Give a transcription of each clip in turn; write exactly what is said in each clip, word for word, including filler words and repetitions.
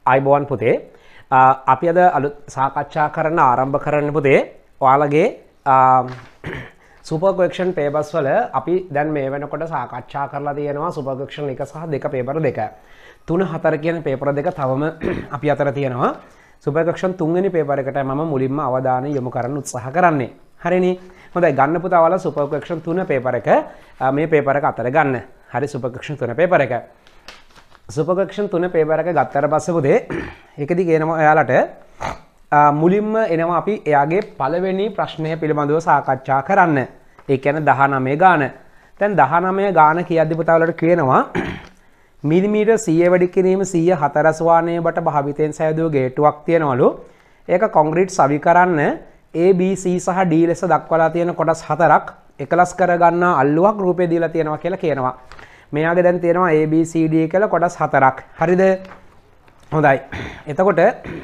අයිබෝන් පුතේ අපි අද අලුත් සාකච්ඡා කරන්න ආරම්භ කරන්න පුතේ ඔයාලගේ සුපර් ක්වෙස්චන් පේපර්ස් වල අපි දැන් මේ වෙනකොට සාකච්ඡා කරලා තියෙනවා සුපර් ක්වෙස්චන් එක සහ දෙක පේපර් දෙක තුන හතර කියන පේපර් දෙක තවම අපි අතර තියෙනවා සුපර් ක්වෙස්චන් තුන් වෙනි පේපර් එකට මම මුලින්ම අවධානය යොමු කරන්න උත්සාහ කරන්නේ හරිනේ හොඳයි ගන්න පුතා ඔයාලා සුපර් ක්වෙස්චන් තුන පේපර් එක මේ පේපර් එක අතර ගන්න හරි සුපර් ක්වෙස්චන් තුන පේපර් එක සුපර් ක්වෙස්චන් තුන පේපර් එක ගත්තට පස්සේ පුතේ ඒකදී කියනවා එයාලට මුලින්ම එනවා අපි එයාගේ පළවෙනි ප්‍රශ්නය පිළිබඳව සාකච්ඡා කරන්න. ඒ කියන්නේ දහනවය ගාන. දැන් දහනවය ගාන කියද්දි පුතා වලට කියනවා මිලිමීටර් සීය වැඩි කිරීම සීය හතරස් වානයේ බට භාවිතයෙන් සෑදූ ගේට්ටුවක් තියෙනවලු. ඒක කොන්ක්‍රීට් සවි කරන්න A B C සහ D ලෙස දක්වලා තියෙන කොටස් හතරක් එකලස් කරගන්නා අල්ලුවක් රූපේ දීලා තියෙනවා කියලා කියනවා. මෙයාගේ දැන් තියෙනවා A B C D කියලා කොටස් හතරක්. හරිද? හොඳයි. එතකොට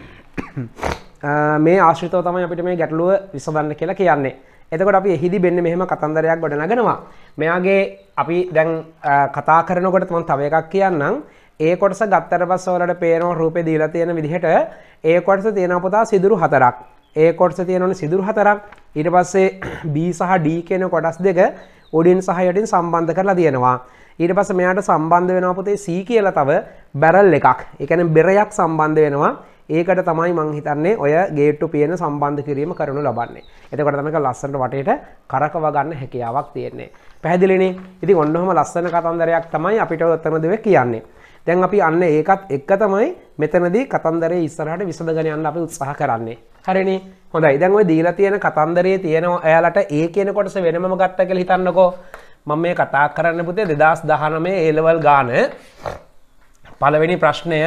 මේ ආශ්‍රිතව තමයි අපිට මේ ගැටලුව විසඳන්න කියලා කියන්නේ. එතකොට අපි එහිදී මෙන්න මෙහෙම කතන්දරයක් ගොඩනගනවා. මෙයාගේ අපි දැන් කතා කරනකොට මම තව එකක් කියන්නම්. ඒ කොටස ගත්තට පස්සේ ඔයාලට පේනවා රූපේ දීලා තියෙන විදිහට ඒ කොටස තියෙනවා පුතා සිදුරු හතරක්. ඒ කොටස තියෙනවනේ සිදුරු හතරක්. ඊට පස්සේ B සහ D කියන කොටස් දෙක උඩින් සහ යටින් සම්බන්ධ කරලා තියෙනවා. ඊට පස්සේ මෙයාට සම්බන්ධ වෙනවා පුතේ C කියලා තව බැරල් එකක්. ඒ කියන්නේ බෙරයක් සම්බන්ධ වෙනවා. ඒකට තමයි මම හිතන්නේ ඔය ගේට්ටු පියන සම්බන්ධ කිරීම කරනු ලබන්නේ. එතකොට තමයි ලස්සනට වටේට කරකව ගන්න හැකියාවක් තියෙන්නේ. පැහැදිලිනේ? ඉතින් ඔන්න ඔහම ලස්සන කතන්දරයක් තමයි අපිට උත්තරන දෙවේ කියන්නේ. දැන් අපි අන්න ඒකත් එක්ක තමයි මෙතනදී කතන්දරේ ඉස්සරහට විසඳගෙන යන්න අපි උත්සාහ කරන්නේ. හරිනේ? හොඳයි. දැන් ඔය දීලා තියෙන කතන්දරයේ තියෙනවා එයාලට ඒ කියන කොටස වෙනමම ගත්තා කියලා හිතන්නකෝ. මම මේ කතා කරන්න පුතේ දෙදාස් දහනවය A level ගාන පළවෙනි ප්‍රශ්නය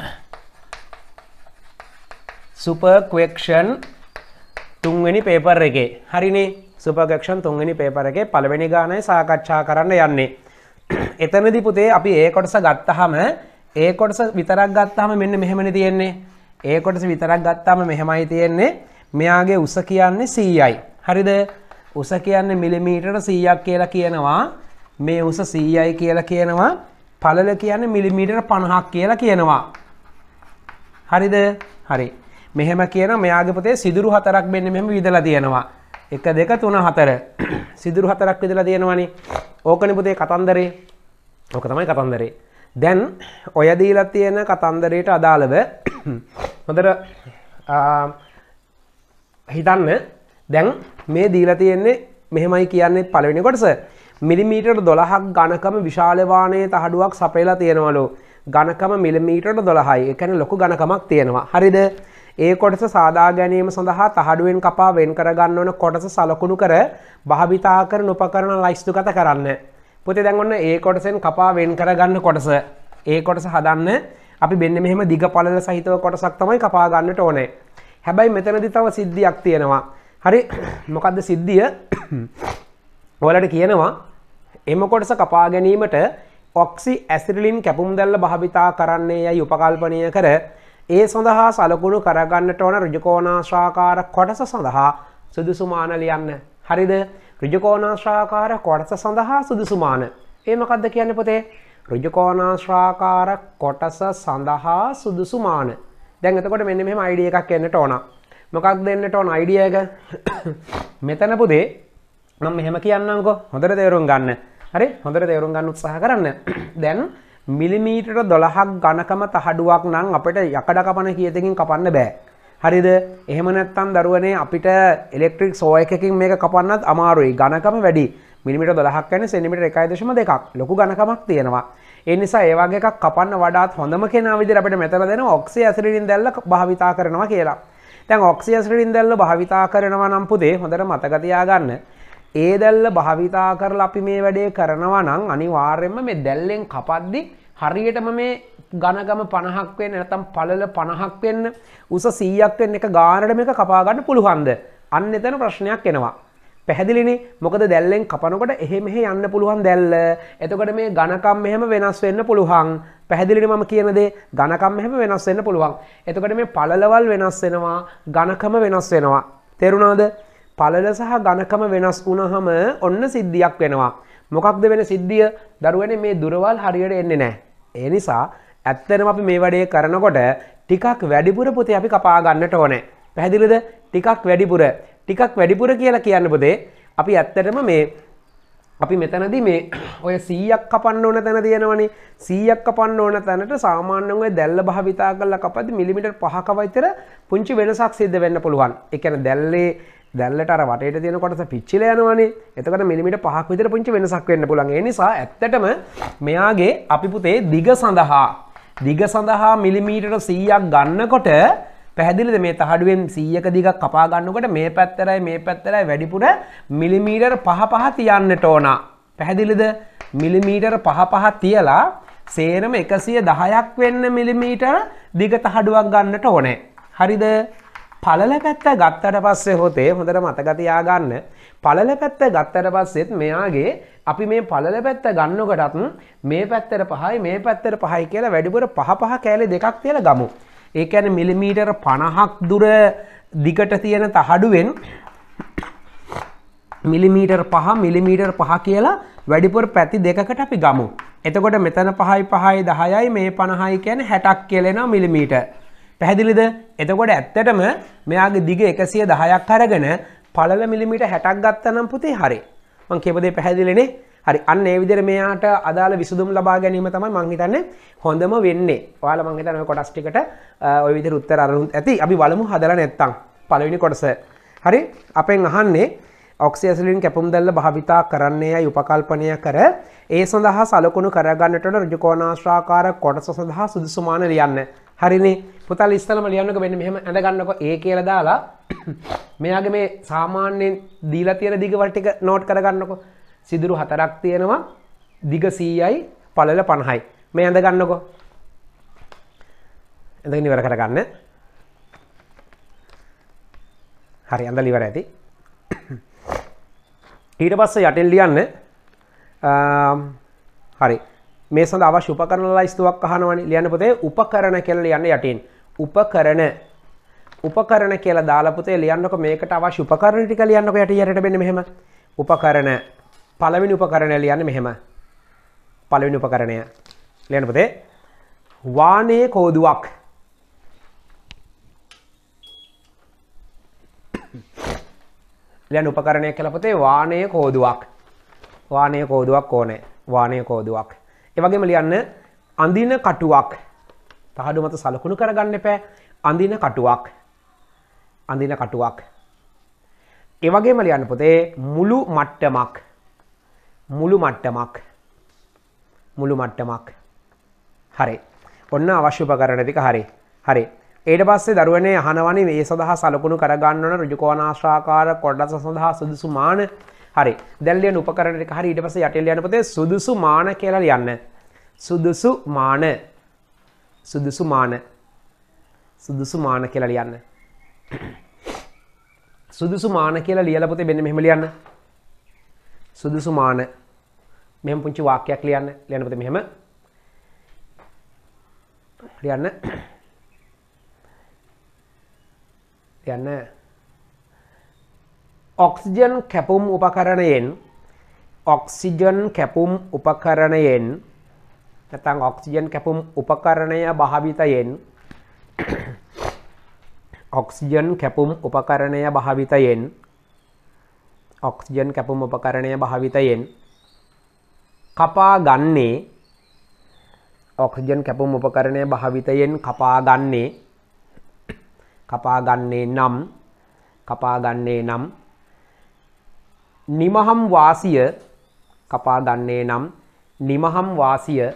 සුපර් ක්වෙස්චන් තුන්වෙනි පේපර් එකේ. හරිනේ? සුපර් ක්වෙස්චන් තුන්වෙනි පේපර් එකේ පළවෙනි ගානයි සාකච්ඡා කරන්න යන්නේ. එතනදී පුතේ අපි ඒ කොටස ගත්තාම ඒ කොටස විතරක් ගත්තාම මෙන්න මෙහෙමනේ තියෙන්නේ. ඒ කොටස විතරක් ගත්තාම මෙහෙමයි තියෙන්නේ. මෙයාගේ උස කියන්නේ සීයයි. හරිද? උස කියන්නේ මිලිමීටර සීයක් කියලා කියනවා. මේ උස සීයයි කියලා කියනවා. පළල කියන්නේ මිලිමීටර පනහක් කියලා කියනවා. හරිද? හරි. මෙහෙම කියන මෙයාගේ පුතේ සිදුරු හතරක් මෙන්න මෙහෙම විදලා තියෙනවා. එක දෙක තුන හතර. සිදුරු හතරක් විදලා තියෙනවනේ. ඕකනේ පුතේ කතන්දරේ. ඕක තමයි කතන්දරේ. දැන් ඔය දීලා තියෙන කතන්දරයට අදාළව හොඳට හිතන්න. දැන් මේ දීලා තියෙන්නේ මෙහෙමයි කියන්නේ පළවෙනි කොටස. මිලිමීටර දොළහක් ඝනකම විශාල වානයේ තහඩුවක් සපයලා තියෙනවලු. ඝනකම මිලිමීටර දොළහයි. ඒ කියන්නේ ලොකු ඝනකමක් තියෙනවා. හරිද? ඒ කොටස සාදා ගැනීම සඳහා තහඩුවෙන් කපා වෙන් කර ගන්න ඕන කොටස සලකුණු කර භාවිතා කරන උපකරණ ලයිස්තුගත කරන්න. පුතේ දැන් ඔන්න ඒ කොටසෙන් කපා වෙන් කර ගන්න කොටස. ඒ කොටස හදන්න අපි මෙන්න මෙහෙම දිග පළල සහිතව කොටසක් තමයි කපා ගන්නට ඕනේ. හැබැයි මෙතනදී තව සිද්ධියක් තියෙනවා. හරි? මොකද්ද සිද්ධිය? ඔයාලට කියනවා එම කොටස කපා ගැනීමට ඔක්සි ඇසිටිලින් කැපුම් දැල්ල භාවිතා කරන්නේ යයි උපකල්පනය කර ඒ සඳහා සලකුණු කරගන්නට ඕන ඍජුකෝණාශ්‍රාකාර කොටස සඳහා සුදුසු මාන ලියන්න. හරිද? ඍජුකෝණාශ්‍රාකාර කොටස සඳහා සුදුසු මාන. ඒ මොකද්ද කියන්නේ පුතේ? ඍජුකෝණාශ්‍රාකාර කොටස සඳහා සුදුසු මාන. දැන් එතකොට මෙන්න මෙහෙම අයිඩියා එකක් එන්නට ඕන. මොකක්ද දෙන්නට ඕන අයිඩියා එක? මෙතන පුතේ මම මෙහෙම කියන්නම්කෝ. හොඳට තේරුම් ගන්න. හරි? හොඳට තේරුම් ගන්න උත්සාහ කරන්න. දැන් මිලිමීටර දොළහක් ඝනකම තහඩුවක් නම් අපිට යකඩ කපන කීයකින් කපන්න බෑ. හරිද? එහෙම නැත්නම් දරුවනේ අපිට ඉලෙක්ට්‍රික් සෝ එකකින් මේක කපන්නත් අමාරුයි. ඝනකම වැඩි. මිලිමීටර දොළහක් කියන්නේ සෙන්ටිමීටර එකයි දශම දෙකක්. ලොකු ඝනකමක් තියෙනවා. ඒ නිසා ඒ වගේ එකක් කපන්න වඩාත් හොඳම කෙනා විදිහට අපිට මෙතන දෙනවා ඔක්සි ඇසිටිලින් දැල්ල භාවිතා කරනවා කියලා. දැන් ඔක්සි ඇසිටිලින් දැල්ල භාවිතා කරනවා නම් පුතේ හොඳට මතක තියාගන්න. ඒ දැල්ල භාවිතා කරලා අපි මේ වැඩේ කරනවා නම් අනිවාර්යයෙන්ම මේ දැල්ලෙන් කපද්දි හරියටම මේ ඝනකම පනහක් වෙන්න නැත්නම් පළල පනහක් වෙන්න උස සීයක් වෙන්න එක ගානට මේක කපා ගන්න පුළුවන්ද? අන්න එතන ප්‍රශ්නයක් එනවා. පැහැදිලිනේ? මොකද දැල්ලෙන් කපනකොට එහෙ මෙහෙ යන්න පුළුවන් දැල්ල. එතකොට මේ ඝනකම් මෙහෙම වෙනස් වෙන්න පුළුවන්. පැහැදිලිනේ මම කියන දේ? ඝනකම් මෙහෙම වෙනස් වෙන්න පුළුවන්. එතකොට මේ පළලවල් වෙනස් වෙනවා, ඝනකම වෙනස් වෙනවා. තේරුණාද? පළල සහ ඝනකම වෙනස් වුණාම ඔන්න සිද්ධියක් වෙනවා. මොකක්ද වෙන සිද්ධිය? දරුවනේ මේ දුරවල් හරියට එන්නේ නැහැ. ඒ නිසා ඇත්තටම අපි මේ වැඩේ කරනකොට ටිකක් වැඩිපුර පුතේ අපි කපා ගන්නට ඕනේ. පැහැදිලිද? ටිකක් වැඩිපුර. ටිකක් වැඩිපුර කියලා කියන්න පුතේ අපි ඇත්තටම මේ අපි මෙතනදී මේ ඔය සීයක් කපන්න ඕන තැන තියෙනවනේ. සීයක් කපන්න ඕන තැනට සාමාන්‍යයෙන් ඔය දැල්ල භාවිතා කරලා කපද්දි මිලිමීටර් පහක විතර පුංචි වෙනසක් සිද්ධ වෙන්න පුළුවන්. ඒ කියන්නේ දැල්ලේ දැල්ලට අර වටේට තියෙන කොටස පිච්චිලා යනවනේ. එතකොට මිලිමීටර් පහක් විතර පුංචි වෙනසක් වෙන්න පුළුවන්. ඒ නිසා ඇත්තටම මෙයාගේ අපි පුතේ දිග සඳහා දිග සඳහා මිලිමීටර් සීයක් ගන්නකොට පැහැදිලිද මේ තහඩුවෙන් සීයක දිගක් කපා ගන්නකොට මේ පැත්තරයි මේ පැත්තරයි වැඩිපුර මිලිමීටර් පහ පහ තියන්නට ඕන. පැහැදිලිද? මිලිමීටර් පහ පහ තියලා සේරම එකසිය දහයක් වෙන්න මිලිමීටර් දිග තහඩුවක් ගන්නට ඕනේ. හරිද? පළල පැත්ත ගත්තට පස්සේ හොතේ හොඳට මතක තියාගන්න. පළල පැත්ත ගත්තට පස්සෙත් මෙයාගේ අපි මේ පළල පැත්ත ගන්නකොටත් මේ පැත්තට පහයි මේ පැත්තට පහයි කියලා වැඩිපුර පහ පහ කෑලි දෙකක් තියලා ගමු. ඒ කියන්නේ මිලිමීටර් පනහක් දුර දිගට තියෙන තහඩුවෙන් මිලිමීටර් පහ මිලිමීටර් පහ කියලා වැඩිපුර පැති දෙකකට අපි ගමු. එතකොට මෙතන පහයි පහයි දහයයි මේ පනහයි කියන්නේ හැටක් කියලා එනවා මිලිමීටර්. පැහැදිලිද? එතකොට ඇත්තටම මෙයාගේ දිග එකසිය දහයක් අරගෙන පළල මිලිමීටර් හැටක් ගත්තා නම් පුතේ හරි. මං කියපු දේ පැහැදිලිනේ? හරි. අන්න ඒ විදිහට මෙයාට අදාළ විසඳුම් ලබා ගැනීම තමයි මං හිතන්නේ හොඳම වෙන්නේ. ඔයාලා මං හිතන්නේ ඔය කොටස් ටිකට ඔය විදිහට උත්තර අරන් ඇති. අපි බලමු හදලා නැත්තම් පළවෙනි කොටස. හරි. අපෙන් අහන්නේ ඔක්සිඇසිලින් කැපුම් දැල්ල භාවිතා කරන්නේයයි උපකල්පනය කර ඒ සඳහා සලකුණු කරගන්නට වන ඍජුකෝණාශ්‍රාකාර කොටස සඳහා සුදුසු මාන ලියන්න. හරිනේ. පුතාලා ඉස්සෙල්ලාම ලියන්නකෝ මෙන්න මෙහෙම ඇඳ ගන්නකෝ A කියලා දාලා මෙයාගේ මේ සාමාන්‍යයෙන් දීලා තියෙන දිග වල ටික නෝට් කරගන්නකෝ. සිදුරු හතරක් තියෙනවා දිග සීයයි පළල පනහයි. මේ ඇඳ ගන්නකෝ. ඇඳගෙන ඉවර කරගන්න. හරි ඇඳලා ඉවර ඇති. ඊට පස්සේ යටින් ලියන්න හරි මේ සඳහා අවශ්‍ය උපකරණ ලයිස්තුවක් අහනවනේ. ලියන්න පුතේ උපකරණ කියලා ලියන්න යටින්. උපකරණ උපකරණ කියලා දාලා පුතේ ලියන්නකො මේකට අවශ්‍ය උපකරණ ටික ලියන්නකො යටින් යටට මෙන්න මෙහෙම. උපකරණ පළවෙනි උපකරණය ලියන්නේ මෙහෙම. පළවෙනි උපකරණය ලියන්න පුතේ වානේ කෝදුවක්. ලියන්න උපකරණය කියලා පුතේ වානේ කෝදුවක්. වානේ කෝදුවක් ඕනේ. වානේ කෝදුවක්. ඒ වගේම ලියන්න අඳින කටුවක්. තහඩු මත සලකුණු කරගන්න එපා. අඳින කටුවක්. අඳින කටුවක්. ඒ වගේම ලියන්න පුතේ මුළු මට්ටමක්. මුළු මට්ටමක්. මුළු මට්ටමක්. හරි. ඔන්න අවශ්‍ය උපකරණ ටික හරි. හරි. ඊට පස්සේ දරුවනේ අහනවනේ මේ සඳහා සලකුණු කරගන්න ඕන ඍජුකෝණාශ්‍රාකාර කොටස සඳහා සුදුසු මාන. හරි. දැන් ලියන උපකරණ ටික හරි. ඊට පස්සේ යටින් ලියන්න පුතේ සුදුසු මාන කියලා ලියන්න. සුදුසු මාන. සුදුසු මාන. සුදුසු මාන කියලා ලියන්න. සුදුසු මාන කියලා ලියලා පුතේ මෙන්න මෙහෙම ලියන්න. සුදුසු මාන. මෙහෙම පුංචි වාක්‍යයක් ලියන්න. ලියන්න පුතේ මෙහෙම. ලියන්න. ලියන්න. ඔක්සිජන් කැපුම් උපකරණයෙන් ඔක්සිජන් කැපුම් උපකරණයෙන් නැත්නම් ඔක්සිජන් කැපුම් උපකරණය භාවිතයෙන් ඔක්සිජන් කැපුම් උපකරණය භාවිතයෙන් ඔක්සිජන් කැපුම් උපකරණය භාවිතයෙන් කපා ගන්නේ ඔක්සිජන් කැපුම් උපකරණය භාවිතයෙන් කපා ගන්නේ කපා ගන්නේ නම් කපා ගන්නේ නම් නිමහම් වාසිය කපා ගන්නේ නම් නිමහම් වාසිය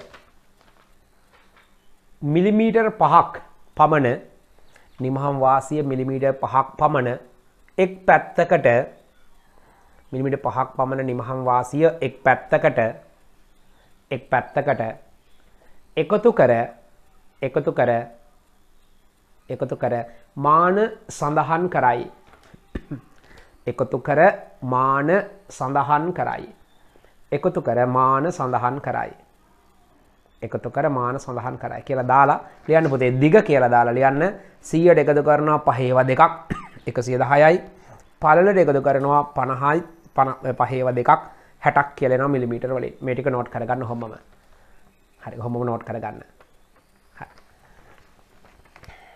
මිලිමීටර් පහක් පමණ නිමහම් වාසිය මිලිමීටර් පහක් පමණ එක් පැත්තකට මිලිමීටර් පහක් පමණ නිමහම් වාසිය එක් පැත්තකට එක් පැත්තකට එකතු කර එකතු කර එකතු කර මාන සඳහන් කරයි. එකතු කර මාන සඳහන් කරයි. එකතු කර මාන සඳහන් කරයි. එකතු කර මාන සඳහන් කරයි කියලා දාලා ලියන්න පුතේ දිග කියලා දාලා ලියන්න සීයට එකතු කරනවා පහේව දෙකක් එකසිය දහයයි පළලට එකතු කරනවා පනහයි පහේව දෙකක් හැටක් කියලා එනවා මිලිමීටර වලින්. මේ ටික නෝට් කරගන්න ඔහොමම. හරි ඔහොමම නෝට් කරගන්න. හරි.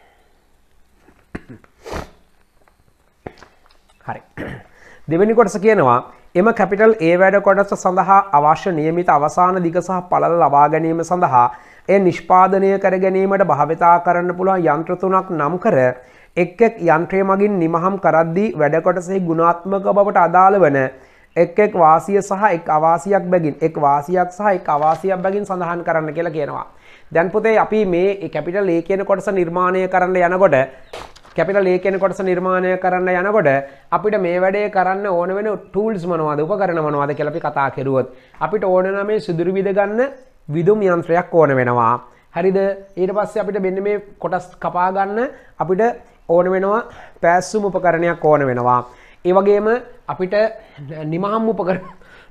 හරි. දෙවෙනි කොටස කියනවා එම කැපිටල් A වැඩ කොටස සඳහා අවශ්‍ය නියමිත අවසාන දිග සහ පළල ලබා ගැනීම සඳහා එය නිෂ්පාදනය කර ගැනීමට භාවිතා කරන්න පුළුවන් යන්ත්‍ර තුනක් නම් කර එක් එක් යන්ත්‍රය මගින් නිමහම් කරද්දී වැඩ කොටසේ ගුණාත්මක බවට අදාළ වන එක් එක් වාසිය සහ එක් අවාසියක් බැගින් එක් වාසියක් සහ එක් අවාසියක් බැගින් සඳහන් කරන්න කියලා කියනවා. දැන් පුතේ අපි මේ කැපිටල් A කියන කොටස නිර්මාණය කරන්න යනකොට කැපිටල් A කියන කොටස නිර්මාණය කරන්න යනකොට අපිට මේ වැඩේ කරන්න ඕන වෙන ටූල්ස් මොනවද උපකරණ මොනවද කියලා අපි කතා කරුවොත් අපිට ඕන නම් මේ සිදුරු විද ගන්න විදුම් යන්ත්‍රයක් ඕන වෙනවා. හරිද? ඊට පස්සේ අපිට මෙන්න මේ කොටස් කපා ගන්න අපිට ඕන වෙනවා පෑස්සුම් උපකරණයක් ඕන වෙනවා. ඒ වගේම අපිට නිමහම් උපකරණ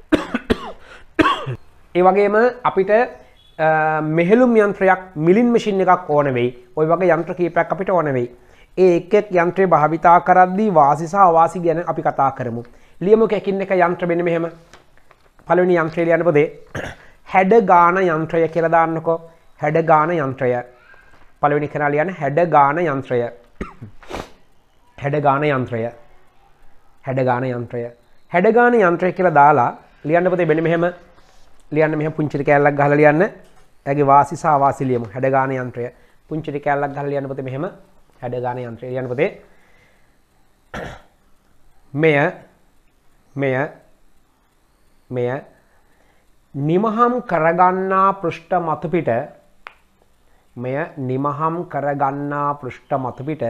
ඒ වගේම අපිට මෙහෙලුම් යන්ත්‍රයක් මිලින් මැෂින් එකක් ඕන වෙයි. ওই වගේ යන්ත්‍ර කීපයක් අපිට ඕන වෙයි. ඒ එක් එක් යන්ත්‍රය භාවිතා කරද්දී වාසි සහ අවාසි ගැන අපි කතා කරමු. ලියමු එකින් එක යන්ත්‍ර මෙන්න මෙහෙම. පළවෙනි යන්ත්‍රය ලියන්න පොතේ හැඩ ගාන යන්ත්‍රය කියලා දාන්නකෝ. හැඩ ගාන යන්ත්‍රය. පළවෙනි කෙනා ලියන්න හැඩ ගාන යන්ත්‍රය. හැඩ ගාන යන්ත්‍රය. හැඩ ගාන යන්ත්‍රය. හැඩ ගාන යන්ත්‍රය කියලා දාලා ලියන්න පොතේ මෙන්න මෙහෙම. ලියන්න මෙහෙම පුංචි කෑල්ලක් ගහලා ලියන්න. එයාගේ වාසි සහ අවාසි ලියමු. හැඩ ගාන යන්ත්‍රය. පුංචි කෑල්ලක් ගහලා ලියන්න පොතේ මෙහෙම. හැඩ ගාන යන්ත්‍රය ලියන්න පොතේ. මෙය මෙය මෙය නිමහම් කරගන්නා පෘෂ්ඨ මතු පිට මෙය නිමහම් කරගන්නා පෘෂ්ඨ මතු පිට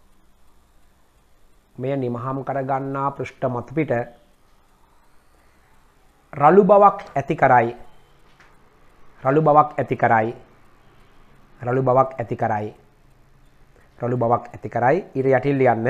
මෙය නිමහම් කරගන්නා පෘෂ්ඨ මතු පිට රළු බවක් ඇති කරයි. රළු බවක් ඇති කරයි. රළු බවක් ඇති කරයි. රළු බවක් ඇති කරයි. ඊට යටින් ලියන්න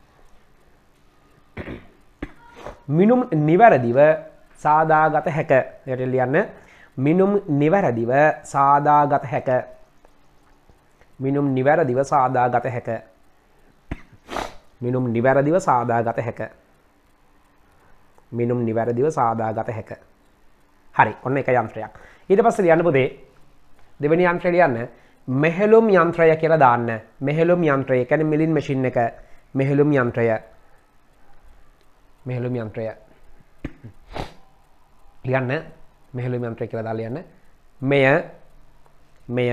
මිනුම් නිවැරදිව සාදාගත හැක. යටින් ලියන්න මිනුම් නිවැරදිව සාදාගත හැක. මිනුම් නිවැරදිව සාදාගත හැක. මිනුම් නිවැරදිව සාදාගත හැක. මිනුම් නිවැරදිව සාදාගත හැක. හරි. ඔන්න එක යන්ත්‍රයක්. ඊට පස්සේ ලියන්න පුතේ දෙවෙනි යන්ත්‍රය ලියන්න මෙහෙලුම් යන්ත්‍රය කියලා දාන්න. මෙහෙලුම් යන්ත්‍රය කියන්නේ මිලින් මැෂින් එක. මෙහෙලුම් යන්ත්‍රය. මෙහෙලුම් යන්ත්‍රය. ලියන්න මෙහෙලුම් යන්ත්‍රය කියලා දාලා ලියන්න. මෙය මෙය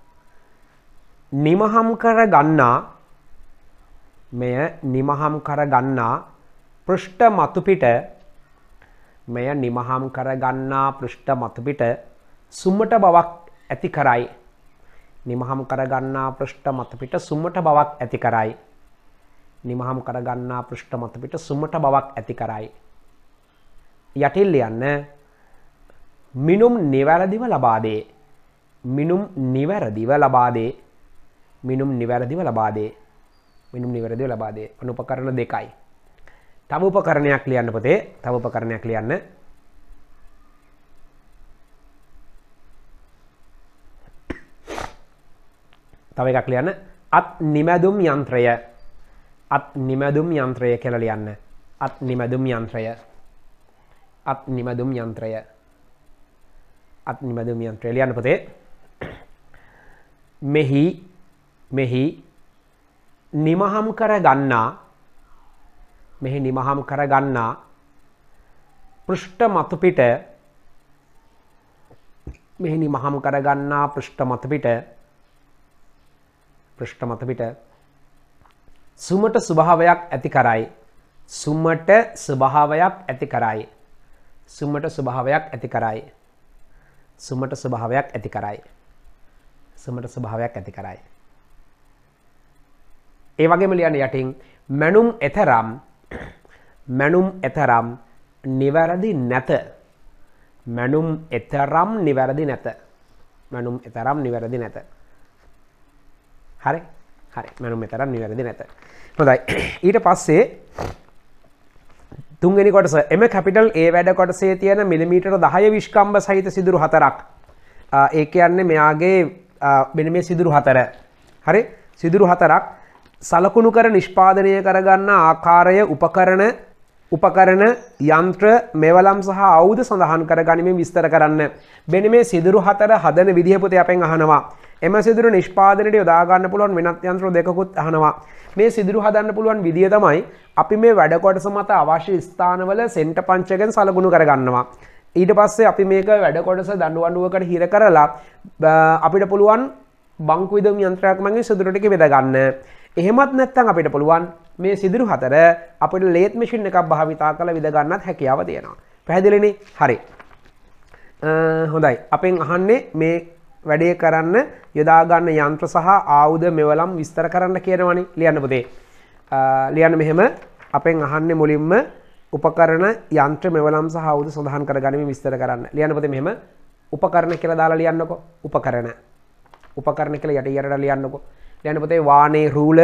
නිමහම් කර ගන්නා මෙය නිමහම් කර ගන්නා පෘෂ්ඨ මතු පිට මෙය නිමහම් කර ගන්නා පෘෂ්ඨ මතු පිට සුමට බවක් ඇති කරයි. නිමහම් කර ගන්නා පෘෂ්ඨ මතු පිට සුමට බවක් ඇති කරයි. නිමහම් කර ගන්නා පෘෂ්ඨ මතු පිට සුමට බවක් ඇති කරයි. යටින් ලියන්න මිනුම් නිවැරදිව ලබා දේ. මිනුම් නිවැරදිව ලබා දේ. මිනුම් නිවැරදිව ලබා දේ. මිනුම් නිවැරදිව ලබා දේ. අනු උපකරණ දෙකයි. තව උපකරණයක් ලියන්න පුතේ. තව උපකරණයක් ලියන්න. තව එකක් ලියන්න. අත් නිමැදුම් යන්ත්‍රය. අත් නිමැදුම් යන්ත්‍රය කියලා ලියන්න. අත් නිමැදුම් යන්ත්‍රය. අත් නිමැදුම් යන්ත්‍රය. අත් නිමැදුම් යන්ත්‍රය ලියන්න පුතේ. මෙහි මෙහි නිමහම් කර ගන්නා මෙහි නිමහම් කර ගන්නා පෘෂ්ඨ මතු පිට මෙහි නිමහම් කර ගන්නා පෘෂ්ඨ මතු පිට පෘෂ්ඨ මතු පිට සුමට ස්වභාවයක් ඇති කරයි. සුමට ස්වභාවයක් ඇති කරයි. සුමට ස්වභාවයක් ඇති කරයි. සුමට ස්වභාවයක් ඇති කරයි. සුමට ස්වභාවයක් ඇති කරයි. ඒ වගේම ලියන්න යටින් මනුම් එතරම් මනුම් එතරම් නිවැරදි නැත. මනුම් එතරම් නිවැරදි නැත. මනුම් එතරම් නිවැරදි නැත. හරි? හරි. මනුම් එතරම් නිවැරදි නැත. හොඳයි. ඊට පස්සේ තුන්වෙනි කොටස එම කැපිටල් A වැඩ කොටසේ තියෙන මිලිමීටර දහය විස්කම්බ සහිත සිදුරු හතරක්. ඒ කියන්නේ මෙයාගේ මෙන්න මේ සිදුරු හතර. හරි? සිදුරු හතරක් සලකුණු කර නිෂ්පාදනය කරගන්න ආකාරය උපකරණ උපකරණ යන්ත්‍ර මෙවලම් සහ ආයුධ සඳහන් කර ගනිමින් විස්තර කරන්න. මෙන්න මේ සිදුරු හතර හදන විදිහ පුතේ අපෙන් අහනවා. එම සිදුරු නිෂ්පාදනයට යොදා ගන්න පුළුවන් වෙනත් යන්ත්‍ර දෙකකුත් අහනවා. මේ සිදුරු හදන්න පුළුවන් විදිය තමයි අපි මේ වැඩ කොටස මත අවශ්‍ය ස්ථානවල සෙන්ටර් පංචකයෙන් සලකුණු කරගන්නවා. ඊට පස්සේ අපි මේක වැඩ කොටස දඬුවඬුවකට හිර කරලා අපිට පුළුවන් බංකු විදුම් යන්ත්‍රයක් මගින් සිදුරු ටික බෙද ගන්න. එහෙමත් නැත්නම් අපිට පුළුවන් මේ සිදුරු හතර අපිට ලේත් මැෂින් එකක් භාවිතා කරලා විද ගන්නත් හැකියාව තියෙනවා. පැහැදිලිනේ? හරි. හොඳයි. අපෙන් අහන්නේ මේ වැඩේ කරන්න යොදා ගන්න යන්ත්‍ර සහ ආයුධ මෙවලම් විස්තර කරන්න කියනවනේ. ලියන්න පුතේ. ලියන්න මෙහෙම අපෙන් අහන්නේ මුලින්ම උපකරණ යන්ත්‍ර මෙවලම් සහ ආයුධ සඳහන් කරගනිමින් විස්තර කරන්න. ලියන්න පුතේ මෙහෙම උපකරණ කියලා දාලා ලියන්නකෝ. උපකරණ. උපකරණ කියලා යට යටට ලියන්නකෝ. ලියන්න පුතේ වානේ රූල.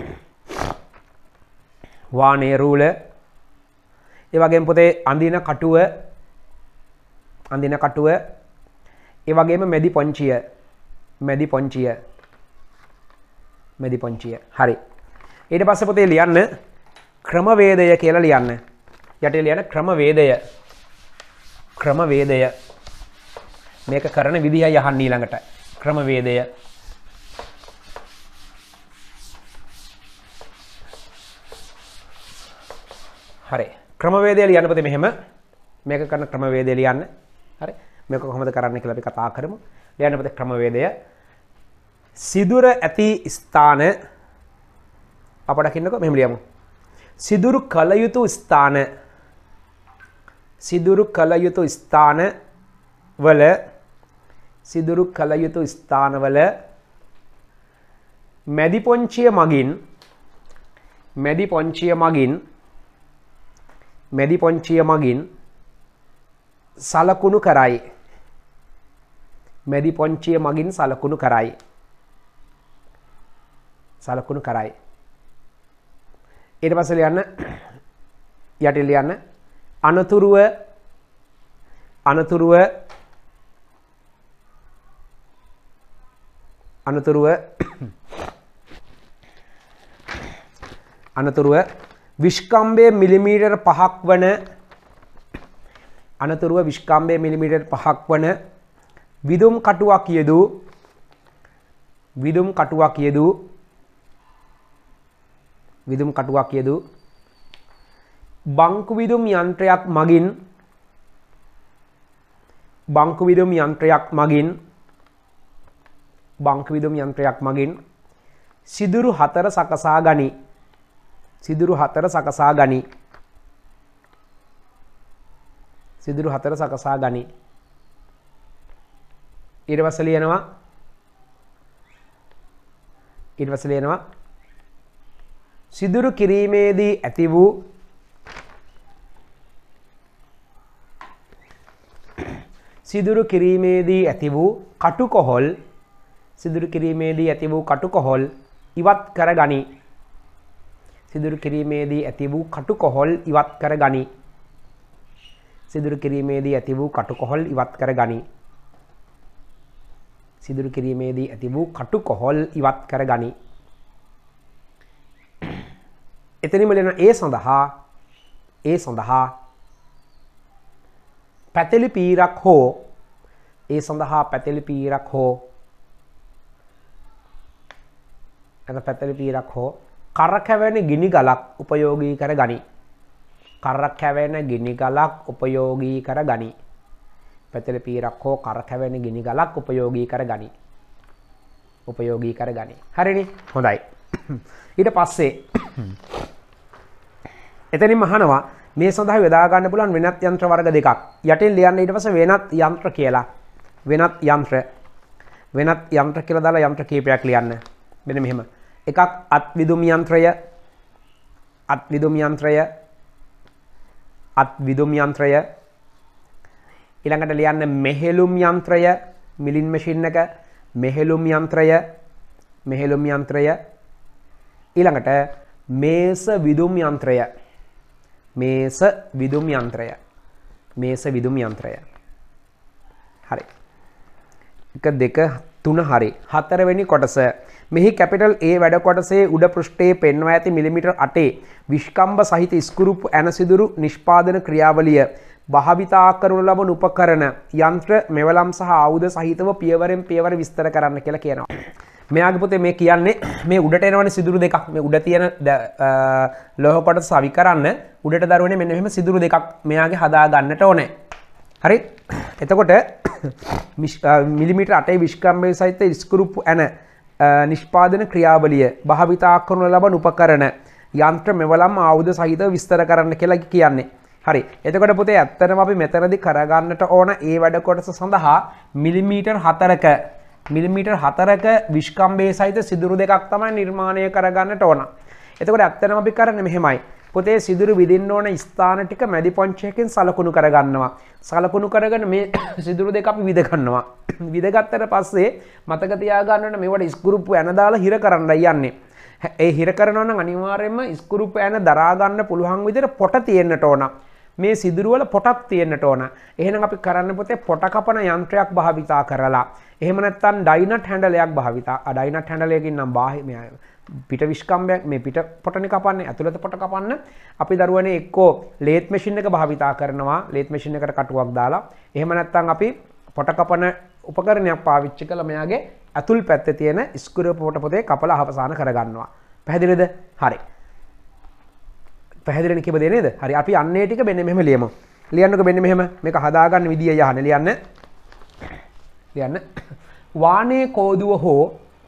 වානේ රූල. ඒ වගේම පුතේ අඳින කටුව. අඳින කටුව. ඒ වගේම මැදි පොංචිය. මැදි පොංචිය. මැදි පොංචිය. හරි. ඊට පස්සේ පුතේ ලියන්න ක්‍රමවේදය කියලා ලියන්න. යටේ ලියන්න ක්‍රමවේදය. ක්‍රමවේදය. මේක කරන විදිහයි අහන්න ඊළඟට. ක්‍රමවේදය. හරි. ක්‍රමවේදය ලියන්න පුතේ මෙහෙම. මේක කරන ක්‍රමවේදය ලියන්න. හරි. මේක කොහොමද කරන්න කියලා අපි කතා කරමු. ලියන්න පුතේ ක්‍රමවේදය. සිදුර ඇති ස්ථාන අපට දකින්නකෝ මෙහෙම ලියමු. සිදුරු කල යුතු ස්ථාන සිදුරු කල යුතු ස්ථාන වල සිදුරු කල යුතු ස්ථානවල මැදි පොංචිය මගින් මැදි පොංචිය මගින් මැදි පොංචිය මගින් සලකුණු කරයි. මැදි පොංචිය මගින් සලකුණු කරයි. සලකුණු කරයි. ඊට පස්සේ ලියන්න යටි ලියන්න අනතුරුව අනතුරුව අනතුරුව අනතුරුව විස්කම්බය මිලිමීටර් පහක් වන අනතුරුව විස්කම්බය මිලිමීටර් පහක් වන විදුම් කටුවක් යෙදූ විදුම් කටුවක් යෙදූ විදුම් කටුවක් යෙදූ බංකු විදුම් යන්ත්‍රයක් මගින් බංකු විදුම් යන්ත්‍රයක් මගින් බංකු විදුම් යන්ත්‍රයක් මගින් සිදුරු හතර සකසා ගනි. සිදුරු හතර සකසා ගනි. සිදුරු හතර සකසා ගනි. ඊට පස්සේ ලියනවා ඊට පස්සේ ලියනවා සිදුරු කිරීමේදී ඇති වූ සිදුරු කිරීමේදී ඇති වූ කටුකොහල් සිදුරු කිරීමේදී ඇති වූ කටුකොහල් ඉවත් කර ගනි. සිදුරු කිරීමේදී ඇති වූ කටුකොහල් ඉවත් කර ගනි. සිදුරු කිරීමේදී ඇති වූ කටුකොහල් ඉවත් කර ගනි. සිදුරු කිරීමේදී ඇති වූ කටුකොහල් ඉවත් කර ගනි. එතනින්ම ලියන ඒ සඳහා ඒ සඳහා පැතලි පීරක් හෝ ඒ සඳහා පැතලි පීරක් හෝ එන පැතලි පීරක් හෝ කරකැවෙන ගිනි ගලක් උපයෝගී කර ගනි. කරකැවෙන ගිනි ගලක් උපයෝගී කර ගනි. පැතලි පීරක් හෝ කරකැවෙන ගිනි ගලක් උපයෝගී කර ගනි. උපයෝගී කර ගනි. හරිනේ? හොඳයි. ඊට පස්සේ එතනින් අහනවා මේ සඳහා යොදා ගන්න පුළුවන් වෙනත් යන්ත්‍ර වර්ග දෙකක්. යටින් ලියන්න ඊට පස්සේ වෙනත් යන්ත්‍ර කියලා. වෙනත් යන්ත්‍ර. වෙනත් යන්ත්‍ර කියලා දාලා යන්ත්‍ර කීපයක් ලියන්න. මෙන්න මෙහෙම. එකක් අත් විදුම් යන්ත්‍රය. අත් විදුම් යන්ත්‍රය. අත් විදුම් යන්ත්‍රය. ඊළඟට ලියන්න මෙහෙලුම් යන්ත්‍රය. මිලින් මැෂින් එක. මෙහෙලුම් යන්ත්‍රය. මෙහෙලුම් යන්ත්‍රය. ඊළඟට මේස විදුම් යන්ත්‍රය. මේස විදුම් යන්ත්‍රය. මේස විදුම් යන්ත්‍රය. හරි. එක දෙක තුන හරි. හතරවෙනි කොටස. මෙහි කැපිටල් A වැඩ කොටසේ උඩ පෘෂ්ඨයේ පෙන්වා ඇති මිලිමීටර් අටේ විස්කම්බ සහිත ස්ක්‍රූප් ඇන සිදුරු නිෂ්පාදන ක්‍රියාවලිය භාවිතා කරනු ලබන උපකරණ යන්ත්‍ර මෙවලම් සහ ආයුධ සහිතව පියවරෙන් පියවර විස්තර කරන්න කියලා කියනවා. මෙයාගේ පුතේ මේ කියන්නේ මේ උඩට එනවනේ සිදුරු දෙකක්. මේ උඩ තියෙන ලෝහ කොටස සවි කරන්න උඩට දරුවනේ මෙන්න මෙහෙම සිදුරු දෙකක් මෙයාගේ හදා ගන්නට ඕනේ. හරි? එතකොට මිලිමීටර අටේ විස්කම්භය සහිත ස්ක්‍රූප් ඇන නිෂ්පාදන ක්‍රියාවලිය භාවිතා කරනු ලබන උපකරණ යන්ත්‍ර මෙවලම් ආයුධ සහිතව විස්තර කරන්න කියලා කියන්නේ. හරි. එතකොට පුතේ ඇත්තටම අපි මෙතනදී කරගන්නට ඕන ඒ වැඩ කොටස සඳහා මිලිමීටර් හතරක මිලිමීටර් හතරක විස්කම්භය සහිත සිදුරු දෙකක් තමයි නිර්මාණය කරගන්නට ඕන. එතකොට ඇත්තටම අපි කරන්නේ මෙහෙමයි. පුතේ සිදුරු විදින්න ඕන ස්ථාන ටික මැදි පොන්චයකින් සලකුණු කරගන්නවා. සලකුණු කරගෙන මේ සිදුරු දෙක අපි විද ගන්නවා. විද ගත්තට පස්සේ මතක තියාගන්න ඕන මේවට ස්ක්‍රූප් ඇන දාලා හිර කරන්නයි යන්නේ. ඒ හිර කරනවා නම් අනිවාර්යයෙන්ම ස්ක්‍රූප් ඇන දරා ගන්න පුළුවන් විදිහට පොට තියෙන්නට ඕන. මේ සිදුරු වල පොටක් තියෙන්නට ඕන. එහෙනම් අපි කරන්න පුතේ පොට කපන යන්ත්‍රයක් භාවිතා කරලා. එහෙම නැත්නම් ඩයිනට් හැන්ඩලයක් භාවිතා. ආ ඩයිනට් හැන්ඩලයකින් නම් බාහිර මේ පිට විස්කම්බයක් මේ පිට පොටනේ කපන්නේ ඇතුළත පොට කපන්න අපි දරුවනේ එක්කෝ ලේත් මැෂින් එක භාවිතා කරනවා. ලේත් මැෂින් එකට කටුවක් දාලා. එහෙම නැත්නම් අපි පොට කපන උපකරණයක් පාවිච්චි කළා මෙයාගේ අතුල් පැත්තේ තියෙන ස්ක්‍රූ පොට පොතේ කපලා අවසන් කරගන්නවා. පැහැදිලිද? හරි. පැහැදිලිනේ කිව්ව දේ නේද? හරි. අපි අන්නේ ටික මෙන්න මෙහෙම ලියමු. ලියන්නකො මෙන්න මෙහෙම මේක හදාගන්න විදිය යහන ලියන්න. ලියන්න. වානේ කෝදුව හෝ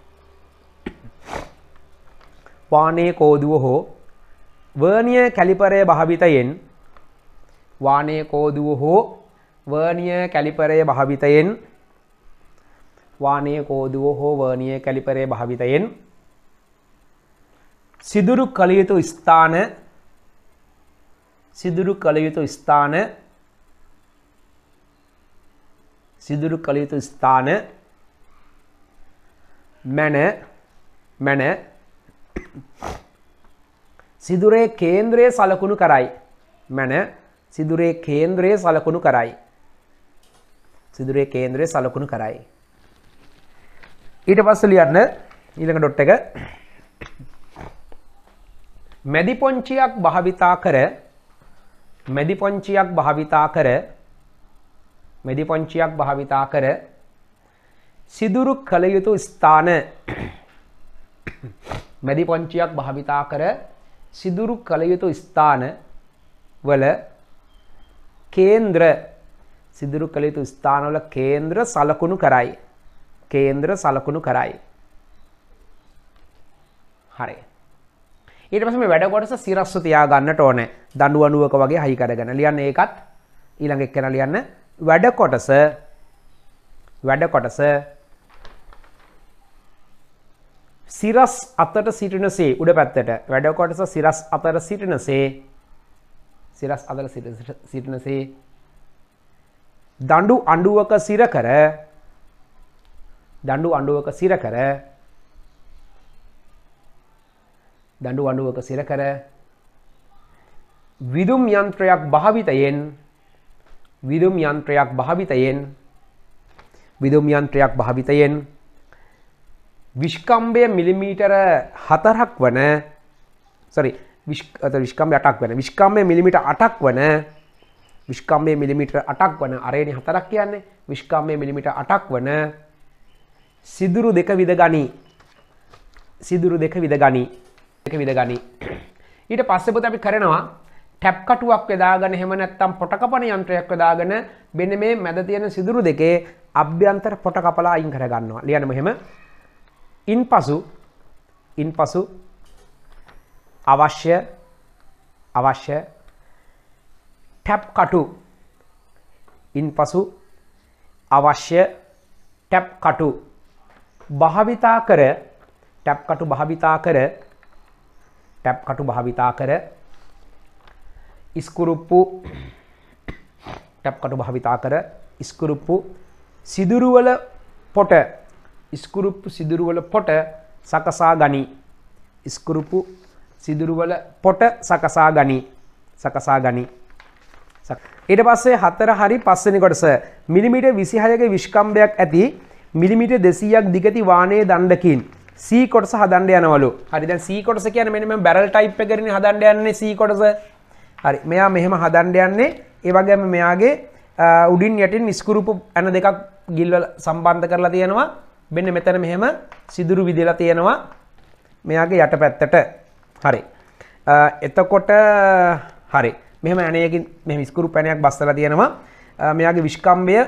වානේ කෝදුව හෝ වර්නියර් කැලිපරය භාවිතයෙන් වානේ කෝදුව හෝ වර්නියර් කැලිපරය භාවිතයෙන් වානේ කෝදුව හෝ වර්නියර් කැලිපරය භාවිතයෙන් සිදුරු කළ යුතු ස්ථාන සිදුරු කළ යුතු ස්ථාන සිදුරු කළ යුතු ස්ථාන මැන මැන සිදුරේ කේන්ද්‍රයේ සලකුණු කරයි. මැන සිදුරේ කේන්ද්‍රයේ සලකුණු කරයි. සිදුරේ කේන්ද්‍රයේ සලකුණු කරයි. ඊට පස්සේ ලියන්න ඊළඟ ඩොට් එක මැදි පොන්චියක් භාවිතා කර මැදි පොන්චියක් භාවිතා කර මැදි පොන්චියක් භාවිතා කර සිදුරු කළ යුතු ස්ථාන මැදි පොන්චියක් භාවිතා කර සිදුරු කළ යුතු ස්ථාන වල කේන්ද්‍ර සිදුරු කළ යුතු ස්ථාන වල කේන්ද්‍ර සලකුණු කරයි. කේන්ද්‍ර සලකුණු කරයි. හරි. ඊට පස්සේ මේ වැඩ කොටස සිරස්ව තියා ගන්නට ඕනේ. දඬු අණුවක වගේ හයි කරගෙන ලියන්න ඒකත් ඊළඟ එක්කන ලියන්න වැඩ කොටස වැඩ කොටස සිරස් අතට සිටිනසේ උඩ පැත්තට වැඩ කොටස සිරස් අතර සිටිනසේ සිරස් අතර සිටිනසේ දඬු අඬුවක සිර කර දඬු අඬුවක සිර කර දඬු අඬුවක සිර කර විදුම් යන්ත්‍රයක් භාවිතයෙන් විදුම් යන්ත්‍රයක් භාවිතයෙන් විදුම් යන්ත්‍රයක් භාවිතයෙන් විස්කම්භය මිලිමීටර හතරක් වන sorry විස්කම්භය අටක් වන විස්කම්භය මිලිමීටර අටක් වන විස්කම්භය මිලිමීටර අටක් වන අරේනි හතරක් කියන්නේ විස්කම්භය මිලිමීටර අටක් වන සිදුරු දෙක විද ගනි සිදුරු දෙක විද ගනි දෙක විද ගනි ඊට පස්සේ පුත අපි කරනවා ටැප් කටුවක් යදාගෙන එහෙම නැත්නම් පොට කපන යන්ත්‍රයක් යදාගෙන මෙන්න මේ මැද තියෙන සිදුරු දෙකේ අභ්‍යන්තර පොට කපලා අයින් කර ගන්නවා ලියන්න මෙහෙම ඉන්පසු ඉන්පසු අවශ්‍ය අවශ්‍ය ටැප් කටු ඉන්පසු අවශ්‍ය ටැප් කටු භාවිතා කර ටැප් කටු භාවිතා කර ටැප් කටු භාවිතා කර ඉස්කුරුප්පු ටැප් කටු භාවිතා කර ඉස්කුරුප්පු සිදුරුවල පොට ඉස්කුරුප්පු සිදුරුවල පොට සකසා ගනි ඉස්කුරුප්පු සිදුරුවල පොට සකසා ගනි සකසා ගනි ඊට පස්සේ හතර හරි පස්වෙනි කොටස මිලිමීටර් විසිහයක විස්කම්භයක් ඇති මිලිමීටර් දෙසීයක් දිගති වානේ දණ්ඩකින් C කොටස හදන්න යනවලු. හරි දැන් C කොටස කියන්නේ මෙන්න මේ බැරල් ටයිප් එකකින් හදන්න යන්නේ C කොටස. හරි මෙයා මෙහෙම හදන්න යන්නේ ඒ වගේම මෙයාගේ උඩින් යටින් ස්කූරුප ඇන දෙකක් ගිල්වල සම්බන්ධ කරලා තියෙනවා. මෙන්න මෙතන මෙහෙම සිදුරු විදලා තියෙනවා මෙයාගේ යට පැත්තට. හරි. එතකොට හරි. මෙහෙම ඇණයකින් මෙහෙම ස්කූරුප ඇණයක් බස්සලා තියෙනවා. මෙයාගේ විස්කම්භය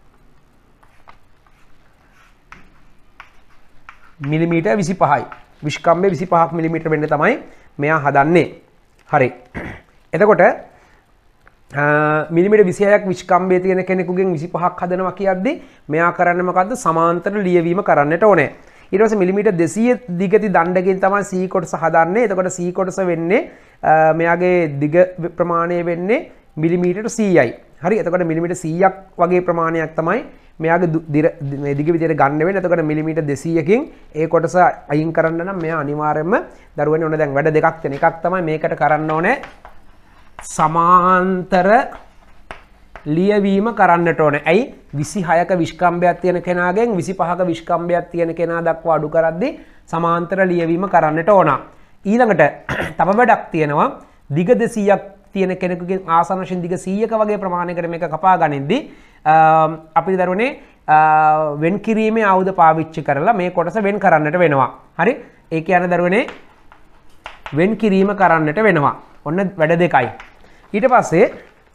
මිලිමීටර් විසිපහයි. විස්කම්භය විසිපහක් මිලිමීටර් වෙන්න තමයි මෙයා හදන්නේ. හරි. එතකොට මිලිමීටර් විසිහයක් විස්කම්භය තියෙන කෙනෙකුගෙන් විසිපහක් හදනවා කියද්දි මෙයා කරන්නේ මොකද්ද? සමාන්තර ලියවීම කරන්නට ඕනේ. ඊට පස්සේ මිලිමීටර් දෙසීය දිගති දණ්ඩකින් තමයි C කොටස හදන්නේ. එතකොට C කොටස වෙන්නේ මෙයාගේ දිග ප්‍රමාණය වෙන්නේ මිලිමීටර් සීයයි. හරි. එතකොට මිලිමීටර් සීයක් වගේ ප්‍රමාණයක් තමයි මෙයාගේ මේ දිග විදියට ගන්න වෙන්නේ. එතකොට මිලිමීටර් දෙසීයකින් ඒ කොටස අයින් කරන්න නම් මෙයා අනිවාර්යයෙන්ම දරුවනේ ඕන දැන් වැඩ දෙකක් තියෙන. එකක් තමයි මේකට කරන්න ඕනේ සමාන්තර ලියවීම කරන්නට ඕනේ. ඇයි? විසිහයක විස්කම්භයක් තියෙන කෙනාගෙන් විසිපහක විස්කම්භයක් තියෙන කෙනා දක්වා අඩු කරද්දී සමාන්තර ලියවීම කරන්නට ඕන. ඊළඟට තව වැඩක් තියෙනවා. දිග දෙසීයක් තියෙන කෙනෙකුගෙන් ආසන්න වශයෙන් දිග සීයක වගේ ප්‍රමාණයකට මේක කපා ගනිද්දී අපි දරුවනේ වෙන් කිරීමේ ආයුධ පාවිච්චි කරලා මේ කොටස වෙන් කරන්නට වෙනවා. හරි? ඒ කියන්නේ දරුවනේ වෙන් කිරීම කරන්නට වෙනවා. ඔන්න වැඩ දෙකයි. ඊට පස්සේ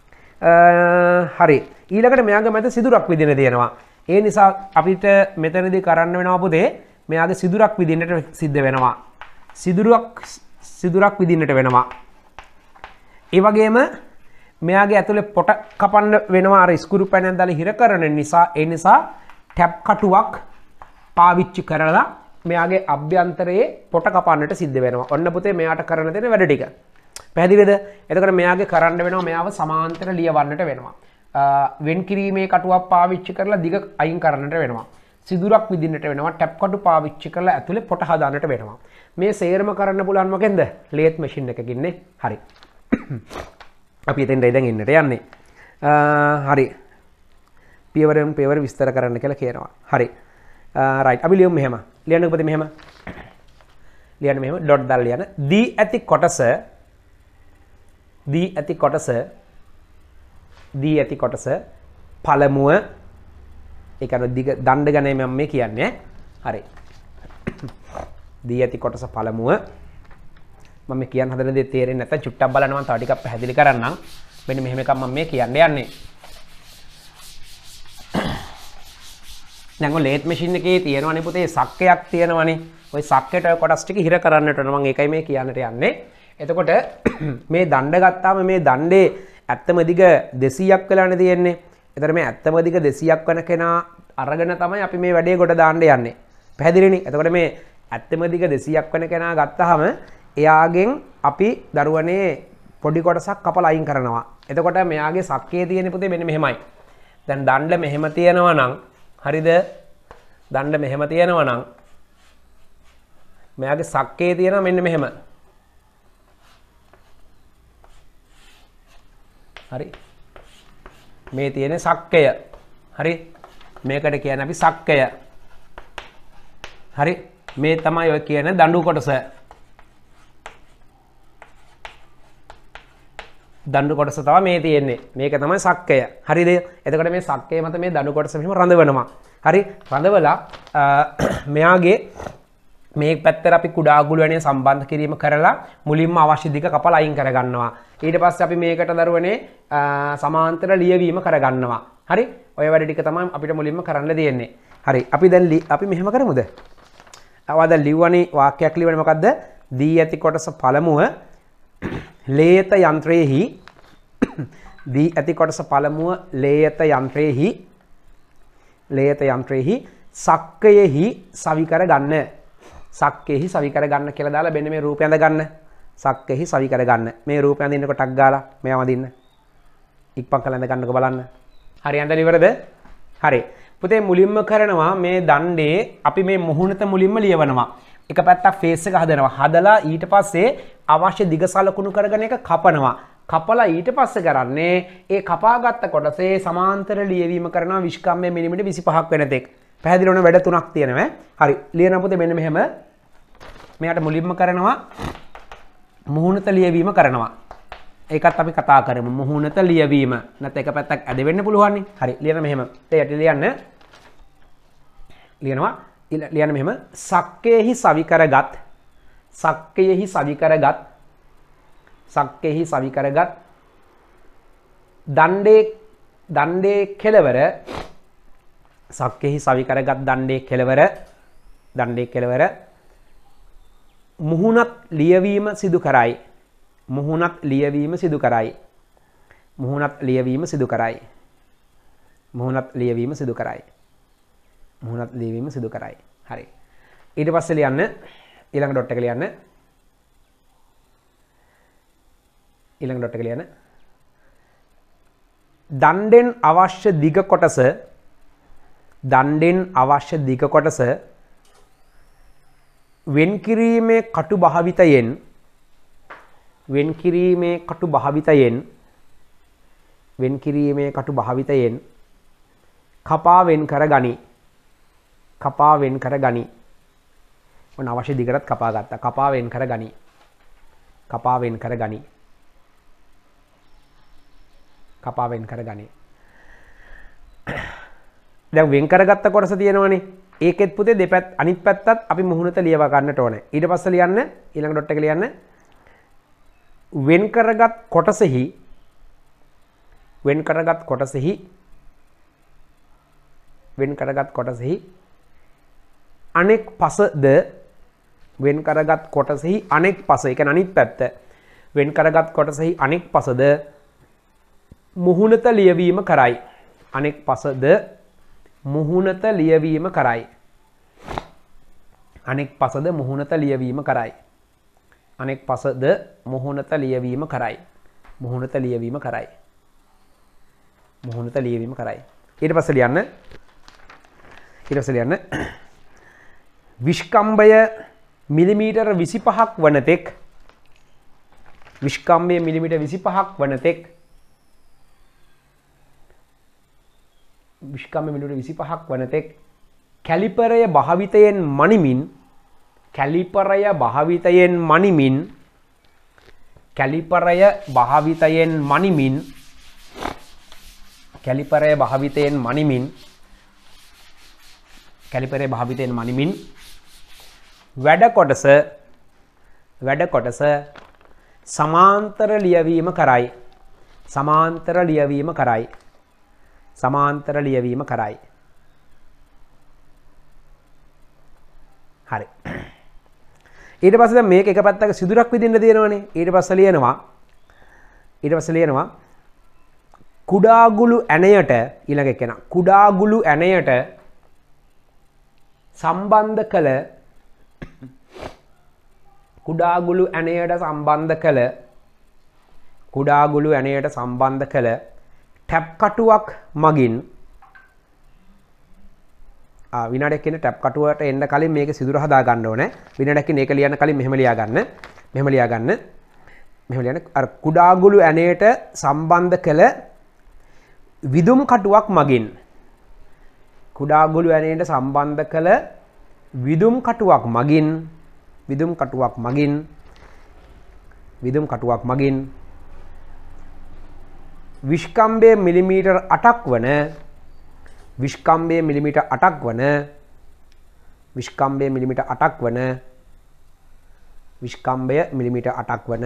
හරි ඊළඟට මෙයාගේ මැද සිදුරක් විදින තියෙනවා. ඒ නිසා අපිට මෙතනදී කරන්න වෙනවා පුතේ මෙයාගේ සිදුරක් විදින්නට සිද්ධ වෙනවා. සිදුරක් සිදුරක් විදින්නට වෙනවා. ඒ වගේම මෙයාගේ ඇතුලේ පොට කපන්න වෙනවා අර ස්ක්‍රූ පැනයක් දාලා හිර කරන නිසා ඒ නිසා ටැප් කටුවක් පාවිච්චි කරලා මෙයාගේ අභ්‍යන්තරයේ පොට කපන්නට සිද්ධ වෙනවා. ඔන්න පුතේ මෙයාට කරන්න දෙන වැඩ ටික. පැහැදිලිද? එතකොට මෙයාගේ කරන්න වෙනවා මෙයාව සමාන්තර ලියවන්නට වෙනවා. වෙන් කිරීමේ කටුවක් පාවිච්චි කරලා දිග අයින් කරන්නට වෙනවා. සිදුරක් විදින්නට වෙනවා. ටැප් කටු පාවිච්චි කරලා ඇතුලේ පොට හදාන්නට වෙනවා. මේ සේරම කරන්න පුළුවන් මොකෙන්ද? ලේත් මැෂින් එකකින් නේ. හරි. අපි එතෙන්ට ඉඳන් එන්නට යන්නේ. හරි. පියවරෙන් පියවර විස්තර කරන්න කියලා කියනවා. හරි. රයිට්. අපි ලියමු මෙහෙම. ලියන්නකො පුතේ මෙහෙම. ලියන්න මෙහෙම ඩොට් දාලා ලියන්න. දී ඇති කොටස දී ඇති කොටස දී ඇති කොටස පළමුව ඒ කියන්නේ දිග දණ්ඩ ගණය මම මේ කියන්නේ. හරි. දී ඇති කොටස පළමුව මම මේ කියන්න හදන දේ තේරෙන්නේ නැත්නම් චුට්ටක් බලනවා තව ටිකක් පැහැදිලි කරන්නම්. මෙන්න මෙහෙම එකක් මම මේ කියන්න යන්නේ. දැන් ඔය ලේත් මැෂින් එකේ තියෙනවනේ පුතේ සක්කයක් තියෙනවනේ. ওই සක්කේට ඔය කොටස් ටික හිර කරන්නට ඕන. මම ඒකයි මේ කියන්නට යන්නේ. එතකොට මේ දණ්ඩ ගත්තාම මේ දණ්ඩේ ඇත්තම දිග දෙසීයක් වෙලානේ තියෙන්නේ. එතකොට මේ ඇත්තම දිග දෙසීයක් වෙන කෙනා අරගෙන තමයි අපි මේ වැඩේ කොට දාන්න යන්නේ. පැහැදිලිනේ? එතකොට මේ ඇත්තම දිග දෙසීයක් වෙන කෙනා ගත්තාම එයාගෙන් අපි දරුවනේ පොඩි කොටසක් කපලා අයින් කරනවා. එතකොට මෙයාගේ සක්කේ තියෙන පුතේ මෙන්න මෙහෙමයි. දැන් දණ්ඩ මෙහෙම තියෙනවා නම් හරිද? දණ්ඩ මෙහෙම තියෙනවා නම් මෙයාගේ සක්කේ තියෙනවා මෙන්න මෙහෙම. හරි. මේ තියෙන සක්කය. හරි. මේකට කියන්නේ අපි සක්කය. හරි. මේ තමයි ඔය කියන දඬු කොටස. දඬු කොටස තමයි මේ තියෙන්නේ. මේක තමයි සක්කය. හරිද? එතකොට මේ සක්කය මත මේ දඬු කොටස මෙහෙම රඳවනවා. හරි. රඳවලා මෙයාගේ මේ පැත්තට අපි කුඩා අගුළු වෙනේ සම්බන්ධ කිරීම කරලා මුලින්ම අවශ්‍ය දිග කපලා අයින් කරගන්නවා. ඊට පස්සේ අපි මේකට දරුවනේ සමාන්තර ලියවීම කරගන්නවා. හරි. ඔය වැඩ ටික තමයි අපිට මුලින්ම කරන්න තියෙන්නේ. හරි. අපි දැන් අපි මෙහෙම කරමුද? අවද ලිව්වනේ වාක්‍යයක් ලිව්වනේ මොකද්ද? දී ඇති කොටස පළමුව ලේත යන්ත්‍රයේහි දී ඇති කොටස පළමුව ලේත යන්ත්‍රයේහි ලේත යන්ත්‍රයේහි සක්කයෙහි සවි කර ගන්න. සක්කයෙහි සවි කර ගන්න කියලා දාලා මෙන්න මේ රූපය අඳ ගන්න. සක්කයෙහි සවි කර ගන්න. මේ රූපය අඳින්න කොටක් ගාලා මෙයාම අඳින්න. ඉක්පන් කරලා අඳ ගන්නකො බලන්න. හරි අඳලා ඉවරද? හරි. පුතේ මුලින්ම කරනවා මේ දණ්ඩේ අපි මේ මුහුණත මුලින්ම ලියවනවා. එක පැත්තක් ෆේස් එක හදනවා. හදලා ඊට පස්සේ අවශ්‍ය දිග සලකුණු කරගෙන එක කපනවා. කපලා ඊට පස්සේ කරන්නේ ඒ කපාගත්ත කොටසේ සමාන්තර ලියවීම කරනවා විස්කම්භය මිලිමීටර් විසිපහක් වෙන තෙක්. පැහැදිලි වුණ වැඩ තුනක් තියෙනවා. හරි. ලියන පුතේ මෙන්න මෙහෙම. මෙයාට මුලින්ම කරනවා මුහුණත ලියවීම කරනවා. ඒකත් අපි කතා කරමු. මුහුණත ලියවීම. නැත්නම් එක පැත්තක් ඇද වෙන්න පුළුවන් නේ. හරි. ලියන මෙහෙම. ඒ යටි ලියන්න. ලියනවා. ලියන්න මෙහෙම. සක්කේහි සවි කරගත් සක්කේහි සවි කරගත් සක්කේහි සවි කරගත් දණ්ඩේ දණ්ඩේ කෙලවර සක්කේහි සවි කරගත් දණ්ඩේ කෙලවර දණ්ඩේ කෙලවර මුහුණත් ලියවීම සිදු කරයි. මුහුණත් ලියවීම සිදු කරයි. මුහුණත් ලියවීම සිදු කරයි. මුහුණත් ලියවීම සිදු කරයි. මුහුණත් ලියවීම සිදු කරයි. හරි. ඊට පස්සේ ලියන්න ඊළඟ ඩොට් එක ලියන්න. ඊළඟ ඩොට් එක ලියන්න. දණ්ඩෙන් අවශ්‍ය දිග කොටස දණ්ඩෙන් අවශ්‍ය දිග කොටස වෙන් කිරීමේ කටු භාවිතයෙන් වෙන් කිරීමේ කටු භාවිතයෙන් වෙන් කිරීමේ කටු භාවිතයෙන් කපා වෙන් කර ගනි. කපා වෙන් කර ගනි. ඔන්න අවශ්‍ය දිගටත් කපා ගත්තා. කපා වෙන් කර ගනි. කපා වෙන් කර ගනි. කපා වෙන් කර ගනි. දැන් වෙන් කරගත්ත කොටස තියෙනවනේ. ඒකෙත් පුතේ දෙපැත්ත අනිත් පැත්තත් අපි මුහුණත ලියව ගන්නට ඕනේ. ඊට පස්සේ ලියන්න ඊළඟ ඩොට් එක ලියන්න. වෙන් කරගත් කොටසෙහි වෙන් කරගත් කොටසෙහි වෙන් කරගත් කොටසෙහි අනෙක් පසද වෙන් කරගත් කොටසෙහි අනෙක් පස ඒ කියන්නේ අනිත් පැත්ත වෙන් කරගත් කොටසෙහි අනෙක් පසද මුහුණත ලියවීම කරයි. අනෙක් පසද මුහුණත ලියවීම කරයි. අනෙක් පසද මුහුණත ලියවීම කරයි. අනෙක් පසද මුහුණත ලියවීම කරයි. මුහුණත ලියවීම කරයි. මුහුණත ලියවීම කරයි. ඊට පස්සේ ලියන්න. ඊට පස්සේ ලියන්න. විස්කම්භය මිලිමීටර විසිපහක් වන තෙක් විස්කම්භය මිලිමීටර විසිපහක් වන තෙක් විස්කම්භය මිලිමීටර විසිපහක් වන තෙක් කැලිපරය භාවිතයෙන් මනිමින් කැලිපරය භාවිතයෙන් මනිමින් කැලිපරය භාවිතයෙන් මනිමින් කැලිපරය භාවිතයෙන් මනිමින් කැලිපරය භාවිතයෙන් මනිමින් වැඩ කොටස වැඩ කොටස සමාන්තර ලියවීම කරයි. සමාන්තර ලියවීම කරයි. සමාන්තර ලියවීම කරයි. හරි. ඊට පස්සේ දැන් මේක එක පැත්තක සිදුරක් විදින්න තියෙනවනේ. ඊට පස්සේ ලියනවා ඊට පස්සේ ලියනවා කුඩාගුළු ඇණයට ඊළඟ එක නා කුඩාගුළු ඇණයට සම්බන්ධ කළ කුඩාගුළු ඇණයට සම්බන්ධ කළ කුඩාගුළු ඇණයට සම්බන්ධ කළ ටැප් කටුවක් මගින් ආ විනාඩියක් කියන ටැප් කටුවට එන්න කලින් මේක සිදුර හදා ගන්න ඕනේ. විනාඩියක් කියන එක ලියන්න කලින් මෙහෙම ලියා ගන්න. මෙහෙම ලියා ගන්න. මෙහෙම ලියන්න අර කුඩාගුළු ඇණයට සම්බන්ධ කළ විදුම් කටුවක් මගින් කුඩාගුළු ඇණයට සම්බන්ධ කළ විදුම් කටුවක් මගින් විදුම් කටුවක් මගින් විදුම් කටුවක් මගින් විස්කම්භය මිලිමීටර අටක් වන විස්කම්භය මිලිමීටර අටක් වන විස්කම්භය මිලිමීටර අටක් වන විස්කම්භය මිලිමීටර අටක් වන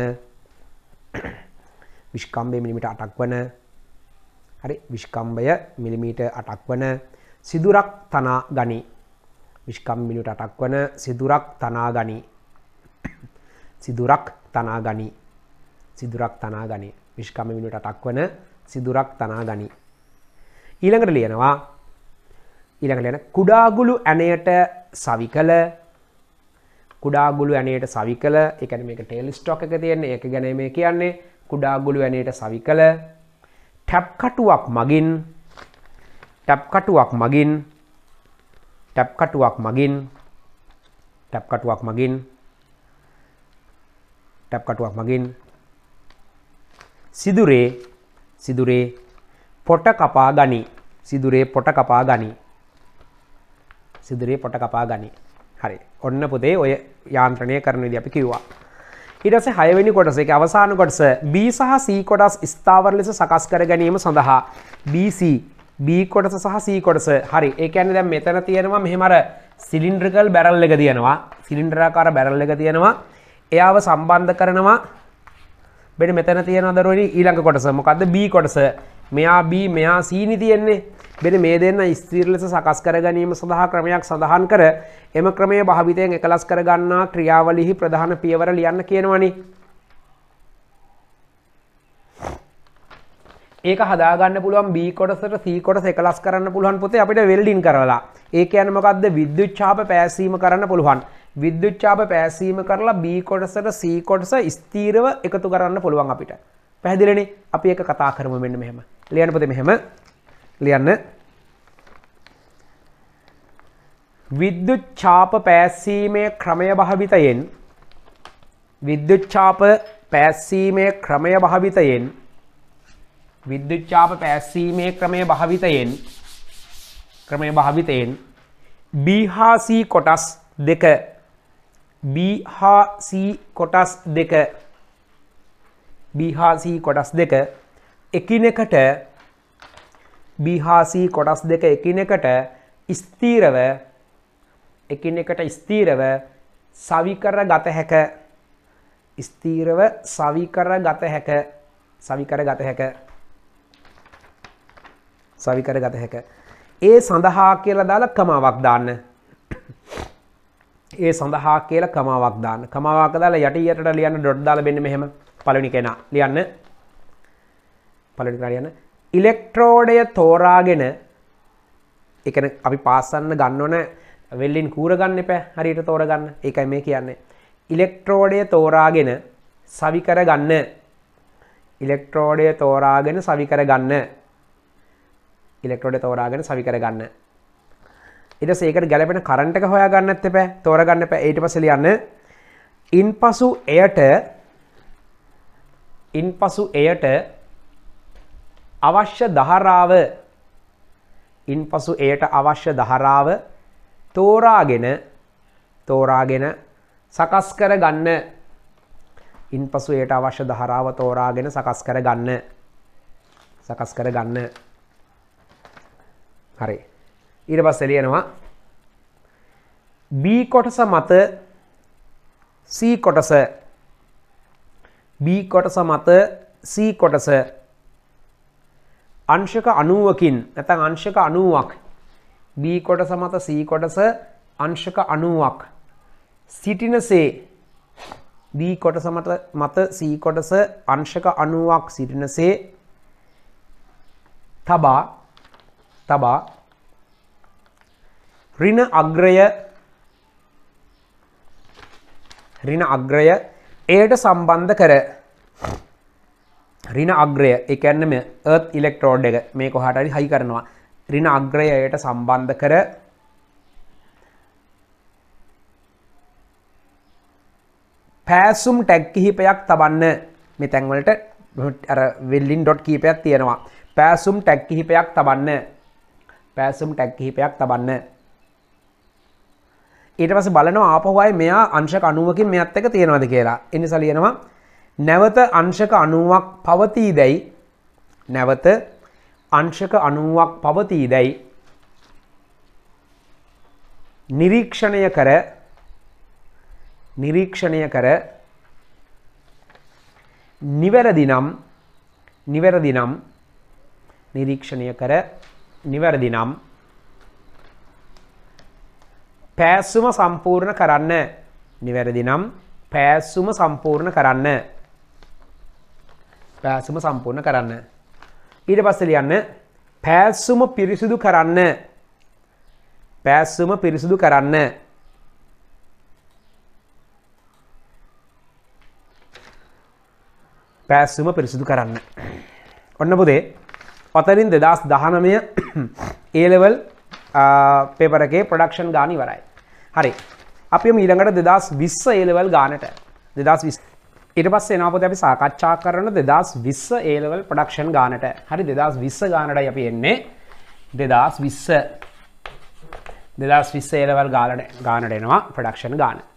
විස්කම්භය මිලිමීටර අටක් වන හරි විස්කම්භය මිලිමීටර අටක් වන සිදුරක් තනා ගනි. විස්කම්භය මිලිමීටර අටක් වන සිදුරක් තනා ගනි. සිදුරක් තනා ගනි. සිදුරක් තනා ගනි. විස්කම්භය මිලිමීටර අටක් වන සිදුරක් තනා ගනි. ඊළඟට ලියනවා ඊළඟට ලියන කුඩාගුළු ඇණයට සවිකල කුඩාගුළු ඇණයට සවිකල ඒ කියන්නේ මේක ටේල් ස්ටොක් එක තියෙන්නේ ඒක ගැන මේ කියන්නේ කුඩාගුළු ඇණයට සවිකල ටැප් කටුවක් මගින් ටැප් කටුවක් මගින් ටැප් කටුවක් මගින් ටැප් කටුවක් මගින් ටැප් කටුවක් මගින් සිදුරේ සිදුරේ පොට කපා ගනි. සිදුරේ පොට කපා ගනි. සිදුරේ පොට කපා ගනි. හරි. ඔන්න පුතේ ඔය යාන්ත්‍රණය කරන විදිහ අපි කිව්වා. ඊට පස්සේ හයවෙනි කොටස ඒකේ අවසාන කොටස B සහ C කොටස් ස්ථාවර ලෙස සකස් කර ගැනීම සඳහා B C B කොටස සහ C කොටස හරි ඒ කියන්නේ දැන් මෙතන තියෙනවා මෙහෙම අර සිලින්ඩ්‍රිකල් බැරල් එක තියෙනවා සිලින්ඩරාකාර බැරල් එක තියෙනවා එයාව සම්බන්ධ කරනවා මෙන්න මෙතන තියෙනවා දරුවනි ඊළඟ කොටස මොකද්ද B කොටස මෙයා B මෙයා C නි තියෙන්නේ මෙන්න මේ දෙන්න ස්ථිර ලෙස සකස් කර ගැනීම සඳහා ක්‍රමයක් සඳහන් කර එම ක්‍රමයේ භාවිතයෙන් එකලස් කර ගන්නා ක්‍රියාවලිහි ප්‍රධාන පියවර ලියන්න කියනවනේ ඒක හදා ගන්න පුළුවන් B කොටසට C කොටස එකලස් කරන්න පුළුවන් පුතේ අපිට වෙල්ඩින් කරලා. ඒ කියන්නේ මොකද්ද? විද්‍යුත් ඡාප පෑසීම කරන්න පුළුවන්. විද්‍යුත් ඡාප පෑසීම කරලා B කොටසට C කොටස ස්ථීරව එකතු කරන්න පුළුවන් අපිට. පැහැදිලිනේ? අපි ඒක කතා කරමු මෙන්න මෙහෙම. ලියන්න පුතේ මෙහෙම. ලියන්න. විද්‍යුත් ඡාප පෑසීමේ ක්‍රමය භාවිතයෙන් විද්‍යුත් ඡාප පෑසීමේ ක්‍රමය භාවිතයෙන් විද්‍යුත් ඡාප පෑසීමේ ක්‍රමයේ භාවිතයෙන් ක්‍රමයේ භාවිතයෙන් B හා C කොටස් දෙක B හා C කොටස් දෙක B හා C කොටස් දෙක එකිනෙකට B හා C කොටස් දෙක එකිනෙකට ස්ථීරව එකිනෙකට ස්ථීරව සවි කර ගත හැක ස්ථීරව සවි කර ගත හැක සවි කර ගත හැක සවි කර ගත හැක ඒ සඳහා කියලා දාලා කමාවක් දාන්න ඒ සඳහා කියලා කමාවක් දාන්න කමාවක් දාලා යටියටට ලියන්න ඩොට් දාලා මෙන්න මෙහෙම පළවෙනි කෙනා ලියන්න පළවෙනි කෙනා ලියන්න ඉලෙක්ට්‍රෝඩය තෝරාගෙන ඒ කියන්නේ අපි පාස්සන්න ගන්න ඕන වෙල්ලින් කූර ගන්න එපා හරියට තෝරගන්න ඒකයි මේ කියන්නේ ඉලෙක්ට්‍රෝඩය තෝරාගෙන සවි කර ගන්න ඉලෙක්ට්‍රෝඩය තෝරාගෙන සවි කර ගන්න ඉලෙක්ට්‍රෝඩය තෝරාගෙන සවි කර ගන්න ඊට පස්සේ ඒකට ගැලපෙන කරන්ට් එක හොයා ගන්නත් එපා තෝරගන්න එපා ඊට පස්සේ ලියන්න ඉන්පසු එයට ඉන්පසු එයට අවශ්‍ය ධාරාව ඉන්පසු එයට අවශ්‍ය ධාරාව තෝරාගෙන තෝරාගෙන සකස් කර ගන්න ඉන්පසු එයට අවශ්‍ය ධාරාව තෝරාගෙන සකස් කර ගන්න සකස් කර ගන්න හරි ඊට පස්සේ ලියනවා B කොටස මත C කොටස B කොටස මත C කොටස අංශක අනූවකින් නැත්නම් අංශක අනූවක් B කොටස මත C කොටස අංශක අනූවක් සිටිනසේ B කොටස මත මත C කොටස අංශක අනූවක් සිටිනසේ තබා තබා ඍණ අග්‍රය ඍණ අග්‍රය එයට සම්බන්ධ කර ඍණ අග්‍රය ඒ කියන්නේ මේ earth electrode එක මේ කොහාට හරි හයි කරනවා ඍණ අග්‍රය එයට සම්බන්ධ කර පෑසුම් ටැග් කිහිපයක් තබන්න මේ තැන් වලට අර වෙල්ලින් ඩොට් කිහිපයක් තියෙනවා පෑසුම් ටැග් කිහිපයක් තබන්න පෑසුම් ටැග් කිහිපයක් තබන්න ඊට පස්සේ බලනවා ආපහු ආයේ මෙයා අංශක අනූවකින් මෙයත් එක තියෙනවද කියලා ඒ නිසා ලියනවා නැවත අංශක අනූවක් පවතීදැයි නැවත අංශක අනූවක් පවතීදැයි නිරීක්ෂණය කර නිරීක්ෂණය කර නිවැරදි නම් නිවැරදි නම් නිරීක්ෂණය කර නිවැරදි නම් පෑසුම සම්පූර්ණ කරන්න නිවැරදි නම් පෑසුම සම්පූර්ණ කරන්න පෑසුම සම්පූර්ණ කරන්න ඊට පස්සේ ලියන්න පෑසුම පිරිසිදු කරන්න පෑසුම පිරිසිදු කරන්න පෑසුම පිරිසිදු කරන්න ඔන්න පුතේ ඔතනින් දෙදාස් දහනවය A level පේපර් එකේ ප්‍රොඩක්ෂන් ගාන ඉවරයි හරි අපි ඊළඟට දෙදාස් විස්ස A level ගානට දෙදාස් විස්ස ඊට පස්සේ එනවා පුතේ අපි සාකච්ඡා කරන දෙදාස් විස්ස A level ප්‍රොඩක්ෂන් ගානට හරි දෙදාස් විස්ස ගානටයි අපි එන්නේ දෙදාස් විස්ස දෙදාස් විස්ස A level ගානට ගානට එනවා ප්‍රොඩක්ෂන් ගාන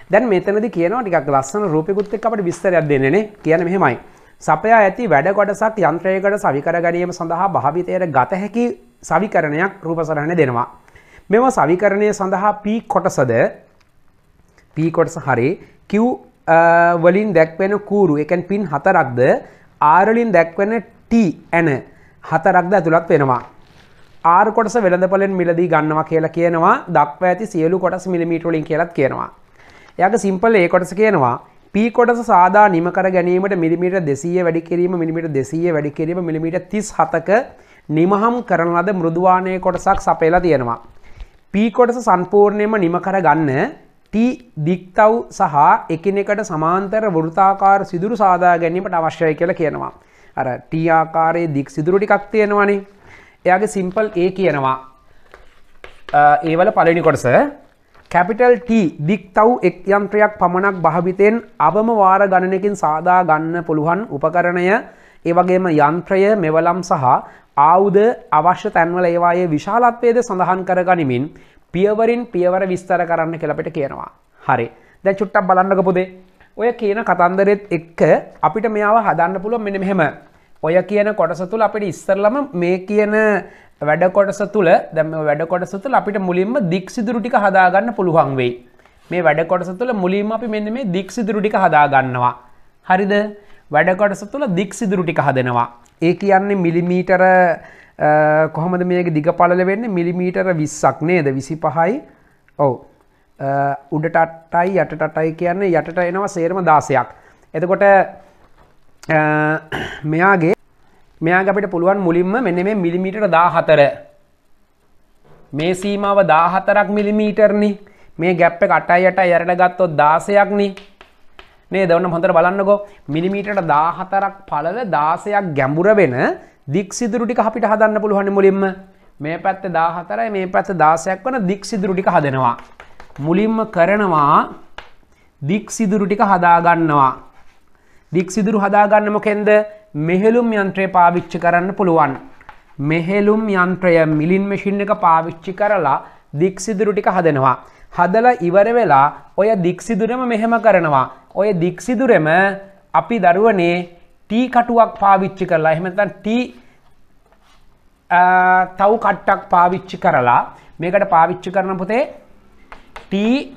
දැන් මෙතනදී කියනවා ටිකක් ලස්සන රූපිකුත් එක්ක අපිට විස්තරයක් දෙන්නේ නේ. කියන්නේ මෙහෙමයි. සපයා ඇති වැඩ කොටසක් යන්ත්‍රයකට සවිකර ගැනීම සඳහා භාවිතයට ගත හැකි සවිකරණයක් රූපසරහනේ දෙනවා. මෙම සවිකරණය සඳහා P කොටසද P කොටස හරි Q වලින් දැක්වෙන කූරු ඒ කියන්නේ පින් හතරක්ද R වලින් දැක්වෙන T එන හතරක්ද ඇතුළත් වෙනවා. R කොටස වෙළඳපොලෙන් මිලදී ගන්නවා කියලා කියනවා. දක්වා ඇති සියලු කොටස් මිලිමීටර වලින් කියලාත් කියනවා. එයාගේ සිම්පල් A කොටස කියනවා P කොටස සාදා නිම කර ගැනීමට මිලිමීටර දෙසීය වැඩි කිරීම මිලිමීටර දෙසීය වැඩි කිරීම මිලිමීටර තිස් හතක නිමහම් කරන ලද මෘදුවානයේ කොටසක් සපයලා තියෙනවා. P කොටස සම්පූර්ණයෙන්ම නිම කර ගන්න T දික්තව් සහ එකිනෙකට සමාන්තර වෘත්තාකාර සිදුරු සාදා ගැනීමට අවශ්‍යයි කියලා කියනවා. අර T ආකාරයේ දික් සිදුරු ටිකක් තියෙනවානේ. එයාගේ සිම්පල් A කියනවා. ඒ වල පළවෙනි කොටස capital T දික්තව් එක් යන්ත්‍රයක් පමණක් භාවිතයෙන් අවම වාර ගණනකින් සාදා ගන්න පුළුවන් උපකරණය ඒ වගේම යන්ත්‍රය මෙවලම් සහ ආයුධ අවශ්‍ය තැන්වල ඒවායේ විශාලත්වයද සඳහන් කර ගනිමින් පියවරින් පියවර විස්තර කරන්න කියලා අපිට කියනවා. හරි. දැන් චුට්ටක් බලන්නකො පුතේ. ඔය කියන කතන්දරෙත් එක්ක අපිට මෙයාව හදන්න පුළුවන් මෙන්න මෙහෙම. ඔය කියන කොටස තුල අපිට ඉස්සරළම මේ කියන වැඩ කොටස තුල දැන් මේ වැඩ කොටස තුල අපිට මුලින්ම දික් සිදුරු ටික හදා ගන්න පුළුවන් වෙයි. මේ වැඩ කොටස තුල මුලින්ම අපි මෙන්න මේ දික් සිදුරු ටික හදා ගන්නවා. හරිද? වැඩ කොටස තුල දික් සිදුරු ටික හදනවා. ඒ කියන්නේ මිලිමීටර කොහොමද මේක දිග පළල වෙන්නේ? මිලිමීටර විස්සක් නේද? විසිපහයි. ඔව්. උඩට අටයි යටට අටයි කියන්නේ යටට එනවා සේරම දාසයක්. එතකොට මෙයාගේ මෙයාගේ අපිට පුළුවන් මුලින්ම මෙන්න මේ මිලිමීටර දාහතර මේ සීමාව දාහතරක් මිලිමීටර්නි. මේ ගැප් එක අටයි අටයි අරගෙන ගත්තොත් දාසයක් නේ. නේද? ඔන්න හොඳට බලන්නකෝ. මිලිමීටර දාහතරක් පළල දාසයක් ගැඹුර වෙන දික් සිදුරු ටික අපිට හදන්න පුළුවන් මුලින්ම. මේ පැත්තේ දාහතරයි මේ පැත්තේ දාසයක් වන දික් සිදුරු ටික හදනවා. මුලින්ම කරනවා දික් සිදුරු ටික හදා ගන්නවා. දික් සිදුරු හදා ගන්න මොකෙන්ද? මෙහෙලුම් යන්ත්‍රය පාවිච්චි කරන්න පුළුවන්. මෙහෙලුම් යන්ත්‍රය මිලින් මැෂින් එක පාවිච්චි කරලා දික් සිදුරු ටික හදනවා. හදලා ඉවර වෙලා ඔය දික් සිදුරෙම මෙහෙම කරනවා. ඔය දික් සිදුරෙම අපි දරුවනේ T කටුවක් පාවිච්චි කරලා එහෙම නැත්නම් T තව් කට්ටක් පාවිච්චි කරලා මේකට පාවිච්චි කරන පුතේ T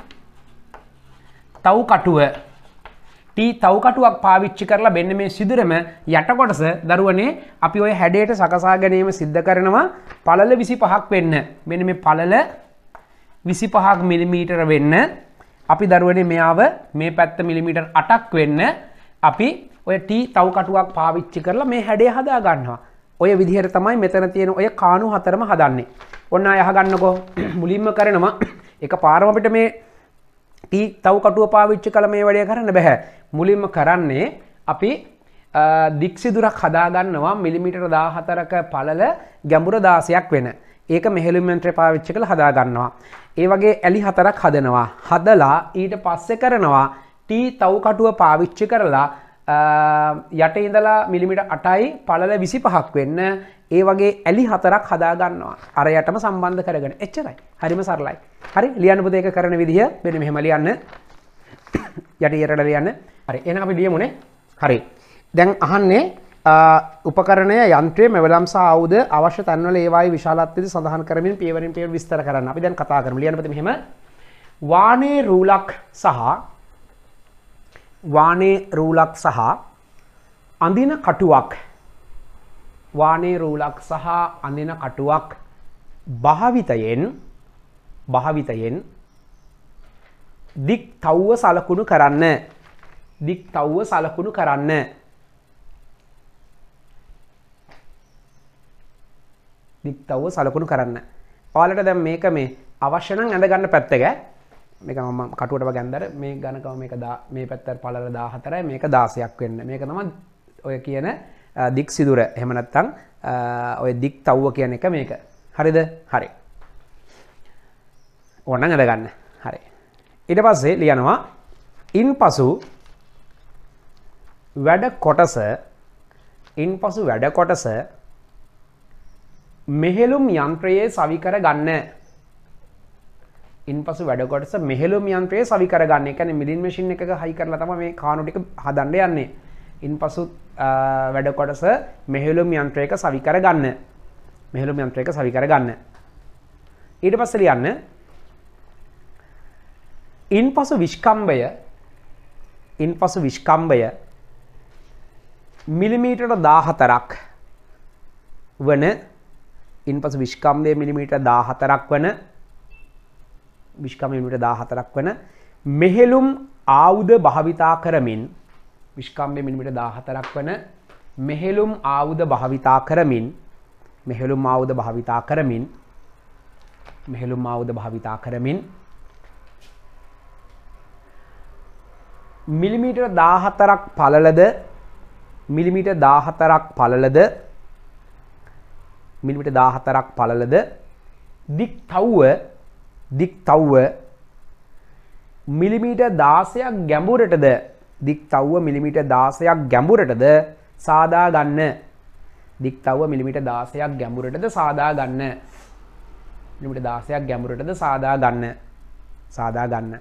තව් කටුව T තව් කටුවක් පාවිච්චි කරලා මෙන්න මේ සිදුරෙම යට කොටස දරුවනේ අපි ওই හැඩයට සකසා ගැනීම සිද්ධ කරනවා පළල විසිපහක් වෙන්න. මෙන්න මේ පළල විසිපහක් මිලිමීටර වෙන්න අපි දරුවනේ මෙයාව මේ පැත්ත මිලිමීටර් අටක් වෙන්න අපි ඔය T තව් කටුවක් පාවිච්චි කරලා මේ හැඩය හදා ගන්නවා. ඔය විදිහට තමයි මෙතන තියෙන ඔය කාණු හතරම හදන්නේ. ඔන්න අය අහගන්නකෝ මුලින්ම කරනවා එකපාරම අපිට මේ T තව් කටුව පාවිච්චි කළා මේ වැඩේ කරන්න බෑ. මුලින්ම කරන්නේ අපි දික් සිදුරක් හදා ගන්නවා මිලිමීටර දාහතරක පළල ගැඹුර දාසයක් වෙන. ඒක මෙහෙලුම් යන්ත්‍රය පාවිච්චි කරලා හදා ගන්නවා. ඒ වගේ ඇලි හතරක් හදනවා. හදලා ඊට පස්සේ කරනවා T තව් කටුව පාවිච්චි කරලා යට ඉඳලා මිලිමීටර් අටයි පළල විසිපහක් වෙන්න ඒ වගේ ඇලි හතරක් හදා ගන්නවා. අර යටම සම්බන්ධ කරගෙන. එච්චරයි. හරිම සරලයි. හරි ලියන්න පුතේ ඒක කරන විදිහ මෙන්න මෙහෙම ලියන්න. යට ඉරට ලියන්න. හරි. එහෙනම් අපි ලියමුනේ. හරි. දැන් අහන්නේ උපකරණය යන්ත්‍රය මෙවලම් සහ ආයුධ අවශ්‍ය තැන්වල ඒවායේ විශාලත්වය සඳහන් කරමින් පියවරින් පියවර විස්තර කරන්න. අපි දැන් කතා කරමු. ලියන්න පුතේ මෙහෙම. වානේ රූලක් සහ වානේ රූලක් සහ අඳින කටුවක් වානේ රූලක් සහ අඳින කටුවක් භාවිතයෙන් භාවිතයෙන් දික් තව්ව සලකුණු කරන්න දික් තව්ව සලකුණු කරන්න දික් තව්ව සලකුණු කරන්න. ඔයාලට දැන් මේක මේ අවශ්‍ය නම් ඇඳ ගන්න පැත්තක මේක මම කටුවට වගේ අnder මේ ඝනකම මේක මේ පැත්තට පළල දාහතරයි මේක දාසයක් වෙන්න. මේක තමයි ඔය කියන දික් සිදුර. එහෙම නැත්නම් ඔය දික් තව්ව කියන එක මේක. හරිද? හරි. ඕනනම් අඳ ගන්න. හරි. ඊට පස්සේ ලියනවා ඉන්පසු වැඩ කොටස ඉන්පසු වැඩ කොටස මෙහෙලුම් යන්ත්‍රයේ සවිකර ගන්න. ඉන්පසු වැඩ කොටස මෙහෙලුම් යන්ත්‍රයේ සවි කරගන්න. ඒ කියන්නේ මිලින් මැෂින් එකක හයි කරලා තමයි මේ කාණු ටික හදන්න යන්නේ. ඉන්පසු වැඩ කොටස මෙහෙලුම් යන්ත්‍රයක සවි කරගන්න. මෙහෙලුම් යන්ත්‍රයක සවි කරගන්න. ඊට පස්සේ ලියන්න ඉන්පසු විස්කම්භය ඉන්පසු විස්කම්භය මිලිමීටර දාහතරක් වන ඉන්පසු විස්කම්භය මිලිමීටර දාහතරක් වන විස්කම්භය මිලිමීටර දාහතරක් වන මෙහෙලුම් ආයුධ භාවිතා කරමින් විස්කම්භය මිලිමීටර දාහතරක් වන මෙහෙලුම් ආයුධ භාවිතා කරමින් මෙහෙලුම් ආයුධ භාවිතා කරමින් මෙහෙලුම් ආයුධ භාවිතා කරමින් මිලිමීටර දාහතරක් පළලද මිලිමීටර දාහතරක් පළලද මිලිමීටර දාහතරක් පළලද දික් තව්ව දික් තව්ව මිලිමීටර දාසයක් ගැඹුරටද දික් තව්ව මිලිමීටර දාසයක් ගැඹුරටද සාදා ගන්න. දික් තව්ව මිලිමීටර දාසයක් ගැඹුරටද සාදා ගන්න. මිලිමීටර දාසයක් ගැඹුරටද සාදා ගන්න. සාදා ගන්න.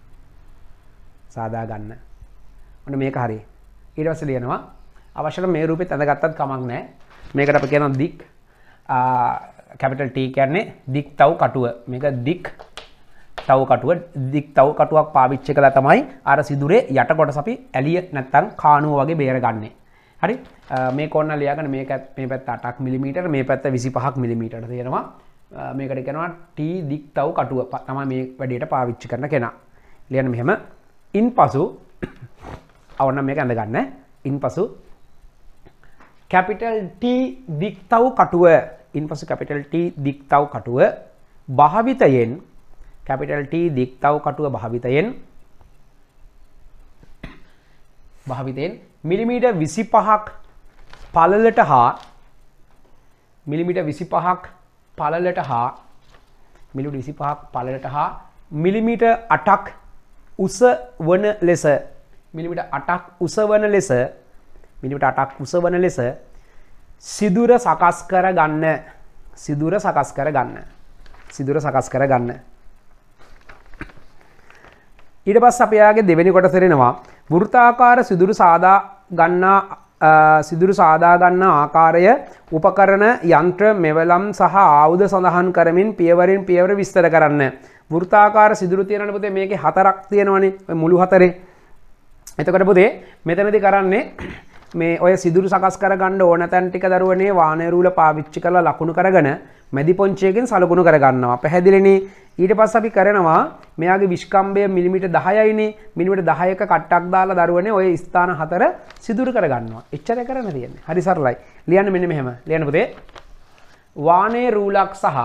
සාදා ගන්න. ඔන්න මේක හරි. ඊට පස්සේ ලියනවා අවශ්‍ය නම් මේ රූපෙත් අඳගත්තත් කමක් නැහැ. මේකට අපි කියනවා දික් කැපිටල් T කියන්නේ දික් තව් කටුව. මේක දික් තව් කටුව. දික් තව් කටුවක් පාවිච්චි කළා තමයි අර සිදුරේ යට කොටස අපි ඇලිය නැත්තම් කාණුව වගේ බේරගන්නේ. හරි. මේක ඕන්න ලියාගන්න. මේක මේ පැත්ත අටක් මිලිමීටර මේ පැත්ත විසිපහක් මිලිමීටර තියෙනවා. මේකට කියනවා T දික් තව් කටුව. තමයි මේ වැඩේට පාවිච්චි කරන කෙනා. ලියන්න මෙහෙම ඉන්පසු අවන්න මේක ඇඳ ගන්න. ඉන්පසු කැපිටල් T දික්තව් කටුව ඉන්පසු කැපිටල් T දික්තව් කටුව භාවිතයෙන් කැපිටල් T දික්තව් කටුව භාවිතයෙන් භාවිතයෙන් මිලිමීටර් විසිපහක් පළලට හා මිලිමීටර් විසිපහක් පළලට හා මිලිමීටර් විසිපහක් පළලට හා මිලිමීටර් අටක් උස වන ලෙස මිලිමීටර් අටක් උස වන ලෙස මිලිමීටර් අටක් උස වන ලෙස සිදුර සකස් කර ගන්න. සිදුර සකස් කර ගන්න. සිදුර සකස් කර ගන්න. ඊට පස්සේ අපි යාගේ දෙවෙනි කොටස දෙනවා වෘත්තාකාර සිදුරු සාදා ගන්නා සිදුරු සාදා ගන්නා ආකාරය උපකරණ යන්ත්‍ර මෙවලම් සහ ආයුධ සඳහන් කරමින් පියවරින් පියවර විස්තර කරන්න. වෘත්තාකාර සිදුරු තියෙනවනේ පුතේ මේකේ හතරක් තියෙනවනේ ඔය මුළු හතරේ. එතකොට පුතේ මෙතනදී කරන්නේ මේ ඔය සිදුරු සකස් කරගන්න ඕන තැන් ටික දරුවනේ වානේ රූල පාවිච්චි කරලා ලකුණු කරගෙන මැදි පොන්චියකින් සලකුණු කරගන්නවා. පැහැදිලිනේ. ඊට පස්සේ අපි කරනවා මෙයාගේ විස්කම්භය මිලිමීටර් දහයයිනේ. මිලිමීටර් දහයක කට්ටක් දාලා දරුවනේ ඔය ස්ථාන හතර සිදුරු කරගන්නවා. එච්චර කරන්න තියෙන්නේ. හරි සරලයි. ලියන්න මෙන්න මෙහෙම. ලියන්න පුතේ. වානේ රූලක් සහ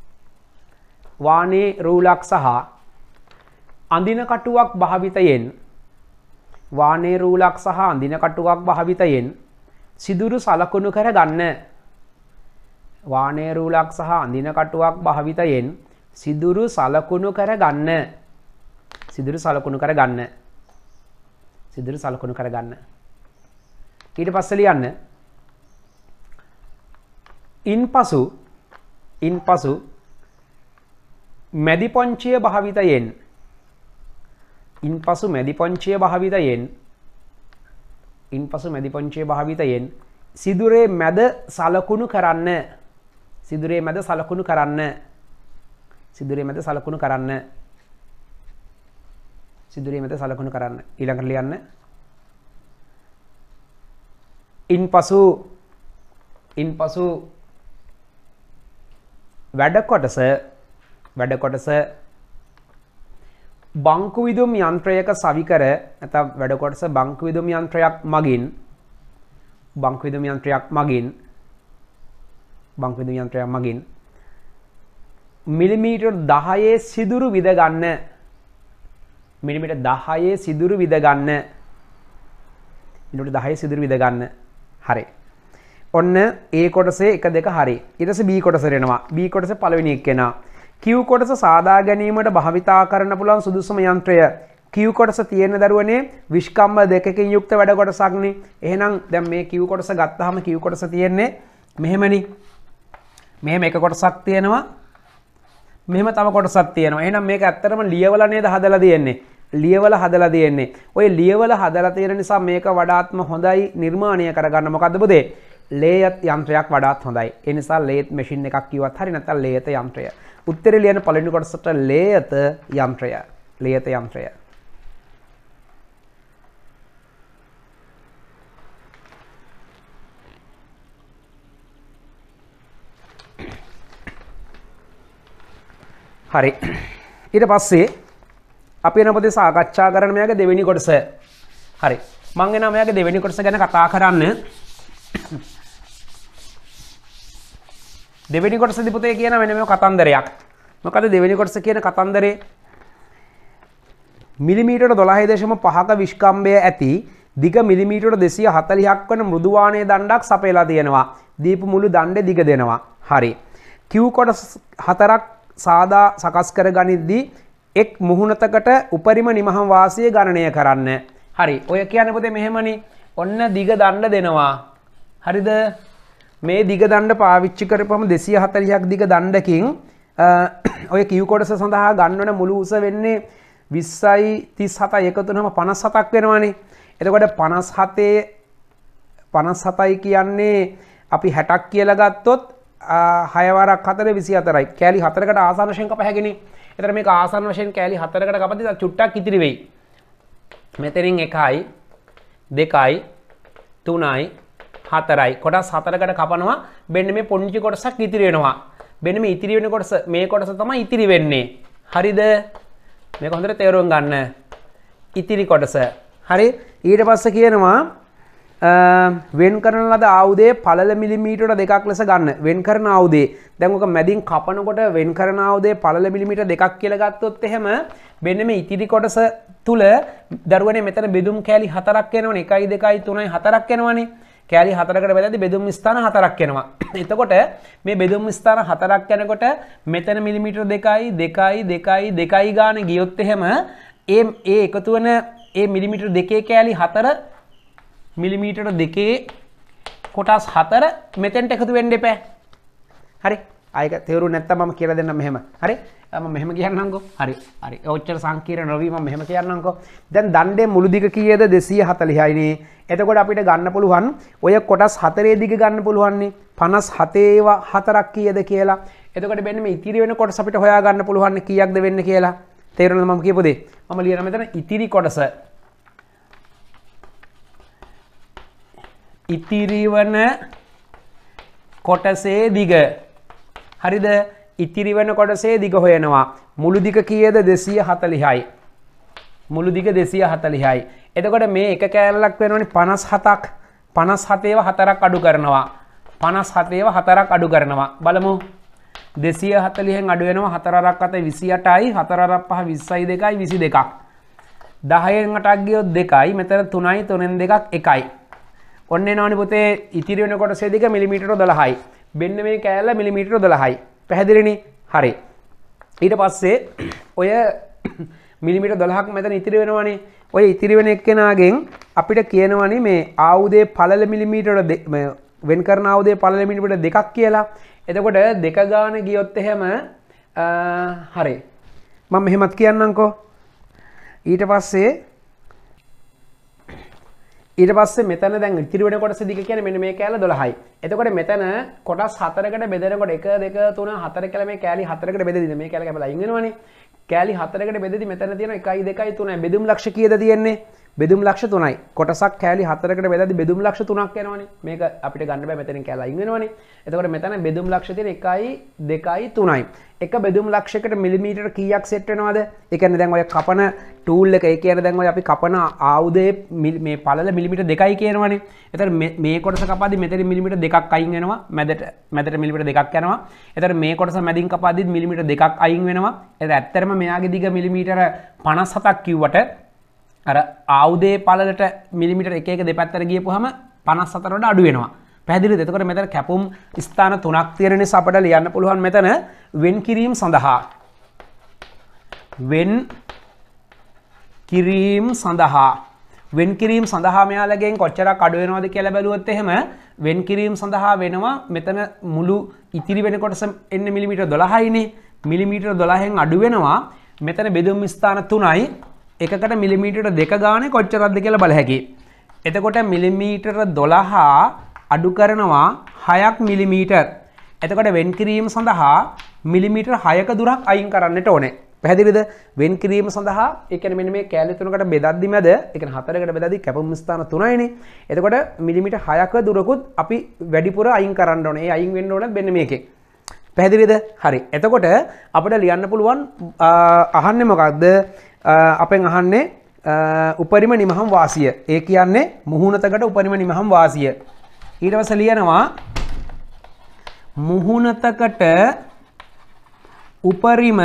වානේ රූලක් සහ අඳින කටුවක් භාවිතයෙන් වානේ රූලක් සහ අඳින කටුවක් භාවිතයෙන් සිදුරු සලකුණු කර ගන්න. වානේ රූලක් සහ අඳින කටුවක් භාවිතයෙන් සිදුරු සලකුණු කර ගන්න. සිදුරු සලකුණු කර ගන්න. සිදුරු සලකුණු කර ගන්න. ඊට පස්සේ ලියන්න ඉන්පසු ඉන්පසු මැදි පොන්චිය භාවිතයෙන් ඉන්පසු මැදි පොන්චිය භාවිතයෙන් ඉන්පසු මැදි පොන්චිය භාවිතයෙන් සිදුරේ මැද සලකුණු කරන්න. සිදුරේ මැද සලකුණු කරන්න. සිදුරේ මැද සලකුණු කරන්න. සිදුරේ මැද සලකුණු කරන්න. ඊළඟට ලියන්න ඉන්පසු ඉන්පසු වැඩ කොටස වැඩ කොටස බංකු විදුම් යන්ත්‍රයක සවිකර නැත්නම් වැඩ කොටස බංකු විදුම් යන්ත්‍රයක් මගින් බංකු විදුම් යන්ත්‍රයක් මගින් බංකු විදුම් යන්ත්‍රයක් මගින් මිලිමීටර් දහයේ සිදුරු විද ගන්න. මිලිමීටර් දහයේ සිදුරු විද ගන්න. මිලිමීටර් දහයේ සිදුරු විද ගන්න. හරි. ඔන්න A කොටසේ එක දෙක හරි. ඊට පස්සේ B කොටසට එනවා. B කොටසේ පළවෙනි එක එනවා. Q කොටස සාදා ගැනීමට භාවිතා කරන්න පුළුවන් සුදුසුම යන්ත්‍රය. Q කොටස තියෙන දරුවනේ විස්කම්භ දෙකකින් යුක්ත වැඩ කොටසක්නේ. එහෙනම් දැන් මේ Q කොටස ගත්තාම Q කොටස තියෙන්නේ මෙහෙමනේ. මෙහෙම එක කොටසක් තියෙනවා. මෙහෙම තව කොටසක් තියෙනවා. එහෙනම් මේක ඇත්තටම ලියවලා නේද හදලා තියෙන්නේ? ලියවලා හදලා තියෙන්නේ. ඔය ලියවලා හදලා තියෙන නිසා මේක වඩාත්ම හොඳයි නිර්මාණය කරගන්න. මොකද්ද පුතේ? ලේයත් යන්ත්‍රයක් වඩාත් හොඳයි. ඒ නිසා ලේත් මැෂින් එකක් කිව්වත් හරි නැත්නම් ලේයත යන්ත්‍රය. උත්තරේ ලියන පළවෙනි කොටසට ලේයත යන්ත්‍රය. ලේයත යන්ත්‍රය. හරි. ඊට පස්සේ අපි යන පොතේ සාකච්ඡා කරන මෙයාගේ දෙවෙනි කොටස. හරි. මම එනවා මෙයාගේ දෙවෙනි කොටස ගැන කතා කරන්න. දෙවෙනි කොටසදී පුතේ කියන මෙන්න මේ කතන්දරයක්. මොකද දෙවෙනි කොටස කියන කතන්දරේ මිලිමීටර දොළහයි දශම පහක විස්කම්භය ඇති දිග මිලිමීටර දෙසිය හතළිහක් වන මෘදුවාණයේ දණ්ඩක් සපයලා තියෙනවා. දීපු මුළු දණ්ඩේ දිග දෙනවා. හරි. Q කොටස් හතරක් සාදා සකස් කර ගනිද්දී එක් මුහුණතකට උපරිම නිමහම් වාසිය ගණනය කරන්න. හරි. ඔය කියන්නේ පුතේ මෙහෙමනේ. ඔන්න දිග දණ්ඩ දෙනවා. හරිද? මේ දිග දණ්ඩ පාවිච්චි කරපුවම දෙසිය හතළිහක් දිග දණ්ඩකින් ඔය Q කොටස සඳහා ගන්නවන මුළු උස වෙන්නේ විස්සයි තිස් හතයි එකතු වුනම පනස් හතක් වෙනවනේ. එතකොට පනස් හතේ පනස් හතයි කියන්නේ අපි හැටක් කියලා ගත්තොත් හය වරක් හතර විසි හතරයි. කෑලි හතරකට ආසන්න වශයෙන් කප හැකිනේ. එතකොට මේක ආසන්න වශයෙන් කෑලි හතරකට කපද්දී චුට්ටක් ඉතිරි වෙයි. මෙතනින් එකයි දෙකයි තුනයි හතරයි කොටස් හතරකට කපනවා. මෙන්න මේ පොන්චි කොටසක් ඉතිරි වෙනවා. මෙන්න මේ ඉතිරි වෙන කොටස මේ කොටස තමයි ඉතිරි වෙන්නේ. හරිද? මේක හොඳට තේරුම් ගන්න. ඉතිරි කොටස. හරි. ඊට පස්සේ කියනවා වෙන් කරන ලද ආයුධයේ පළල මිලිමීටර දෙකක් ලෙස ගන්න. වෙන් කරන ආයුධයේ දැන් ඔක මැදින් කපනකොට වෙන් කරන ආයුධයේ පළල මිලිමීටර දෙකක් කියලා ගත්තොත් එහෙම මෙන්න මේ ඉතිරි කොටස තුල දරුවනේ මෙතන බෙදුම් කෑලි හතරක් එනවනේ. එකයි දෙකයි තුනයි හතරක් එනවනේ. කෑලි හතරකට බෙදද්දි බෙදුම් ස්ථාන හතරක් එනවා. එතකොට මේ බෙදුම් ස්ථාන හතරක් යනකොට මෙතන මිලිමීටර දෙකයි දෙකයි දෙකයි දෙකයි ගාන ගියොත් එහෙම ඒ ඒ එකතු වෙන ඒ මිලිමීටර දෙකේ කෑලි හතර මිලිමීටර දෙකේ කොටස් හතර මෙතෙන්ට එකතු වෙන්න එපා. හරි. ආයක තේරුම් නැත්තම් මම කියලා දෙන්නම් මෙහෙම. හරි. මම මෙහෙම කියන්නම්කෝ. හරි. හරි. ඔච්චර සංකීර්ණ නොවි මම මෙහෙම කියන්නම්කෝ. දැන් දණ්ඩේ මුළු දිග කීයද? දෙසිය හතළිහයිනේ. එතකොට අපිට ගන්න පුළුවන් ඔය කොටස් හතරේ දිග ගන්න පුළුවන්නේ පනස් හතේ හතරක් කීයද කියලා. එතකොට මෙන්න මේ ඉතිරි වෙන කොටස අපිට හොයා ගන්න පුළුවන් කීයක්ද වෙන්නේ කියලා. තේරුණාද මම කියපු දේ? මම ලියන මෙතන ඉතිරි කොටස. ඉතිරි වන කොටසේ දිග. හරිද? ඉතිරි වෙන කොටසේ දිග හොයනවා. මුළු දිග කීයද? දෙසිය හතළිහයි. මුළු දිග දෙසිය හතළිහයි. එතකොට මේ එක කෑල්ලක් වෙනවනේ පනස් හතක්. පනස් හතේව හතරක් අඩු කරනවා. පනස් හතේව හතරක් අඩු කරනවා. බලමු. දෙසිය හතළිහෙන් අඩු වෙනවා හතර අරක් අත විසි අටයි. හතර අරක් පහ විස්සයි දෙකයි විසි දෙකක්. දහයෙන් අටක් ගියොත් දෙකයි. මෙතන තුනයි තුනෙන් දෙකක් එකයි. ඔන්න එනවනේ පුතේ ඉතිරි වෙන කොටසේ දිග මිලිමීටර දොළහයි. මෙන්න මේ කෑල්ල මිලිමීටර දොළහයි. පැහැදිලිනේ? හරි. ඊට පස්සේ ඔය මිලිමීටර දොළහක් මෙතන ඉතිරි වෙනවනේ. ඔය ඉතිරි වෙන එක්කෙනාගෙන් අපිට කියනවනේ මේ ආයුධයේ පළල මිලිමීටර වෙන් කරන ආයුධයේ පළල මිලිමීටර දෙකක් කියලා. එතකොට දෙක ගාන ගියොත් එහෙම හරි. මම මෙහෙමත් කියන්නම්කෝ. ඊට පස්සේ ඊට පස්සේ මෙතන දැන් ඉතිරි වෙන කොටස දිග කියන්නේ මෙන්න මේ කෑල්ල දොළහයි. එතකොට මෙතන කොටස් හතරකට බෙදෙනකොට එක දෙක තුන හතර කියලා මේ කෑලි හතරකට බෙදෙදී මේ කෑල්ල කැපලා අයින් වෙනවනේ. කෑලි හතරකට බෙදෙදී මෙතන තියෙන එකයි දෙකයි තුනයි බෙදුම් ලක්ෂ කීයද තියෙන්නේ? බෙදුම් ලක්ෂ තුනයි. කොටසක් කෑලි හතරකට බෙදද්දී බෙදුම් ලක්ෂ තුනක් එනවනේ. මේක අපිට ගන්න බෑ මෙතනින් කෑල්ල අයින් වෙනවනේ. එතකොට මෙතන බෙදුම් ලක්ෂ තියෙන එකයි දෙකයි තුනයි. එක බෙදුම් ලක්ෂයකට මිලිමීටර කීයක් සෙට් වෙනවද? ඒ කියන්නේ දැන් ඔය කපන ටූල් එක ඒ කියන්නේ දැන් ඔය අපි කපන ආයුධයේ මේ පළල මිලිමීටර දෙකයි කියනවනේ. එතකොට මේ කොටස කපද්දී මෙතන මිලිමීටර දෙකක් අයින් වෙනවා. මැදට මැදට මිලිමීටර දෙකක් යනවා. එතකොට මේ කොටස මැදින් කපද්දී මිලිමීටර දෙකක් අයින් වෙනවා. එතකොට ඇත්තටම මෙයාගේ දිග මිලිමීටර පනස් හතක් කිව්වට අර ආයුධයේ පළලට මිලිමීටර එක එක දෙපැත්තට ගියපුවාම පනස් හතර වඩා අඩු වෙනවා. පැහැදිලිද? එතකොට මෙතන කැපුම් ස්ථාන තුනක් තියෙන නිසා අපිට ලියන්න පුළුවන් මෙතන වෙන් කිරීම සඳහා වෙන් කිරීම සඳහා වෙන් කිරීම සඳහා මෙයාලගෙන් කොච්චරක් අඩු වෙනවද කියලා බැලුවොත් එහෙම වෙන් කිරීම සඳහා වෙනවා මෙතන මුළු ඉතිරි වෙන කොටස එන්නේ මිලිමීටර දොළහයිනේ. මිලිමීටර දොළහෙන් අඩු වෙනවා. මෙතන බෙදුම් ස්ථාන තුනයි. එකකට මිලිමීටර දෙක ගානේ කොච්චරක්ද කියලා බල හැකියි. එතකොට මිලිමීටර දොළහ අඩු කරනවා හයක් මිලිමීටර. එතකොට වෙන් කිරීම සඳහා මිලිමීටර හයක දුරක් අයින් කරන්නට ඕනේ. පැහැදිලිද? වෙන් කිරීම සඳහා ඒ කියන්නේ මෙන්න මේ කෑලි තුනකට බෙදද්දි මැද ඒ කියන්නේ හතරකට බෙදද්දි කැපුම් ස්ථාන තුනයිනේ. එතකොට මිලිමීටර හයක දුරකුත් අපි වැඩිපුර අයින් කරන්න ඕනේ. ඒ අයින් වෙන්න ඕනේ මෙන්න මේකෙන්. පැහැදිලිද? හරි. එතකොට අපිට ලියන්න පුළුවන් අහන්නේ මොකක්ද? අපෙන් අහන්නේ උපරිම නිමහම් වාසිය. ඒ කියන්නේ මුහුණතකට උපරිම නිමහම් වාසිය. ඊට පස්සේ ලියනවා මුහුණතකට උපරිම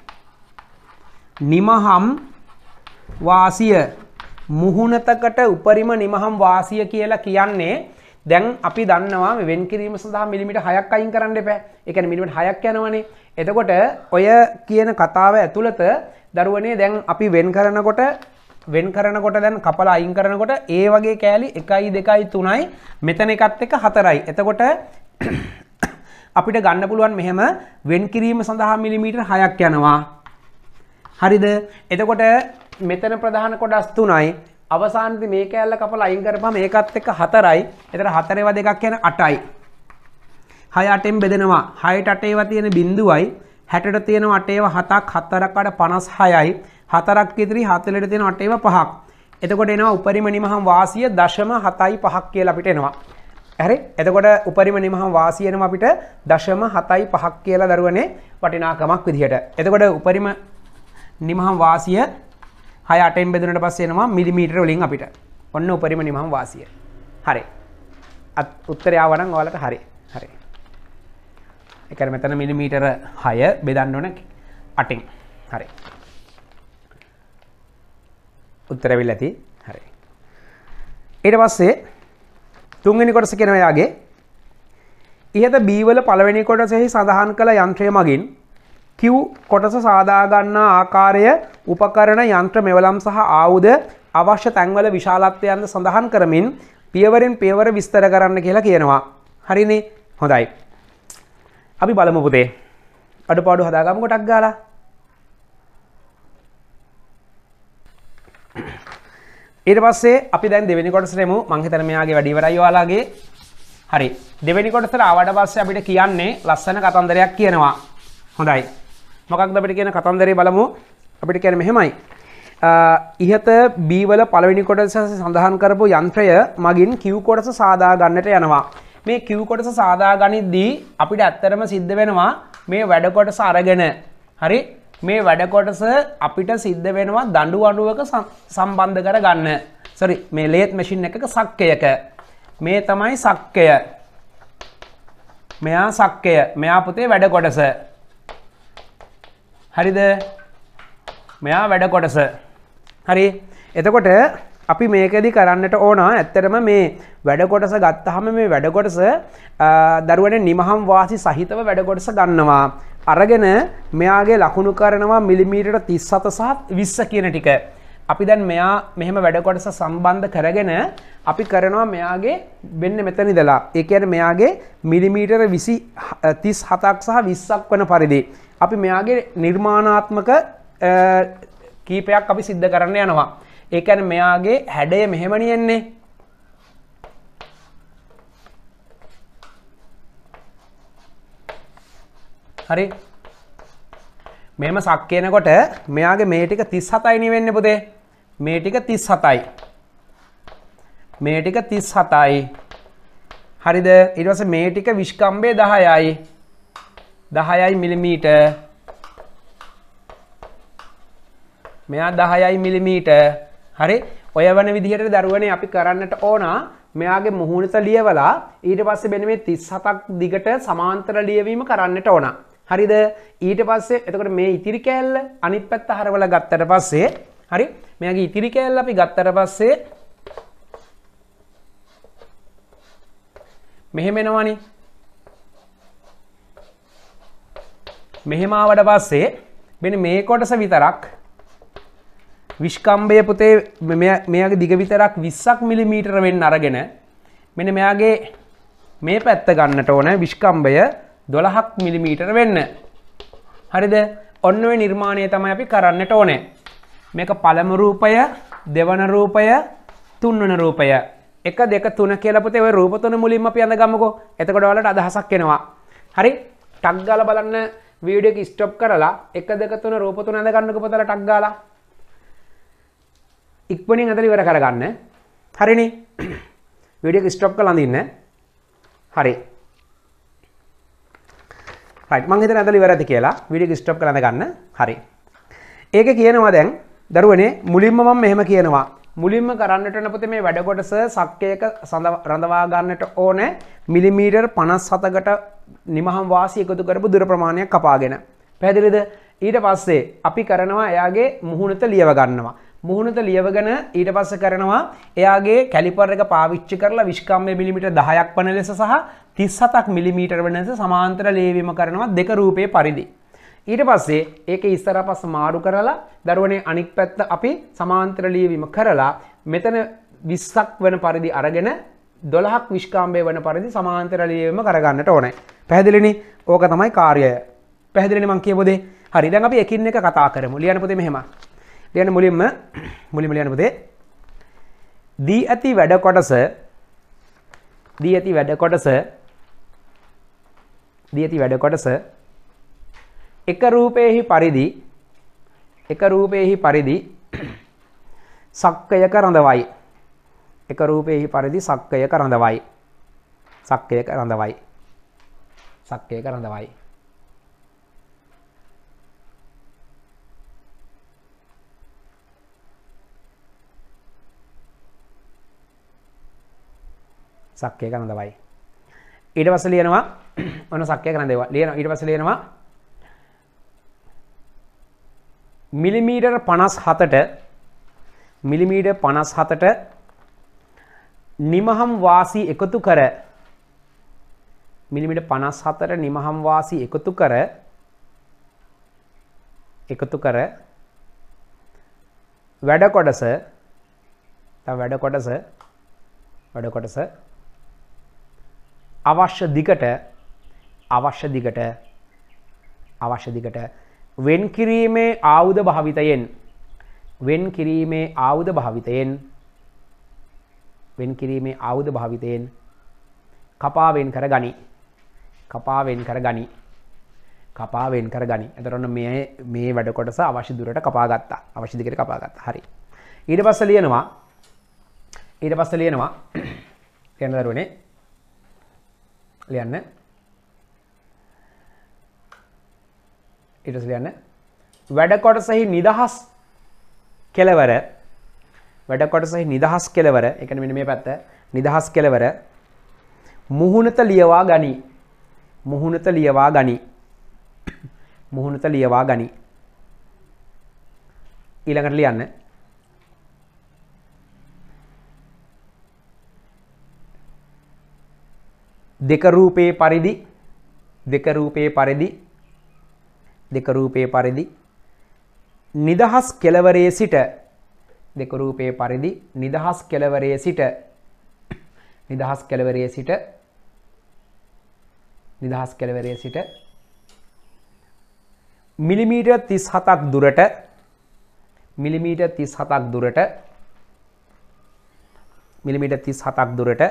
නිමහම් වාසිය. මුහුණතකට උපරිම නිමහම් වාසිය කියලා කියන්නේ දැන් අපි දන්නවා මේ වෙන් කිරීම සඳහා මිලිමීටර හයක් අයින් කරන්න එපා. ඒ කියන්නේ මිලිමීටර හයක් යනවනේ. එතකොට ඔය කියන කතාව ඇතුළත දරුවනේ දැන් අපි වෙන් කරනකොට වෙන් කරනකොට දැන් කපලා අයින් කරනකොට ඒ වගේ කෑලි එකයි දෙකයි තුනයි මෙතන එකත් එක්ක හතරයි. එතකොට අපිට ගන්න පුළුවන් මෙහෙම වෙන් කිරීම සඳහා මිලිමීටර හයක් යනවා. හරිද? එතකොට මෙතන ප්‍රධාන කොටස් තුනයි. අවසානයේදී මේ කෑල්ල කපලා අයින් කරපුවම ඒකත් එක්ක හතරයි. එතන හතරේව දෙකක් කියන්නේ අටයි. හය අටෙන් බෙදෙනවා. හයට අටේව තියෙන බිඳුවයි. හැටට තියෙනවා අටේව හතක්. හතරක් අඩ පනස් හයයි. හතරක් ඉදිරි හතලට තියෙන අටේව පහක්. එතකොට එනවා උපරිම නිමහම් වාසිය දශම හතයි පහක් කියලා අපිට එනවා. හරි? එතකොට උපරිම නිමහම් වාසිය එනවා අපිට දශම හතයි පහක් කියලා දරුවනේ වටිනාකමක් විදිහට. එතකොට උපරිම නිමහම් වාසිය හය අටෙන් බෙදුනට පස්සේ එනවා මිලිමීටර වලින් අපිට. ඔන්න උපරිම නිමහම් වාසිය. හරි. උත්තරය ආව නම් ඔයාලට හරි. හරි. ඒ කියන්නේ මෙතන මිලිමීටර හය බෙදන්න ඕන අටෙන්. හරි. උත්තර වෙලා ඇති. හරි. ඊට පස්සේ තුන්වෙනි කොටස කියනවා යාගේ ඉහත B වල පළවෙනි කොටසෙහි සඳහන් කළ යන්ත්‍රය මගින් Q කොටස සාදා ගන්නා ආකාරය උපකරණ යන්ත්‍ර මෙවලම් සහ ආයුධ අවශ්‍ය තැන්වල විශාලත්වයන්ද සඳහන් කරමින් පියවරෙන් පියවර විස්තර කරන්න කියලා කියනවා. හරිනේ? හොඳයි. අපි බලමු පුතේ. අඩුපාඩු හදාගමු කොටක් ගාලා. ඊට පස්සේ අපි දැන් දෙවෙනි කොටසට එමු. මං හිතන්නේ මෙයාගේ වැඩි ඉවරයි ඔයාලගේ. හරි. දෙවෙනි කොටසට ආවට පස්සේ අපිට කියන්නේ ලස්සන කතන්දරයක් කියනවා. හොඳයි. මොකක්ද අපිට කියන කතන්දරේ බලමු. අපිට කියන්නේ මෙහෙමයි. ඉහත B වල පළවෙනි කොටස සඳහන් කරපු යන්ත්‍රය මගින් Q කොටස සාදා ගන්නට යනවා. මේ Q කොටස සාදා ගනිද්දී අපිට ඇත්තටම සිද්ධ වෙනවා මේ වැඩ කොටස අරගෙන. හරි? මේ වැඩ කොටස අපිට සිද්ධ වෙනවා දඬු අණුවක සම්බන්ධ කරගන්න. sorry මේ ලේත් මැෂින් එකක සක්කයක. මේ තමයි සක්කය. මෙයා සක්කය. මෙයා පුතේ වැඩ කොටස. හරිද? මෙයා වැඩ කොටස. හරි. එතකොට අපි මේකෙදි කරන්නට ඕන ඇත්තටම මේ වැඩ කොටස ගත්තාම මේ වැඩ කොටස දරුවනේ නිමහම් වාසි සහිතව වැඩ කොටස ගන්නවා. අරගෙන මෙයාගේ ලකුණු කරනවා මිලිමීටර තිස් හත සහ විස්ස කියන ටික. අපි දැන් මෙයා මෙහෙම වැඩ කොටස සම්බන්ධ කරගෙන අපි කරනවා මෙයාගේ වෙන්න මෙතන ඉඳලා. ඒ කියන්නේ මෙයාගේ මිලිමීටර විසි තිස් හතක් සහ විස්සක් වන පරිදි අපි මෙයාගේ නිර්මාණාත්මක කීපයක් අපි සිද්ධ කරන්න යනවා. ඒ කියන්නේ මෙයාගේ හැඩය මෙහෙම නියන්නේ. හරි. මෙහෙම සක් කියනකොට මෙයාගේ මේ ටික තිස් හතයි නේ වෙන්නේ පුතේ. මේ ටික තිස් හතයි. මේ ටික තිස් හතයි. හරිද? ඊට පස්සේ මේ ටික විස්කම්භය දහයයි. දහයයි මිලිමීටර. මෙයා දහයයි මිලිමීටර. හරි? ඔය වන විදිහට දරුවනේ අපි කරන්නට ඕන මෙයාගේ මුහුණත ලියවලා ඊට පස්සේ මෙන්න මේ තිස් හතක් දිගට සමාන්තර ලියවීම කරන්නට ඕන. හරිද? ඊට පස්සේ එතකොට මේ ඉතිරි කෑල්ල අනිත් පැත්ත හරවලා ගත්තට පස්සේ හරි මෙයාගේ ඉතිරි කෑල්ල අපි ගත්තට පස්සේ මෙහෙම එනවනේ. මෙහෙම ආවට පස්සේ මෙන්න මේ කොටස විතරක් විස්කම්භය පුතේ මෙයාගේ දිග විතරක් විස්සක් මිලිමීටර වෙන්න අරගෙන මෙන්න මෙයාගේ මේ පැත්ත ගන්නට ඕන විස්කම්භය දොළහක් මිලිමීටර වෙන්න. හරිද? ඔන්න ඔය නිර්මාණය තමයි අපි කරන්නට ඕනේ. මේක පළමු රූපය, දෙවන රූපය, තුන්වන රූපය. එක දෙක තුන කියලා පුතේ ඔය රූප තුන මුලින්ම අපි අඳගමුකෝ. එතකොට ඔයාලට අදහසක් එනවා. හරි? ටක් ගාලා බලන්න වීඩියෝ එක ස්ටොප් කරලා එක දෙක තුන රූප තුන අඳ ගන්නකෝ පුතලා ටක් ගාලා. ඉක්මනින් අදලා ඉවර කරගන්න. හරිනේ? වීඩියෝ එක ස්ටොප් කරලා අඳින්න. හරි. රයිට් මම හිතන්නේ අදලා ඉවරයි කියලා වීඩියෝ එක ස්ටොප් කරලා අඳ ගන්න. හරි. ඒක කියනවා දැන් දරුවනේ මුලින්ම මම මෙහෙම කියනවා. මුලින්ම කරන්නට වෙන පුතේ මේ වැඩ කොටස සක්කයක රඳවා ගන්නට ඕනේ මිලිමීටර් පනස් හතකට නිමහම් වාසි එකතු කරපු දුර ප්‍රමාණයක් කපාගෙන. පැහැදිලිද? ඊට පස්සේ අපි කරනවා එයාගේ මුහුණත ලියව ගන්නවා. මුහුණත ලියවගෙන ඊට පස්සේ කරනවා එයාගේ කැලිපර් එක පාවිච්චි කරලා විස්කම්බේ මිලිමීටර් දහයක් වන ලෙස සහ තිස් හතක් මිලිමීටර් වන ලෙස සමාන්තර ලේවීම කරනවා දෙක රූපයේ පරිදි. ඊට පස්සේ ඒක ඉස්සරහ පස්ස මාරු කරලා දරුවනේ අනික් පැත්ත අපි සමාන්තර ලියවීම කරලා මෙතන විස්සක් වෙන පරිදි අරගෙන දොළහක් විස්කාම්බේ වෙන පරිදි සමාන්තර ලියවීම කරගන්නට ඕනේ. පැහැදිලිනේ? ඕක තමයි කාර්යය. පැහැදිලිනේ මං කියපු දේ? හරි. දැන් අපි එකින් එක කතා කරමු. ලියන්න පුතේ මෙහෙම. ලියන්න මුලින්ම මුලින්ම ලියන්න පුතේ. දී ඇති වැඩ කොටස දී ඇති වැඩ කොටස දී ඇති වැඩ කොටස එක රූපේහි පරිදි එක රූපේහි පරිදි සක්කයක රඳවයි. එක රූපේහි පරිදි සක්කයක රඳවයි. සක්කයක රඳවයි. සක්කයක රඳවයි. සක්කයක රඳවයි. ඊට පස්සේ ලියනවා ඔන්න සක්කයක රඳවයි. ලියනවා ඊට පස්සේ ලියනවා මිලිමීටර් පනස් හතට මිලිමීටර් පනස් හතට නිමහම් වාසි එකතු කර මිලිමීටර් පනස් හතට නිමහම් වාසි එකතු කර එකතු කර වැඩ කොටස තව වැඩ කොටස වැඩ කොටස අවශ්‍ය දිගට අවශ්‍ය දිගට අවශ්‍ය දිගට වෙන් කිරීමේ ආයුධ භාවිතයෙන් වෙන් කිරීමේ ආයුධ භාවිතයෙන් වෙන් කිරීමේ ආයුධ භාවිතයෙන් කපා වෙන් කර ගනි. කපා වෙන් කර ගනි. කපා වෙන් කර ගනි. එතකොට මේ මේ වැඩ කොටස අවශ්‍ය දුරට කපා ගත්තා. අවශ්‍ය දිගට කපා ගත්තා. හරි. ඊට පස්සේ ලියනවා ඊට පස්සේ ලියනවා කියන දරුවනේ ලියන්න ඊට පස්සේ ලියන්න වැඩ කොටසෙහි නිදහස් කෙලවර වැඩ කොටසෙහි නිදහස් කෙලවර ඒ කියන්නේ මෙන්න මේ පැත්ත නිදහස් කෙලවර මුහුණත ලියවා ගනි. මුහුණත ලියවා ගනි. මුහුණත ලියවා ගනි. ඊළඟට ලියන්න දෙක රූපේ පරිදි දෙක රූපේ පරිදි දෙක රූපේ පරිදි නිදහස් කෙලවරේ සිට දෙක රූපේ පරිදි නිදහස් කෙලවරේ සිට නිදහස් කෙලවරේ සිට නිදහස් කෙලවරේ සිට මිලිමීටර් තිස් හතක් දුරට මිලිමීටර් තිස් හතක් දුරට මිලිමීටර් තිස් හතක් දුරට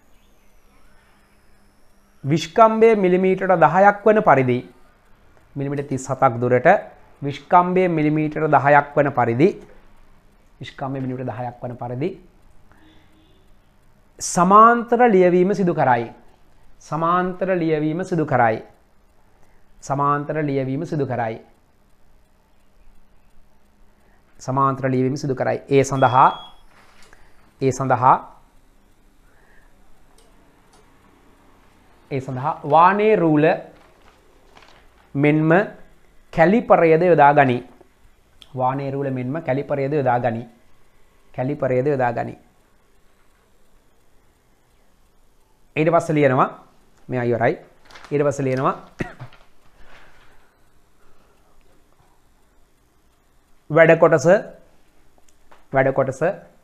විස්කම්බයේ මිලිමීටර දහයක් වන පරිදි මිලිමීටර තිස් හතක් දුරට විස්කම්බයේ මිලිමීටර දහයක් වන පරිදි විස්කම්බයේ මිලිමීටර දහයක් වන පරිදි සමාන්තර ලියවීම සිදු කරයි. සමාන්තර ලියවීම සිදු කරයි. සමාන්තර ලියවීම සිදු කරයි. සමාන්තර ලියවීම සිදු කරයි. ඒ සඳහා ඒ සඳහා ඒ සඳහා වානේ රූල මෙන්ම කැලිපරයද යොදා ගනි. වානේ රූල මෙන්ම කැලිපරයද යොදා ගනි. කැලිපරයද යොදා ගනි. ඊට පස්සේ ලියනවා මේ අයවරයි. ඊට පස්සේ ලියනවා වැඩ කොටස වැඩ කොටස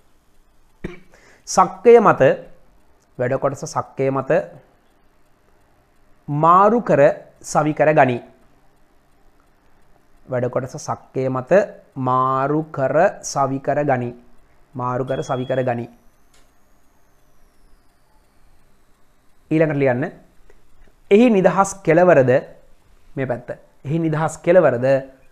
සක්කය මත වැඩ කොටස සක්කය මත මාරු කර සවි කර ගනි. වැඩ කොටස සක්කය මත මාරු කර සවි කර ගනි. මාරු කර සවි කර ගනි. ඊළඟට ලියන්න. එහි නිදහස් කෙළවරද මේ පැත්ත. එහි නිදහස් කෙළවරද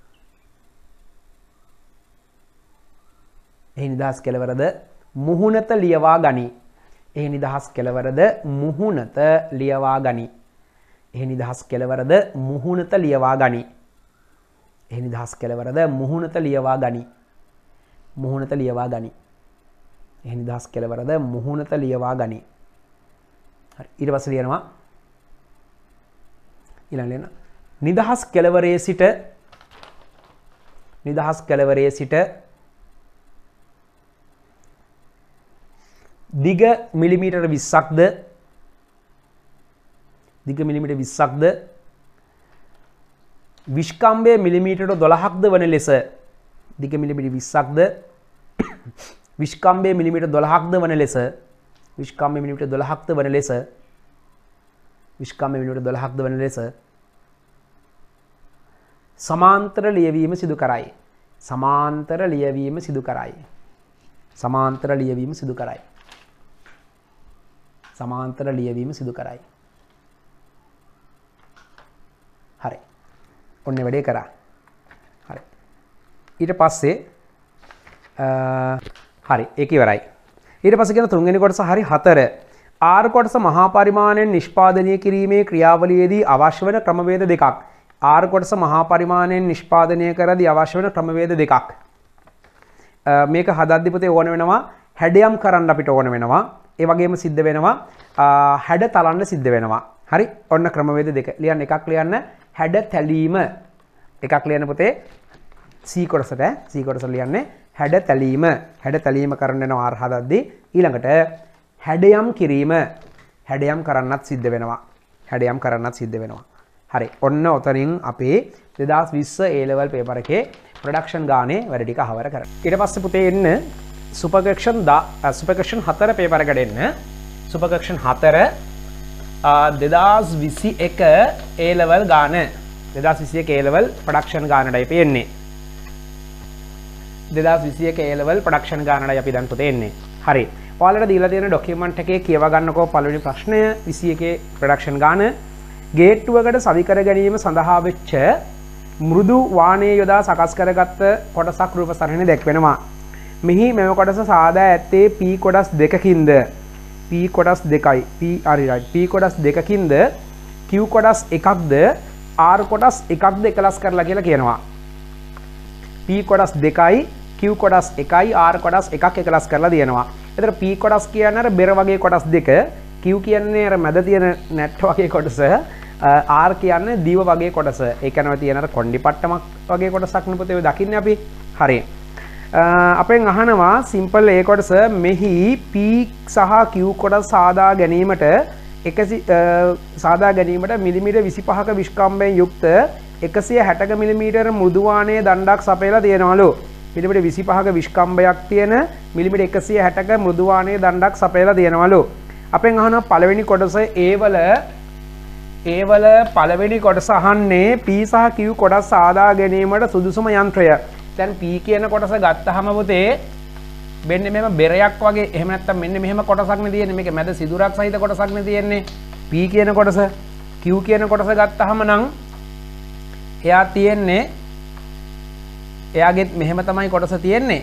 එහි නිදහස් කෙළවරද මුහුණත ලියවා ගනි. එහි නිදහස් කෙළවරද මුහුණත ලියවා ගනි. එහි නිදහස් කෙළවරද මුහුණත ලියවා ගනි. එහි නිදහස් කෙළවරද මුහුණත ලියවා ගනි. මුහුණත ලියවා ගනි. එහි නිදහස් කෙළවරද මුහුණත ලියවා ගනි. හරි ඊට පස්සේ ලියනවා ඊළඟ ලියන නිදහස් කෙළවරේ සිට නිදහස් කෙළවරේ සිට දිග මිලිමීටර විස්සක්ද දිග මිලිමීටර විස්සක්ද විස්කම්භය මිලිමීටර දොළහක්ද වන ලෙස දිග මිලිමීටර විස්සක්ද විස්කම්භය මිලිමීටර දොළහක්ද වන ලෙස විස්කම්භය මිලිමීටර දොළහක්ද වන ලෙස විස්කම්භය මිලිමීටර දොළහක්ද වන ලෙස සමාන්තර ලියවීම සිදු කරයි. සමාන්තර ලියවීම සිදු කරයි. සමාන්තර ලියවීම සිදු කරයි. සමාන්තර ලියවීම සිදු කරයි. හරි. ඔන්න වැඩේ කරා. හරි. ඊට පස්සේ හරි ඒක ඉවරයි. ඊට පස්සේ කියන තුන්වෙනි කොටස හරි හතර. ආර් කොටස මහා පරිමාණයෙන් නිෂ්පාදනය කිරීමේ ක්‍රියාවලියේදී අවශ්‍ය වන ක්‍රමවේද දෙකක්. ආර් කොටස මහා පරිමාණයෙන් නිෂ්පාදනය කරදී අවශ්‍ය වන ක්‍රමවේද දෙකක්. මේක හදද්දි පුතේ ඕන වෙනවා හැඩයම් කරන්න අපිට ඕන වෙනවා. ඒ වගේම සිද්ධ වෙනවා හැඩ තලන්න සිද්ධ වෙනවා. හරි ඔන්න ක්‍රමවේද දෙක. ලියන්න එකක් ලියන්න හැඩ තැලීම. එකක් ලියන්න පුතේ C කොටසට C කොටස ලියන්නේ හැඩ තැලීම. හැඩ තැලීම කරන්න වෙනවා ආර් හදද්දි. ඊළඟට හැඩයම් කිරීම. හැඩයම් කරන්නත් සිද්ධ වෙනවා. හැඩයම් කරන්නත් සිද්ධ වෙනවා. හරි ඔන්න ඔතනින් අපේ දෙදාස් විස්ස A level paper එකේ ප්‍රොඩක්ෂන් ගානේ වැඩ ටික හවර කරා. ඊට පස්සේ පුතේ එන්න සුපර්කෂන් සුපර්කෂන් හතර පේපර් එකට එන්න. සුපර්කෂන් හතර දෙදාස් විසි එක A level ගාන දෙදාස් විසි එක A level ප්‍රොඩක්ෂන් ගානටයි අපි එන්නේ. දෙදාස් විසි එක A level ප්‍රොඩක්ෂන් ගානටයි අපි දැන් පුතේ එන්නේ. හරි. ඔයාලට දීලා තියෙන ડોකියුමන්ට් එකේ කියව ගන්නකෝ පළවෙනි ප්‍රශ්නය විසි එකේ ප්‍රොඩක්ෂන් ගාන ගේට්ටුවකට සවි කර ගැනීම සඳහා වෙච්ච මෘදු වාණයේ යොදා සකස් කරගත්ත කොටසක් රූප සටහනේ දැක්වෙනවා. මෙහි මෙම කොටස සාදා ඇත්තේ P කොටස් දෙකකින්ද P කොටස් දෙකයි P හරි right P කොටස් දෙකකින්ද Q කොටස් එකක්ද R කොටස් එකක්ද එකලස් කරලා කියලා කියනවා. P කොටස් දෙකයි Q කොටස් එකයි R කොටස් එකක් එකලස් කරලා දෙනවා. එතන P කොටස් කියන්නේ අර බෙර වගේ කොටස් දෙක, Q කියන්නේ අර මැද තියෙන නැට් වගේ කොටස, R කියන්නේ දිව වගේ කොටස. ඒ කියනවා තියෙන අර කොණ්ඩි පට්ටමක් වගේ කොටසක් නේ පුතේ ඔය දකින්නේ අපි. හරි. අපෙන් අහනවා සිම්පල් A කොටස මෙහි P සහ Q කොටස් සාදා ගැනීමට එකසි සාදා ගැනීමට මිලිමීටර් විසිපහක විස්කම්භයෙන් යුක්ත එකසිය හැටක මිලිමීටර මෘදුවාණයේ දණ්ඩක් සපයලා තියෙනවලු. මිලිමීටර් විසිපහක විස්කම්භයක් තියෙන මිලිමීටර් එකසිය හැටක මෘදුවාණයේ දණ්ඩක් සපයලා තියෙනවලු. අපෙන් අහනවා පළවෙනි කොටස A වල A වල පළවෙනි කොටස අහන්නේ P සහ Q කොටස් සාදා ගැනීමට සුදුසුම යන්ත්‍රය. දැන් P කියන කොටස ගත්තාම පුතේ මෙන්න මෙහෙම බෙරයක් වගේ එහෙම නැත්නම් මෙන්න මෙහෙම කොටසක් නේ තියෙන්නේ. මේක මැද සිදුරක් සහිත කොටසක් නේ තියෙන්නේ. P කියන කොටස Q කියන කොටස ගත්තාම නම් එයා තියෙන්නේ එයාගෙත් මෙහෙම තමයි කොටස තියෙන්නේ.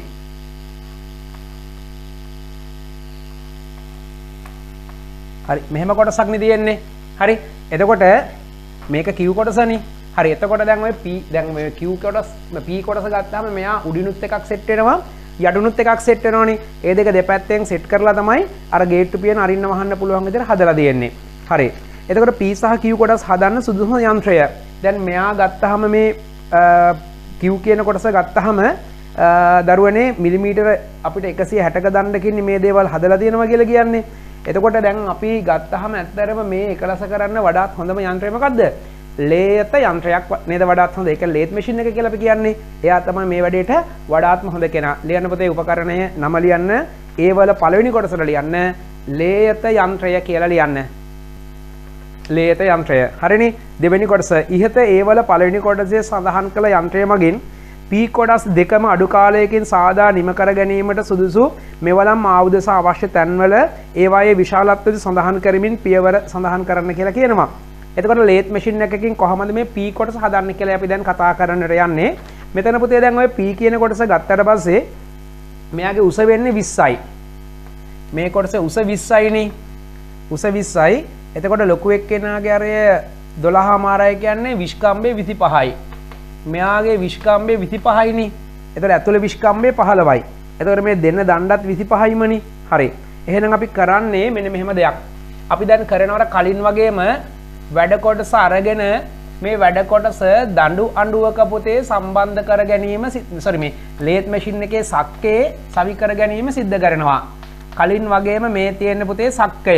හරි මෙහෙම කොටසක් නේ තියෙන්නේ. හරි එතකොට මේක Q කොටසනේ. හරි එතකොට දැන් ඔය P දැන් මේ Q කොටස් P කොටස ගත්තාම මෙයා උඩිනුත් එකක් සෙට් වෙනවා යටුනුත් එකක් සෙට් වෙනවනේ. ඒ දෙක දෙපැත්තෙන් සෙට් කරලා තමයි අර ගේට්ටු පියන අරින්න වහන්න පුළුවන් විදිහට හදලා තියෙන්නේ. හරි. එතකොට P සහ Q කොටස් හදන්න සුදුසුම යන්ත්‍රය. දැන් මෙයා ගත්තාම මේ Q කියන කොටස ගත්තාම දරුවනේ මිලිමීටර අපිට එකසිය හැටක දණ්ඩකින් මේ දේවල් හදලා තියෙනවා කියලා කියන්නේ. එතකොට දැන් අපි ගත්තාම ඇත්තරම මේ එකලස කරන්න වඩාත් හොඳම යන්ත්‍රය මොකද්ද? ලේත යන්ත්‍රයක් නේද වඩාත් හොඳ. ඒක ලේත් මැෂින් එක කියලා අපි කියන්නේ. එයා තමයි මේ වැඩේට වඩාත්ම හොඳ කෙනා. ලියන්න පුතේ උපකරණය නම ලියන්න. ඒ වල පළවෙනි කොටසට ලියන්න ලේත යන්ත්‍රය කියලා ලියන්න. ලේත යන්ත්‍රය. හරිනේ. දෙවෙනි කොටස ඉහත ඒවල පළවෙනි කොටසේ සඳහන් කළ යන්ත්‍රය මගින් P කොටස් දෙකම අඩු කාලයකින් සාදා නිම කර ගැනීමට සුදුසු මෙවලම් ආයුධ සහ අවශ්‍ය තැන්වල ඒවායේ විශාලත්වය සඳහන් කරමින් පියවර සඳහන් කරන්න කියලා කියනවා. එතකොට ලේත් මැෂින් එකකින් කොහොමද මේ P කොටස හදන්නේ කියලා අපි දැන් කතා කරන්නට යන්නේ. මෙතන පුතේ දැන් ඔය P කියන කොටස ගත්තට පස්සේ මෙයාගේ උස වෙන්නේ විස්සයි. මේ කොටස උස විස්සයිනේ. උස විස්සයි. එතකොට ලොකු එක්කෙනාගේ අරය දොළහ මාරය කියන්නේ විස්කම්බේ විසිපහයි. මෙයාගේ විස්කම්බේ විසිපහයිනේ. එතකොට ඇතුලේ විස්කම්බේ පහළොවයි. එතකොට මේ දෙන්න දණ්ඩත් විසිපහයිමනේ. හරි. එහෙනම් අපි කරන්නේ මෙන්න මෙහෙම දෙයක්. අපි දැන් කරනවට කලින් වගේම වැඩ කොටස අරගෙන මේ වැඩ කොටස දඬු අඬුවක පුතේ සම්බන්ධ කර ගැනීම සෝරි මේ ලේත් මැෂින් එකේ සක්කේ සවි කර ගැනීම සිද්ධ කරනවා. කලින් වගේම මේ තියෙන පුතේ සක්කය.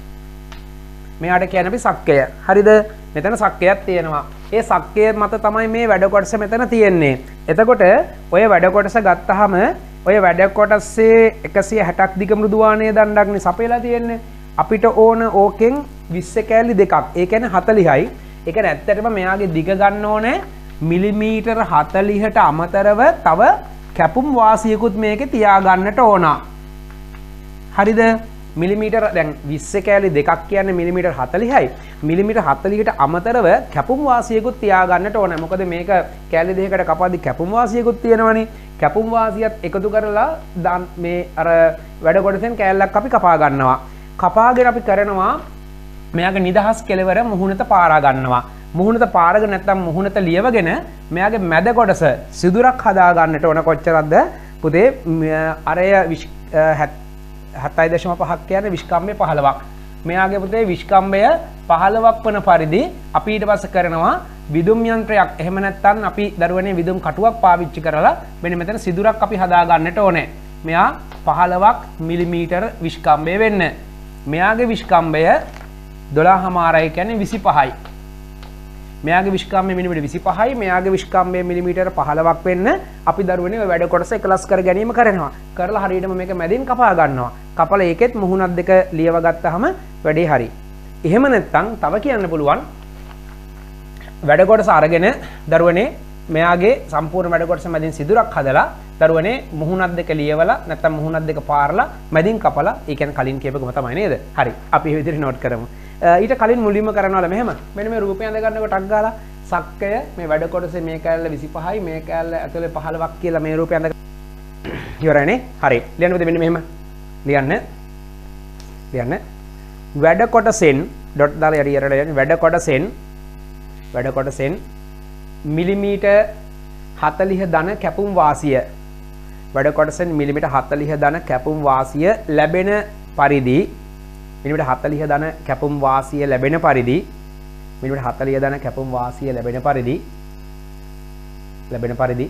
මෙයාට කියන්නේ අපි සක්කය. හරිද? මෙතන සක්කයක් තියෙනවා. ඒ සක්කය මත තමයි මේ වැඩ කොටස මෙතන තියෙන්නේ. එතකොට ඔය වැඩ කොටස ගත්තාම ඔය වැඩ කොටසේ එකසිය හැටක් දිග මෘදුවාණයේ දණ්ඩක්නේ සපයලා තියෙන්නේ. අපිට ඕන ඕකෙන් විස්ස කෑලි දෙකක්. ඒ කියන්නේ හතලිහයි. ඒ කියන්නේ ඇත්තටම මෙයාගේ දිග ගන්න ඕනේ මිලිමීටර හතලිහට අමතරව තව කැපුම් වාසියකුත් මේකේ තියා ගන්නට ඕන. හරිද? මිලිමීටර දැන් විස්ස කෑලි දෙකක් කියන්නේ මිලිමීටර හතලිහයි. මිලිමීටර හතලිහට අමතරව කැපුම් වාසියකුත් තියා ගන්නට ඕනේ. මොකද මේක කෑලි දෙකකට කපාදී කැපුම් වාසියකුත් තියෙනවනේ. කැපුම් වාසියත් එකතු කරලා මේ අර වැඩ කොටසෙන් කෑල්ලක් අපි කපා ගන්නවා. කපාගෙන අපි කරනවා මෙයාගේ නිදහස් කෙලවර මුහුණත පාරා ගන්නවා. මුහුණත පාරගෙන නැත්නම් මුහුණත ලියවගෙන මෙයාගේ මැද කොටස සිදුරක් හදා ගන්නට ඕන. කොච්චරක්ද පුතේ? අරය හතයි දශම පහක් කියන්නේ විස්කම්බය පහළොවක්. මෙයාගේ පුතේ විස්කම්බය පහළොවක් වන පරිදි අපි ඊට පස්සේ කරනවා විදුම් යන්ත්‍රයක්. එහෙම නැත්නම් අපි දරුවනේ විදුම් කටුවක් පාවිච්චි කරලා මෙන්න මෙතන සිදුරක් අපි හදා ගන්නට ඕනේ. මෙයා පහළොවක් මිලිමීටර විස්කම්බය වෙන්න. මෙයාගේ විස්කම්බය දොළහ මාරයි කියන්නේ විසිපහයි. මෙයාගේ විස්කම්බය මිලිමීටර විසිපහයි. මෙයාගේ විස්කම්බය මිලිමීටර පහළොවක් වෙන්න අපි දරුවනේ ඔය වැඩ කොටස එකලස් කර ගැනීම කරනවා. කරලා හරියටම මේක මැදින් කපා ගන්නවා. කපලා ඒකෙත් මුහුණක් දෙක ලියව ගත්තාම වැඩේ හරි. එහෙම නැත්නම් තව කියන්න පුළුවන් වැඩ කොටස අරගෙන දරුවනේ මෙයාගේ සම්පූර්ණ වැඩ කොටස මැදින් සිදුරක් හදලා දරුවනේ මුහුණක් දෙක ලියවලා නැත්නම් මුහුණක් දෙක පාරලා මැදින් කපලා ඒ කියන්නේ කලින් කියපකම තමයි නේද? හරි. අපි මේ විදිහට නෝට් කරමු. ඊට කලින් මුලින්ම කරනවල මෙහෙම මෙන්න මේ රූපය අඳ ගන්නකොට ටක් ගාලා සක්කය මේ වැඩ කොටසේ මේ කෑල්ල විසිපහයි මේ කෑල්ල ඇතුලේ පහළොවක් කියලා මේ රූපය අඳ ඉවරයිනේ. හරි. ලියන්න පුතේ මෙන්න මෙහෙම. ලියන්න. ලියන්න. වැඩ කොටසෙන් ඩොට් දාලා යරි යරට යන්නේ වැඩ කොටසෙන් වැඩ කොටසෙන් මිලිමීටර් හතලිහ ධන කැපුම් වාසිය වැඩ කොටසෙන් මිලිමීටර් හතලිහ ධන කැපුම් වාසිය ලැබෙන පරිදි මිලිමීටර් හතලිහ ධන කැපුම් වාසිය ලැබෙන පරිදි මිලිමීටර් හතලිහ ධන කැපුම් වාසිය ලැබෙන පරිදි ලැබෙන පරිදි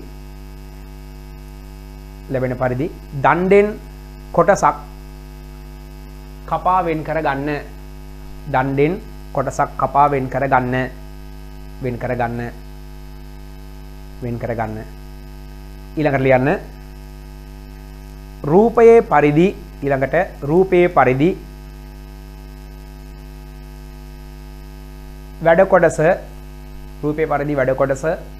ලැබෙන පරිදි දණ්ඩෙන් කොටසක් කපා වෙන් කර ගන්න. දණ්ඩෙන් කොටසක් කපා වෙන් කර ගන්න. වෙන් කර ගන්න. වෙන් කර ගන්න. ඊළඟට ලියන්න රූපයේ පරිදි ඊළඟට රූපයේ පරිදි වැඩ කොටස රූපයේ පරිදි වැඩ කොටස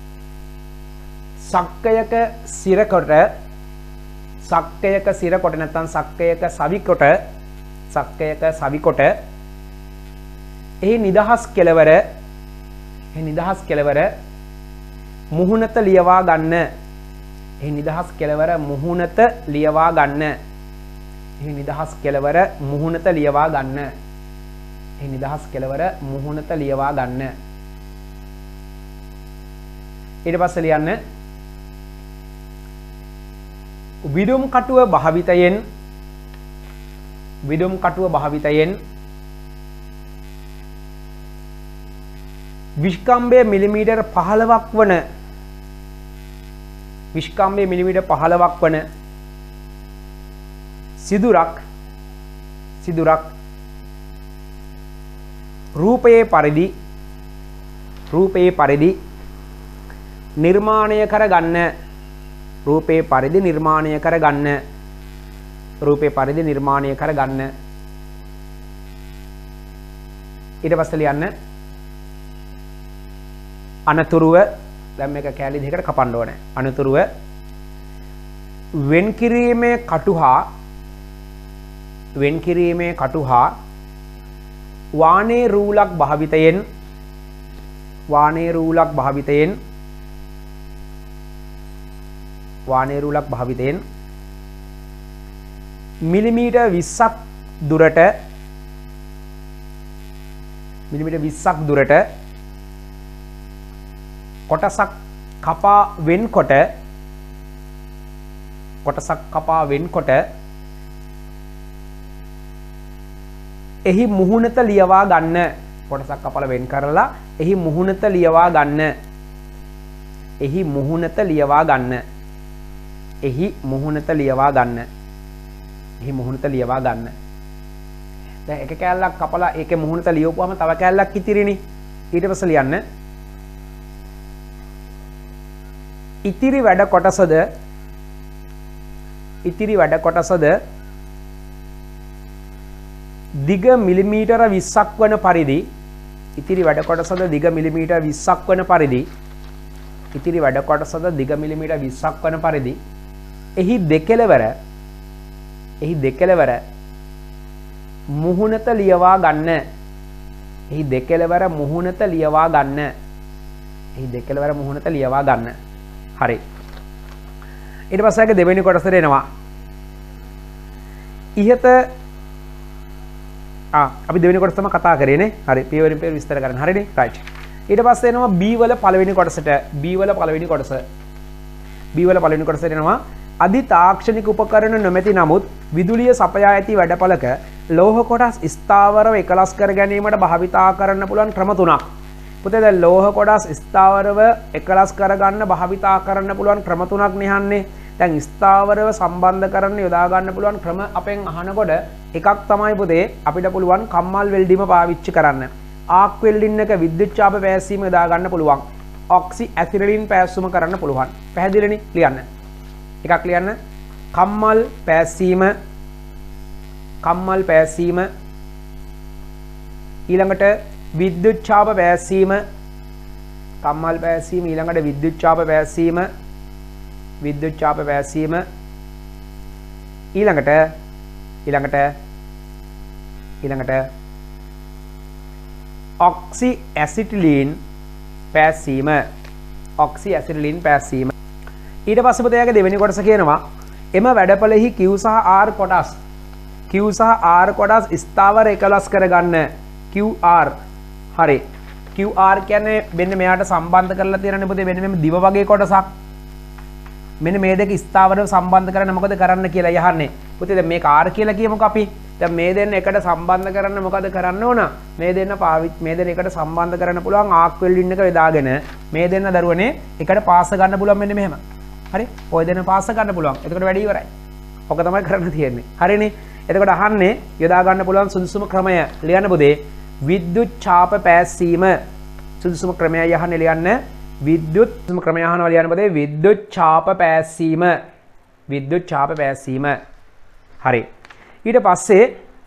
සක්කයක සිර කොට සක්කයක සිර කොට නැත්නම් සක්කයක සවි කොට සක්කයක සවි කොට එහි නිදහස් කෙලවර එහි නිදහස් කෙලවර මුහුණත ලියවා ගන්න. එහි නිදහස් කෙලවර මුහුණත ලියවා ගන්න. එහි නිදහස් කෙලවර මුහුණත ලියවා ගන්න. එහි නිදහස් කෙලවර මුහුණත ලියවා ගන්න. ඊට පස්සේ ලියන්න විදුම් කටුව භාවිතයෙන් විදුම් කටුව භාවිතයෙන් විස්කම්බය මිලිමීටර් පහළොවක් වන විස්කම්බය මිලිමීටර් පහළොවක් වන සිදුරක් සිදුරක් රූපයේ පරිදි රූපයේ පරිදි නිර්මාණය කර ගන්න. රූපයේ පරිදි නිර්මාණය කර ගන්න. රූපයේ පරිදි නිර්මාණය කර ගන්න. ඊට පස්සේ ලියන්න අනතුරුව දැන් මේක කැලි දෙකකට කපන්න ඕනේ. අනතුරුව වෙන් කිරීමේ කටුහා වෙන් කිරීමේ කටුහා වානේ රූලක් භාවිතයෙන් වානේ රූලක් භාවිතයෙන් වානේ රූලක් භාවිතයෙන් මිලිමීටර් විස්සක් දුරට මිලිමීටර් විස්සක් දුරට කොටසක් කපා වෙන්කොට කොටසක් කපා වෙන්කොට එහි මුහුණත ලියවා ගන්න. කොටසක් කපලා වෙන් කරලා එහි මුහුණත ලියවා ගන්න. එහි මුහුණත ලියවා ගන්න. එහි මුහුණත ලියවා ගන්න. එහි මුහුණත ලියවා ගන්න. දැන් එක කෑල්ලක් කපලා ඒකේ මුහුණත ලියවුවාම තව කෑල්ලක් ඉතිරිනේ. ඊට පස්සේ ලියන්න ඉතිරි වැඩ කොටසද ඉතිරි වැඩ කොටසද දිග මිලිමීටර විස්සක් වන පරිදි ඉතිරි වැඩ කොටසද දිග මිලිමීටර විස්සක් වන පරිදි ඉතිරි වැඩ කොටසද දිග මිලිමීටර විස්සක් වන පරිදි එහි දෙකෙලවර එහි දෙකෙලවර මුහුණත ලියවා ගන්න. එහි දෙකෙලවර මුහුණත ලියවා ගන්න. එහි දෙකෙලවර මුහුණත ලියවා ගන්න. හරි. ඊට පස්සේ ඒක දෙවෙනි කොටසට එනවා. ඉහත ආ අපි දෙවෙනි කොටස තමයි කතා කරේ නේ. හරි. P වලින් P විස්තර කරන්න. හරිනේ. right. ඊට පස්සේ එනවා B වල පළවෙනි කොටසට. B වල පළවෙනි කොටස. B වල පළවෙනි කොටසට එනවා අධි තාක්ෂණික උපකරණ නොමැති නමුත් විදුලිය සපයා ඇති වැඩපළක ලෝහ කොටස් ස්ථාවරව එකලස් කර ගැනීමට භාවිතා කරන්න පුළුවන් ක්‍රම තුනක්. පුතේ දැන් ලෝහ කොටස් ස්ථාවරව එකලස් කරගන්න භාවිතා කරන්න පුළුවන් ක්‍රම තුනක් නිහන්නේ. දැන් ස්ථාවරව සම්බන්ධ කරන්න යොදා ගන්න පුළුවන් ක්‍රම අපෙන් අහනකොට එකක් තමයි පුතේ අපිට පුළුවන් කම්මල් වෙල්ඩිම පාවිච්චි කරන්න. ආක් වෙල්ඩින් එක විද්‍යුත් ඡාප පැවැත්වීම යොදා ගන්න පුළුවන්. ඔක්සි ඇසිරිලින් පැවැත්වීම කරන්න පුළුවන්. පැහැදිලිනේ? ලියන්න. එකක් ලියන්න. කම්මල් පැවැත්වීම කම්මල් පැවැත්වීම ඊළඟට විද්‍යුත් ඡාප පැවැත්වීම කම්මල් පැවැත්වීම ඊළඟට විද්‍යුත් ඡාප පැවැත්වීම විද්‍යුත් ඡාප පැවැත්වීම ඊළඟට ඊළඟට ඊළඟට ඔක්සි ඇසිටිලීන් පැවැත්වීම ඔක්සි ඇසිටිලීන් පැවැත්වීම ඊට පස්සේ පුතේ දෙවෙනි කොටස කියනවා එම වැඩපළෙහි Q සහ R කොටස් Q සහ R කොටස් ස්ථාවර එකලස් කරගන්න Q R හරි Q R කියන්නේ මෙන්න මෙයාට සම්බන්ධ කරලා තියෙනනේ පුතේ මෙන්න මේ දිව වගේ කොටසක් මෙන්න මේ දෙක ස්ථාවරව සම්බන්ධ කරන්න මොකද කරන්න කියලා යහන්නේ පුතේ දැන් මේක R කියලා කියමුකෝ අපි දැන් මේ දෙන්න එකට සම්බන්ධ කරන්න මොකද කරන්න ඕන මේ දෙන්න පාවිච්චි මේ දෙන්න එකට සම්බන්ධ කරන්න පුළුවන් ආක් වෙල්ඩින් එක යොදාගෙන මේ දෙන්න දරුවනේ එකට පාස ගන්න පුළුවන් මෙන්න මෙහෙම හරි ඔය දෙන්න පාස ගන්න පුළුවන් එතකොට වැඩි ඉවරයි ඔක තමයි කරන්න තියෙන්නේ හරිනේ එතකොට අහන්නේ යොදා ගන්න පුළුවන් සුදුසුම ක්‍රමය ලියන්න පුතේ විද්‍යුත් ඡාප පැවැත්වීම සුදුසුම ක්‍රමය යහන්නේ ලියන්න විද්‍යුත් සුදුසුම ක්‍රමය අහනවා ලියන්න පුතේ විද්‍යුත් ඡාප පැවැත්වීම විද්‍යුත් ඡාප පැවැත්වීම හරි ඊට පස්සේ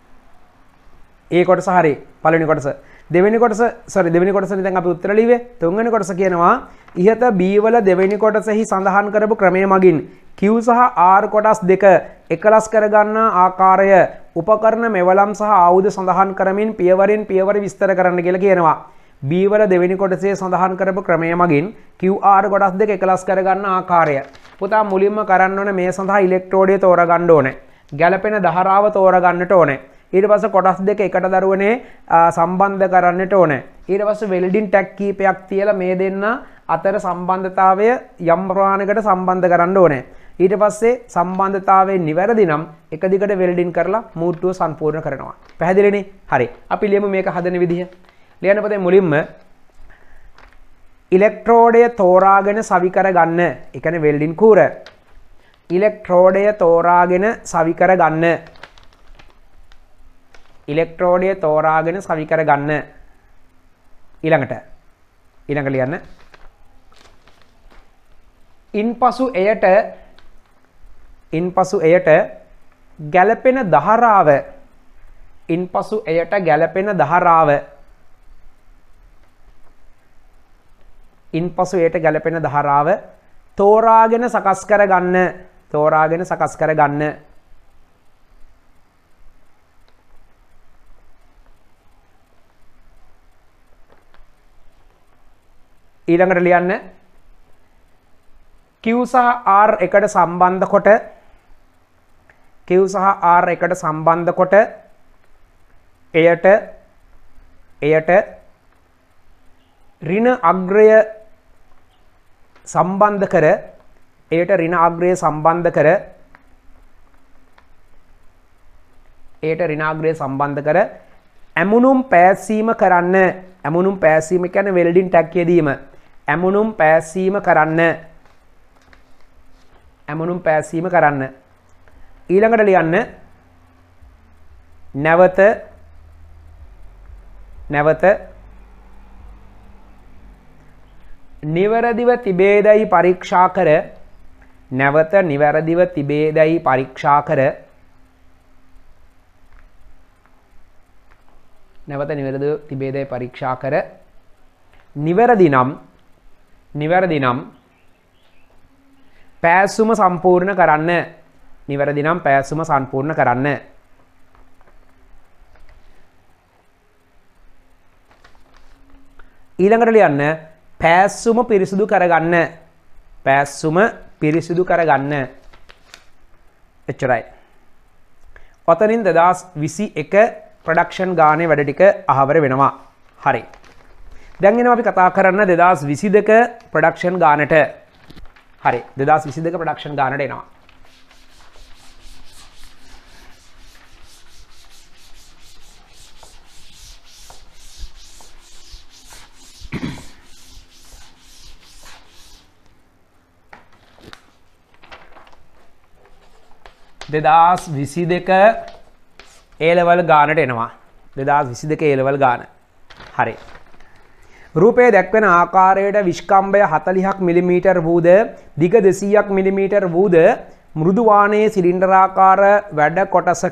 ඒ කොටස හරි පළවෙනි කොටස දෙවෙනි කොටස sorry දෙවෙනි කොටසනේ දැන් අපි උත්තර ලිව්වේ තුන්වෙනි කොටස කියනවා ඉහත B වල දෙවෙනි කොටසෙහි සඳහන් කරපු ක්‍රමය මගින් Q සහ R කොටස් දෙක එකලස් කරගන්නා ආකාරය උපකරණ මෙවලම් සහ ආයුධ සඳහන් කරමින් පියවරින් පියවර විස්තර කරන්න කියලා කියනවා B වල දෙවෙනි කොටසේ සඳහන් කරපු ක්‍රමය මගින් Q R කොටස් දෙක එකලස් කරගන්න ආකාරය පුතා මුලින්ම කරන්න ඕනේ මේ සඳහා ඉලෙක්ට්‍රෝඩය තෝරගන්න ඕනේ ගැළපෙන ධාරාව තෝරගන්නට ඕනේ ඊට පස්සේ කොටස් දෙක එකට දරුවනේ සම්බන්ධ කරන්නට ඕනේ ඊට පස්සේ වෙල්ඩින් ටැග් කීපයක් තියලා මේ දෙන්න අතර සම්බන්ධතාවය යම් ප්‍රමාණයකට සම්බන්ධ කරන්න ඕනේ ඊට පස්සේ සම්බන්ධතාවය නිවැරදි නම් එක දිගට වෙල්ඩින් කරලා මූට්ටුව සම්පූර්ණ කරනවා පැහැදිලිනේ හරි අපි ලියමු මේක හදන විදිහ ලියන්න පොතේ මුලින්ම ඉලෙක්ට්‍රෝඩය තෝරාගෙන සවි කර ගන්න ඒ කියන්නේ වෙල්ඩින් කූර ඉලෙක්ට්‍රෝඩය තෝරාගෙන සවි කර ගන්න ඉලෙක්ට්‍රෝඩය තෝරාගෙන සවි කර ගන්න ඊළඟට ඊළඟ ලියන්න ඉන්පසු එයට ඉන්පසු එයට ගැළපෙන ධාරාව ඉන්පසු එයට ගැළපෙන ධාරාව ඉන්පසු ඒට ගැලපෙන ධාරාව තෝරාගෙන සකස් කරගන්න. තෝරාගෙන සකස් කරගන්න. ඊළඟට ලියන්න Q සහ R එකට සම්බන්ධ කොට Q සහ R එකට සම්බන්ධ කොට එයට එයට ඍණ අග්‍රය සම්බන්ධ කර එයට ඍණ අග්‍රය සම්බන්ධ කර එයට ඍණ අග්‍රය සම්බන්ධ කර ඇමුණුම් පෑසීම කරන්න. ඇමුණුම් පෑසීම කියන්නේ වෙල්ඩින් ටැග් යෙදීම. ඇමුණුම් පෑසීම කරන්න. ඇමුණුම් පෑසීම කරන්න. ඊළඟට ලියන්න නැවත නැවත නිවැරදිව තිබේදයි පරීක්ෂා කර නැවත නිවැරදිව තිබේදයි පරීක්ෂා කර නැවත නිවැරදිව තිබේදයි පරීක්ෂා කර නිවැරදි නම් නිවැරදි නම් පෑසුම සම්පූර්ණ කරන්න. නිවැරදි නම් පෑසුම සම්පූර්ණ කරන්න. ඊළඟට ලියන්න පෑසුම පිරිසිදු කරගන්න. පෑසුම පිරිසිදු කරගන්න. එච්චරයි. ඔතනින් දෙදාස් විසි එක ප්‍රොඩක්ෂන් ගානේ වැඩ ටික අහවර වෙනවා. හරි. දැන් එනවා අපි කතා කරන්න දෙදාස් විසි දෙක ප්‍රොඩක්ෂන් ගානට. හරි. දෙදාස් විසි දෙක ප්‍රොඩක්ෂන් ගානට එනවා. දෙදාස් විසි දෙක A level ගානට එනවා. දෙදාස් විසි දෙක A level ගාන. හරි. රූපයේ දැක්වෙන ආකාරයට විස්කම්භය හතළිහක් මිලිමීටර් වූද දිග දෙසීයක් මිලිමීටර් වූද මෘදු වානයේ සිලින්ඩරාකාර වැඩ කොටසක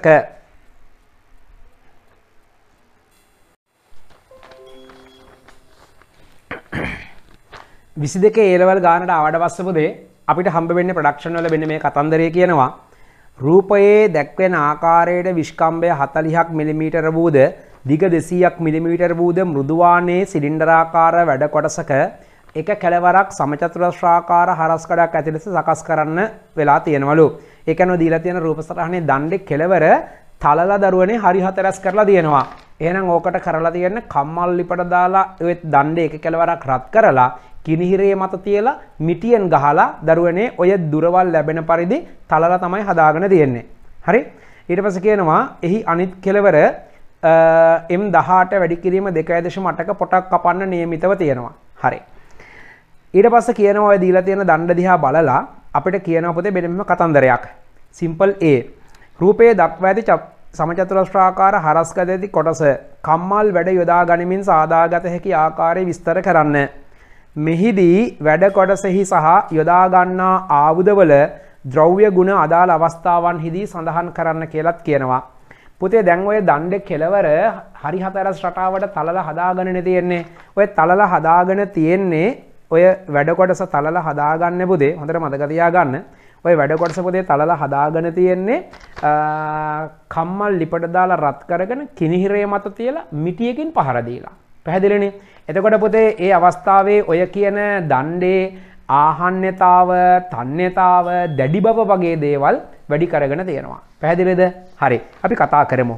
විසි දෙක A level ගානට ආවට පස්සේ පුතේ අපිට හම්බ වෙන්නේ ප්‍රොඩක්ෂන් වල වෙන්නේ මේ කතන්දරය කියනවා. රූපයේ දැක්වෙන ආකාරයට විස්කම්භය හතළිහක් මිලිමීටර් වූද දිග දෙසීයක් මිලිමීටර් වූද මෘදුවානයේ සිලින්ඩරාකාර වැඩ කොටසක එක කෙළවරක් සමචතුරස්‍රාකාර හරස්කඩක් ඇති ලෙස සකස් කරන්න වෙලා තියෙනවලු. ඒ කියන්නේ දීලා තියෙන රූප සටහනේ දණ්ඩේ කෙළවර තලලා දරුවනේ හරි හතරස් කරලා තියෙනවා. එහෙනම් ඕකට කරලා තියෙන්නේ කම්මල් ලිපට දාලා ඒ දණ්ඩේ එක කෙළවරක් රත් කරලා කිනිහිරේ මත තියලා මිටියෙන් ගහලා දරුවනේ ඔය දුරවල් ලැබෙන පරිදි තලලා තමයි හදාගෙන තියෙන්නේ. හරි? ඊට පස්සේ කියනවා එහි අනිත් කෙළවර එම් දහඅට වැඩි කිරීම දෙකයි දශම අටක පොටක් කපන්න නියමිතව තියෙනවා. හරි. ඊට පස්සේ කියනවා ඔය දීලා තියෙන දණ්ඩ දිහා බලලා අපිට කියනවා පුතේ මෙන්න මෙහෙම කතන්දරයක්. Simple A. රූපයේ දක්වා ඇති සමචතුරස්‍රාකාර හරස්කඩ ඇති කොටස කම්මල් වැඩ යොදා ගනිමින් සාදාගත හැකි ආකාරය විස්තර කරන්න. මෙහිදී වැඩ කොටසෙහි සහ යොදා ගන්නා ආයුධවල ද්‍රව්‍ය ගුණ අදාළ අවස්ථාවන්හිදී සඳහන් කරන්න කියලාත් කියනවා. පුතේ දැන් ඔය දණ්ඩේ කෙලවර හරි හතරස් රටාවට තලලා හදාගන්නනේ තියෙන්නේ. ඔය තලලා හදාගෙන තියෙන්නේ ඔය වැඩ කොටස තලලා හදාගන්න පුතේ හොඳට මතක තියාගන්න. ඔය වැඩ කොටස පුතේ තලලා හදාගෙන තියෙන්නේ කම්මල් ලිපට දාලා රත් කරගෙන කිනිහිරේ මත තියලා මිටියකින් පහර දීලා. පැහැදිලිනේ? එතකොට පුතේ ඒ අවස්ථාවේ ඔය කියන දණ්ඩේ ආහන්නතාව, තන්නතාව, දැඩි බව වගේ දේවල් වැඩි කරගෙන තියෙනවා. පැහැදිලිද? හරි. අපි කතා කරමු.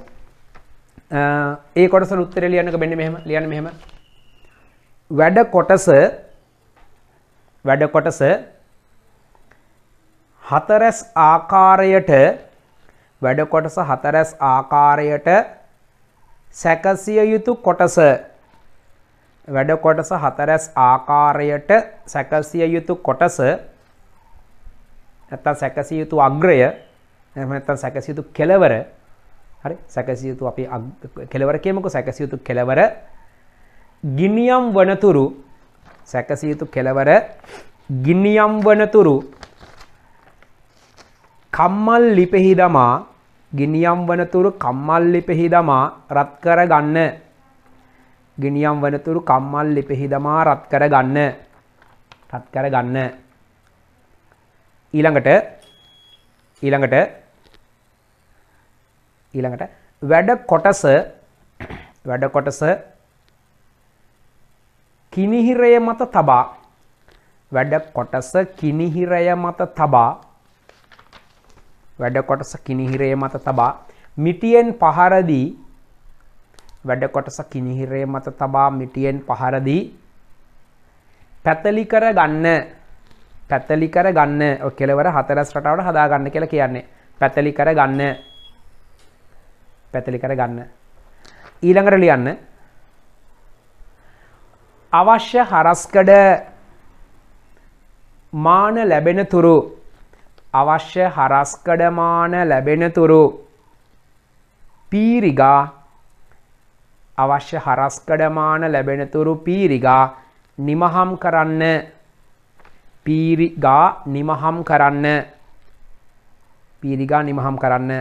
ඒ කොටසට උත්තරේ ලියන්නක මෙන්න මෙහෙම ලියන්න මෙහෙම. වැඩ කොටස වැඩ කොටස හතරස් ආකාරයට වැඩ කොටස හතරස් ආකාරයට සැකසිය යුතු කොටස වැඩ කොටස හතරස් ආකාරයට සැකසිය යුතු කොටස නැත්නම් සැකසිය යුතු අග්‍රය එහෙම නැත්නම් සැකසිය යුතු කෙළවර හරි සැකසිය යුතු අපි කෙළවර කියමුකෝ සැකසිය යුතු කෙළවර ගිනියම් වනතුරු සැකසිය යුතු කෙළවර ගිනියම් වනතුරු කම්මල් ලිපෙහි දමා ගිනියම් වනතුරු කම්මල් ලිපෙහි දමා රත් කර ගන්න ගිනියම් වනතුරු කම්මල් ලිපෙහි දමා රත් කර ගන්න රත් කර ගන්න. ඊළඟට ඊළඟට ඊළඟට වැඩ කොටස වැඩ කොටස කිනිහිරය මත තබා වැඩ කොටස කිනිහිරය මත තබා වැඩ කොටස කිනිහිරය මත තබා මිටියෙන් පහර දී වැඩ කොටස කිනිහිරය මත තබා මිටියෙන් පහර දී පැතලි කර ගන්න පැතලි කර ගන්න ඔය කෙලවර හතරස් රටාවට හදා ගන්න කියලා කියන්නේ පැතලි කර ගන්න පැතලි කර ගන්න ඊළඟට ලියන්න අවශ්‍ය හරස්කඩ මාන ලැබෙන තුරු අවශ්‍ය හරස්කඩ මාන ලැබෙන තුරු පීරිගා අවශ්‍ය හරස්කඩ මාන ලැබෙන තුරු පීරිගා නිමහම් කරන්න පීරිගා නිමහම් කරන්න පීරිගා නිමහම් කරන්න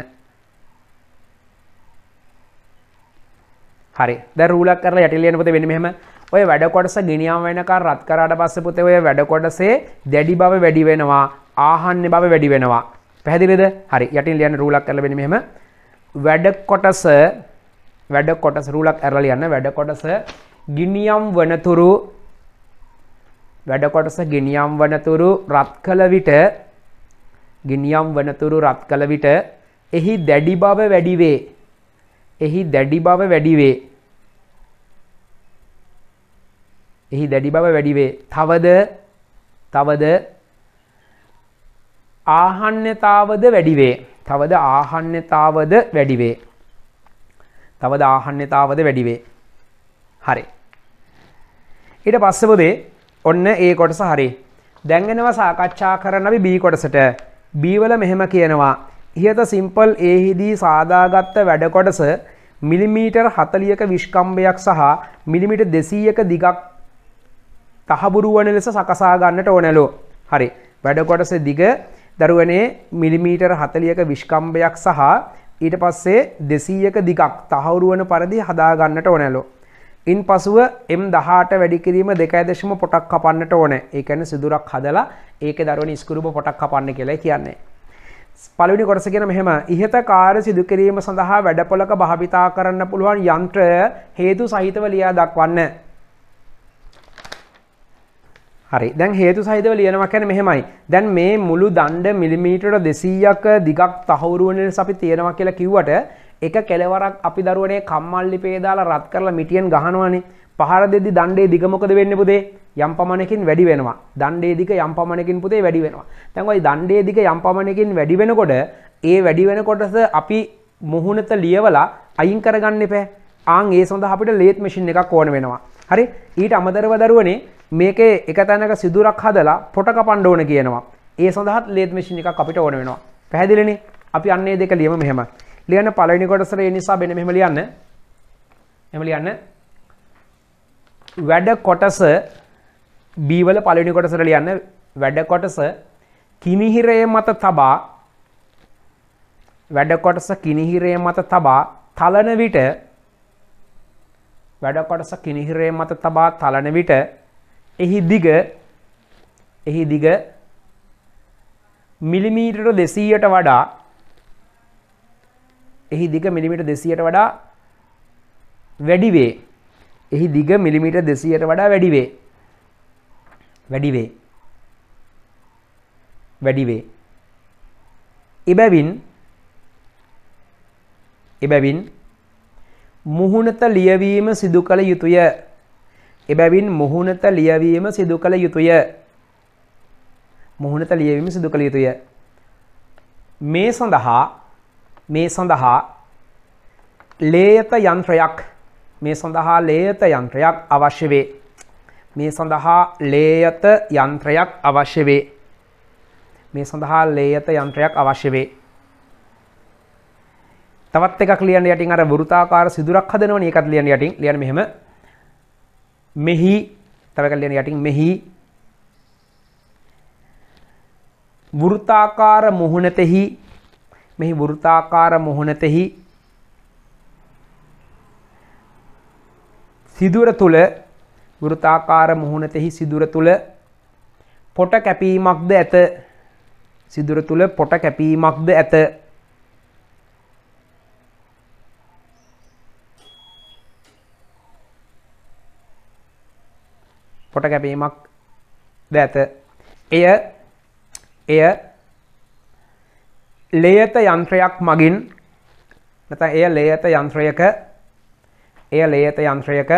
හරි දැන් රූලක් කරලා යටින් ලියන්න පුතේ වෙන්නේ මෙහෙම ඔය වැඩ කොටස ගෙනියම් වෙනකන් රත් කරාට පස්සේ පුතේ ඔය වැඩ කොටසේ දැඩි බව වැඩි වෙනවා ආහන්නේ බව වැඩි වෙනවා පැහැදිලිද හරි යටින් ලියන්න රූලක් කරලා වෙන්නේ මෙහෙම වැඩ කොටස වැඩ කොටස රූලක් අරලා ලියන්න වැඩ කොටස ගෙනියම් වනතුරු වැඩ කොටස ගෙනියම් වනතුරු රත් කළ විට ගෙනියම් වනතුරු රත් කළ විට එහි දැඩි බව වැඩි වේ එහි දැඩි බව වැඩි වේ එහි දැඩි බව වැඩි වේ තවද තවද ආහන්නතාවද වැඩි වේ තවද ආහන්නතාවද වැඩි වේ තවද ආහන්නතාවද වැඩි වේ හරි ඊට පස්සේ පොතේ ඔන්න ඒ කොටස හරි දැන් එනවා සාකච්ඡා කරන්න අපි B කොටසට B වල මෙහෙම කියනවා ඉහත සිම්පල් A හිදී සාදාගත්ත වැඩ කොටස මිලිමීටර් හතළිහක විස්කම්භයක් සහ මිලිමීටර් දෙසීයක දිගක් තහබුරු වන ලෙස සකසා ගන්නට ඕනලු. හරි. වැඩ කොටසේ දිග දරුවනේ මිලිමීටර් හතළිහක විස්කම්භයක් සහ ඊට පස්සේ දෙසීයක දිගක් තහවුරු වන පරිදි හදා ගන්නට ඕනලු. ඉන්පසුව M දහඅට වැඩි කිරීම දෙකයි දශම පොටක් කපන්නට ඕනේ. ඒ කියන්නේ සිදුරක් හදලා ඒකේ දරුවනේ ස්ක්‍රූප පොටක් කපන්න කියලා කියන්නේ. පළවෙනි කොටස කියන මෙහෙම ඉහත කාර්ය සිදු කිරීම සඳහා වැඩපොළක භාවිතා කරන්න පුළුවන් යන්ත්‍රය හේතු සහිතව ලියා දක්වන්න. හරි. දැන් හේතු සහිතව ලියනවා කියන්නේ මෙහෙමයි. දැන් මේ මුළු දණ්ඩ මිලිමීටර දෙසීයක දිගක් තහවුරු වෙන නිසා අපි තියනවා කියලා කිව්වට එක කෙලවරක් අපි දරුවනේ කම්මල්ලි පේ දාලා රත් කරලා මිටියෙන් ගහනවානේ. පහර දෙද්දි දණ්ඩේ දිග මොකද වෙන්නේ පුතේ? යම් පමණකින් වැඩි වෙනවා. දණ්ඩේ දිග යම් පමණකින් පුතේ වැඩි වෙනවා. දැන් ওই දණ්ඩේ දිග යම් පමණකින් වැඩි වෙනකොට ඒ වැඩි වෙන කොටස අපි මුහුණත ලියවලා අයින් කරගන්න එපා. ආන් ඒ සඳහා අපිට ලේත් මැෂින් එකක් ඕන වෙනවා. හරි? ඊට අමතරව දරුවනේ මේකේ එක තැනක සිදුරක් හදලා පොට කපන්න ඕන කියනවා. ඒ සඳහාත් ලේත් මැෂින් එකක් අපිට ඕන වෙනවා. පැහැදිලිනේ? අපි අන්නේ දෙක ලියමු මෙහෙම. ලියන්න පළවෙනි කොටසට ඒ නිසා මෙන්න මෙහෙම ලියන්න. එහෙම ලියන්න. වැඩ කොටස B වල පළවෙනි කොටසට ලියන්න වැඩ කොටස කිනිහිරය මත තබා වැඩ කොටස කිනිහිරය මත තබා තලන විට වැඩ කොටස කිනිහිරය මත තබා තලන විට එහි දිග එහි දිග මිලිමීටර දෙසීයට වඩා එහි දිග මිලිමීටර දෙසීයට වඩා වැඩි වේ. එහි දිග මිලිමීටර දෙසීයට වඩා වැඩි වේ. වැඩි වේ. වැඩි වේ. එබැවින් එබැවින් මුහුණත ලියවීම සිදු කළ යුතුය. එබැවින් මුහුණත ලියවීම සිදු කළ යුතුය. මුහුණත ලියවීම සිදු කළ යුතුය. මේ සඳහා මේ සඳහා ලේයත යන්ත්‍රයක් මේ සඳහා ලේයත යන්ත්‍රයක් අවශ්‍ය වේ. මේ සඳහා ලේයත යන්ත්‍රයක් අවශ්‍ය වේ. මේ සඳහා ලේයත යන්ත්‍රයක් අවශ්‍ය වේ. තවත් එකක් ලියන්න යටින් අර වෘත්තාකාර සිදුරක් හදනවනේ ඒකත් ලියන්න යටින් ලියන්න මෙහෙම. මෙහි තව එකක් ලියන්න යටින් මෙහි වෘත්තාකාර මුහුණතෙහි මෙහි වෘත්තාකාර මුහුණතෙහි සිදුර තුල වෘත්තාකාර මුහුණතෙහි සිදුර තුල පොට කැපීමක්ද ඇත. සිදුර තුල පොට කැපීමක්ද ඇත. පොට කැපීමක්ද ඇත. එය එය ලේයත යන්ත්‍රයක් මගින් නැත්නම් එය ලේයත යන්ත්‍රයක එය ලේයත යන්ත්‍රයක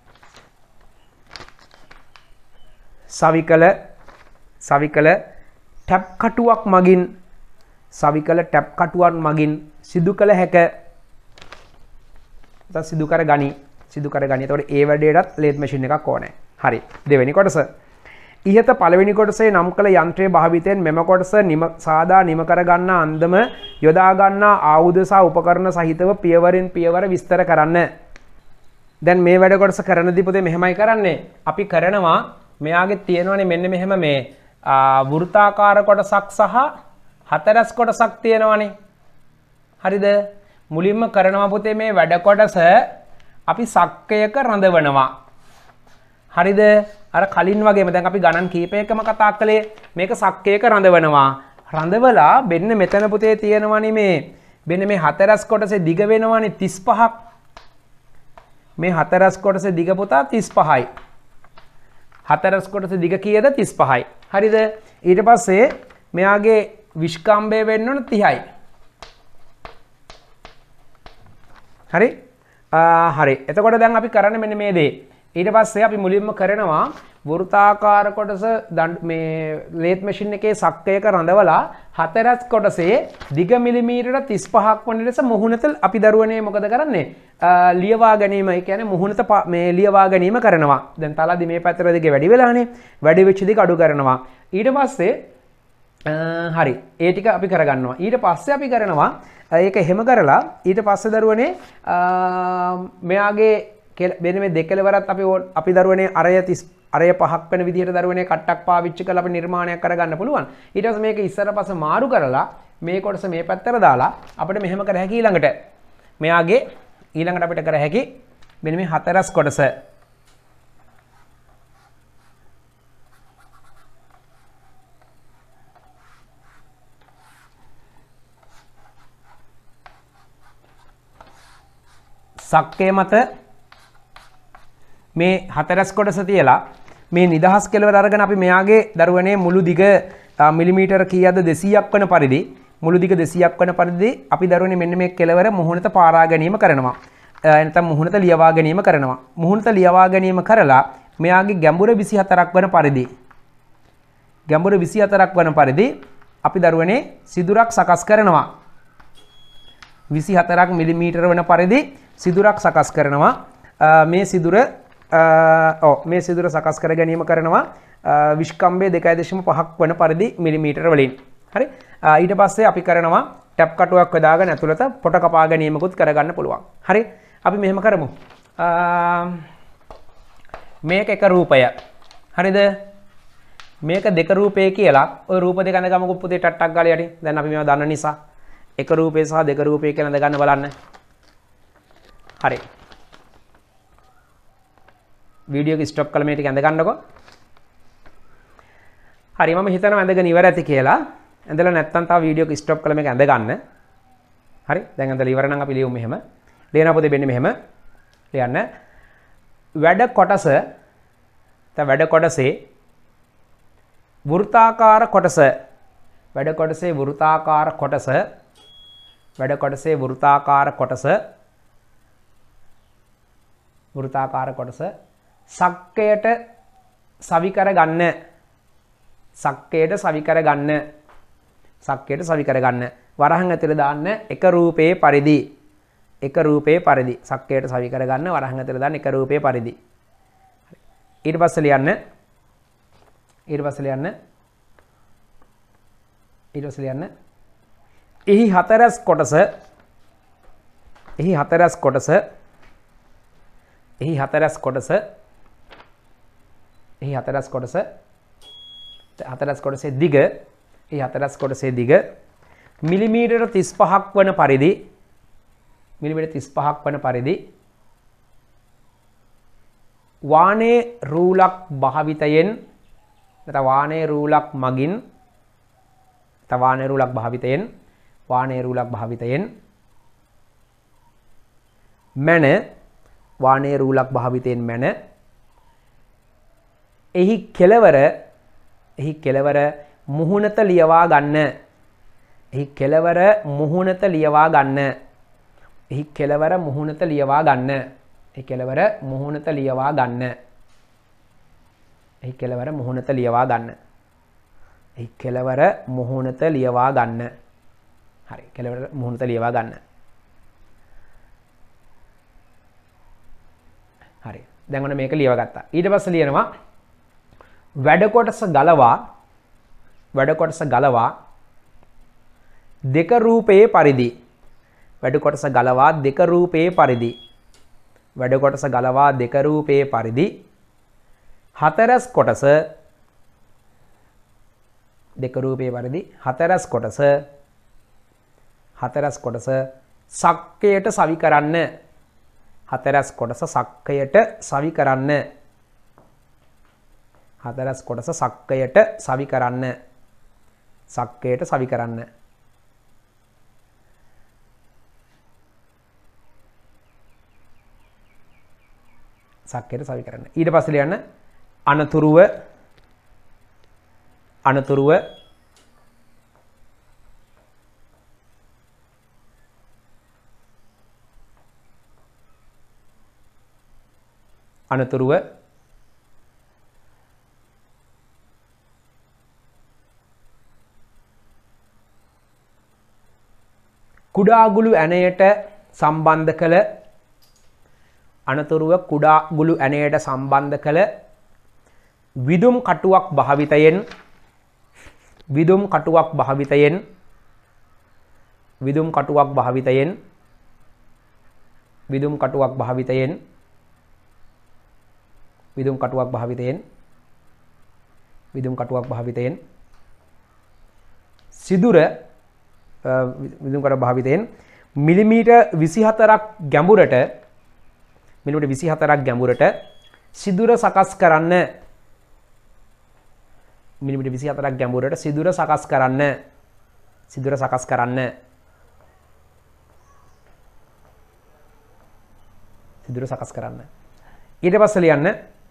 සවිකල සවිකල ටැප් කටුවක් මගින් සවිකල ටැප් කටුවක් මගින් සිදු කළ හැක. නැත්නම් සිදු කර ගනි සිදු කර ගනි. එතකොට ඒ වැඩේටත් ලේත් මැෂින් එකක් ඕනේ. හරි. දෙවෙනි කොටස. ඉහත පළවෙනි කොටසේ නම් කළ යන්ත්‍රයේ භාවිතයෙන් මෙම කොටස නිම සාදා නිම කර ගන්නා අන්දම යොදා ගන්නා ආයුධ සහ උපකරණ සහිතව පියවරින් පියවර විස්තර කරන්න. දැන් මේ වැඩ කොටස කරනදී පුතේ මෙහෙමයි කරන්නේ. අපි කරනවා මෙයාගේ තියෙනවනේ මෙන්න මෙහෙම මේ වෘත්තාකාර කොටසක් සහ හතරස් කොටසක් තියෙනවනේ. හරිද? මුලින්ම කරනවා පුතේ මේ වැඩ කොටස අපි සක්කයක රඳවනවා. හරිද? අර කලින් වගේම දැන් අපි ගණන් කීපයකම කතා කළේ මේක සක්කයක රඳවනවා. රඳවලා මෙන්න මෙතන පුතේ තියෙනවනේ මේ මෙන්න මේ හතරස් කොටසේ දිග වෙනවනේ තිස් පහක්. මේ හතරස් කොටසේ දිග පුතා තිස් පහයි. හතරස් කොටසේ දිග කීයද? තිස් පහයි. හරිද? ඊට පස්සේ මෙයාගේ විස්කම්භය වෙන්න ඕන තිහයි. හරි? හරි. එතකොට දැන් අපි කරන්නේ මෙන්න මේ දේ. ඊට පස්සේ අපි මුලින්ම කරනවා වෘත්තාකාර කොටස මේ ලේත් මැෂින් එකේ සක්කයක රඳවලා හතරස් කොටසේ දිග මිලිමීටර තිස් පහක් වන ලෙස මුහුණත අපි දරුවනේ මොකද කරන්නේ? ලියවා ගැනීම. ඒ කියන්නේ මුහුණත මේ ලියවා ගැනීම කරනවා. දැන් තලදී මේ පැත්තට දිගේ වැඩි වෙලානේ. වැඩි වෙච්ච දිග අඩු කරනවා. ඊට පස්සේ හරි. ඒ ටික අපි කරගන්නවා. ඊට පස්සේ අපි කරනවා ඒක එහෙම කරලා ඊට පස්සේ දරුවනේ මෙයාගේ මෙන්න මේ දෙකලවරත් අපි අපි දරුවනේ අරය තිස් අරය පහක් වෙන විදිහට දරුවනේ කට්ටක් පාවිච්චි කරලා අපි නිර්මාණයක් කරගන්න පුළුවන්. ඊට පස්සේ මේක ඉස්සර පස්ස මාරු කරලා මේ කොටස මේ පැත්තට දාලා අපිට මෙහෙම කර හැකි ඊළඟට මෙයාගේ ඊළඟට අපිට කර හැකි මෙන්න මේ හතරස් කොටස සක්කේ මත මේ හතරස් කොටස තියලා මේ නිදහස් කෙලවර අරගෙන අපි මෙයාගේ දරුවනේ මුළු දිග මිලිමීටර කීයද දෙසීයක් වන පරිදි මුළු දිග දෙසීයක් වන පරිදි අපි දරුවනේ මෙන්න මේ කෙලවර මුහුණත පාරා ගැනීම කරනවා. නැත්නම් මුහුණත ලියවා ගැනීම කරනවා. මුහුණත ලියවා ගැනීම කරලා මෙයාගේ ගැඹුර විසි හතරක් වන පරිදි ගැඹුර විසි හතරක් වන පරිදි අපි දරුවනේ සිදුරක් සකස් කරනවා. විසි හතරක් මිලිමීටර වන පරිදි සිදුරක් සකස් කරනවා. මේ සිදුර ඔව් මේ සිදුර සකස් කර ගැනීම කරනවා විස්කම්භය දෙකයි දශම පහක් වන පරිදි මිලිමීටර වලින්. හරි? ඊට පස්සේ අපි කරනවා ටැප් කටුවක් යොදාගෙන ඇතුළත පොට කපා ගැනීමකුත් කරගන්න පුළුවන්. හරි? අපි මෙහෙම කරමු. මේක එක රූපය. හරිද? මේක දෙක රූපය කියලා ඔය රූප දෙක අඳ ගමු පුතේ ටට්ටක් ගාලා යටි. දැන් අපි මේවා දන්න නිසා එක රූපය සහ දෙක රූපය කියලා අඳ ගන්න බලන්න. හරි. වීඩියෝ එක ස්ටොප් කළා මේ ටික ඇඳ ගන්නකො. හරි මම හිතනවා ඇඳගෙන ඉවර ඇති කියලා. ඇඳලා නැත්තම් තව වීඩියෝ එක ස්ටොප් කළා මේක ඇඳ ගන්න. හරි දැන් ඇඳලා ඉවර නම් අපි ලියමු මෙහෙම. ලියන පොතේ වෙන්නේ මෙහෙම. ලියන්න. වැඩ කොටස ත වැඩ කොටසේ වෘත්තාකාර කොටස වැඩ කොටසේ වෘත්තාකාර කොටස වැඩ කොටසේ වෘත්තාකාර කොටස වෘත්තාකාර කොටස සක්කයට සවි කර ගන්න සක්කයට සවි කර ගන්න සක්කයට සවි කර ගන්න වරහන් ඇතුළේ දාන්න එක රූපයේ පරිදි එක රූපයේ පරිදි සක්කයට සවි කර ගන්න වරහන් ඇතුළේ දාන්න එක රූපයේ පරිදි ඊට පස්සේ ලියන්න ඊට පස්සේ ලියන්න ඊට පස්සේ ලියන්න එහි හතරස් කොටස එහි හතරස් කොටස එහි හතරස් කොටස එහි හතරස් කොටස හතරස් කොටසේ දිග එහි හතරස් කොටසේ දිග මිලිමීටර තිස් පහක් වන පරිදි මිලිමීටර තිස් පහක් වන පරිදි වානේ රූලක් භාවිතයෙන් නැත්නම් වානේ රූලක් මගින් නැත්නම් වානේ රූලක් භාවිතයෙන් වානේ රූලක් භාවිතයෙන් මැන වානේ රූලක් භාවිතයෙන් මැන එහි කෙලවර එහි කෙලවර මුහුණත ලියවා ගන්න එහි කෙලවර මුහුණත ලියවා ගන්න එහි කෙලවර මුහුණත ලියවා ගන්න එහි කෙලවර මුහුණත ලියවා ගන්න එහි කෙලවර මුහුණත ලියවා ගන්න එහි කෙලවර මුහුණත ලියවා ගන්න හරි කෙලවර මුහුණත ලියවා ගන්න හරි දැන් ඔන්න මේක ලියව ගත්තා ඊට පස්සේ ලියනවා වැඩ කොටස ගලවා වැඩ කොටස ගලවා දෙක රූපයේ පරිදි වැඩ කොටස ගලවා දෙක රූපයේ පරිදි වැඩ කොටස ගලවා දෙක රූපයේ පරිදි හතරස් කොටස දෙක රූපයේ පරිදි හතරස් කොටස හතරස් කොටස සක්කයට සවි කරන්න හතරස් කොටස සක්කයට සවි කරන්න හතරස් කොටස සක්කයට සවි කරන්න සක්කයට සවි කරන්න සක්කයට සවි කරන්න ඊට පස්සේ ලියන්න අනතුරුව අනතුරුව අනතුරුව කුඩාගුළු ඇණයට සම්බන්ධ කළ අනතුරුව කුඩාගුළු ඇණයට සම්බන්ධ කළ විදුම් කටුවක් භාවිතයෙන් විදුම් කටුවක් භාවිතයෙන් විදුම් කටුවක් භාවිතයෙන් විදුම් කටුවක් භාවිතයෙන් විදුම් කටුවක් භාවිතයෙන් විදුම් කටුවක් භාවිතයෙන් සිදුර විදුම් කටුවක් භාවිතයෙන් මිලිමීටර් විසිහතරක් ගැඹුරට මිලිමීටර් විසිහතරක් ගැඹුරට සිදුර සකස් කරන්න මිලිමීටර් විසිහතරක් ගැඹුරට සිදුර සකස් කරන්න සිදුර සකස් කරන්න සිදුර සකස් කරන්න ඊට පස්සේ ලියන්න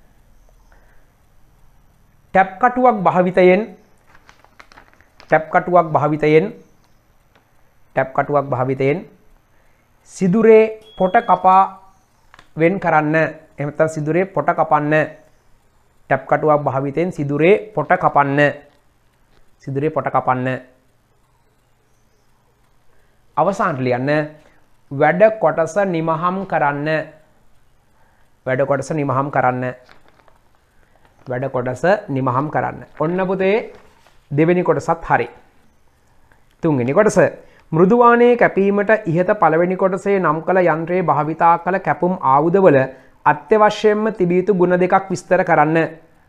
ටැප් කටුවක් භාවිතයෙන් ටැප් කටුවක් භාවිතයෙන් ටැප් කටුවක් භාවිතයෙන් සිදුරේ පොට කපා වෙන් කරන්න එහෙම නැත්නම් සිදුරේ පොට කපන්න ටැප් කටුවක් භාවිතයෙන් සිදුරේ පොට කපන්න සිදුරේ පොට කපන්න අවසානට ලියන්න වැඩ කොටස නිමහම් කරන්න වැඩ කොටස නිමහම් කරන්න වැඩ කොටස නිමහම් කරන්න ඔන්න පුතේ දෙවෙනි කොටසත් හරි තුන්වෙනි කොටස මෘදුවාණයේ කැපීමට ඉහත පළවෙනි කොටසේ නම් කළ යන්ත්‍රයේ භාවිතා කළ කැපුම් ආයුධවල අත්‍යවශ්‍යයෙන්ම තිබිය යුතු ගුණ දෙකක් විස්තර කරන්න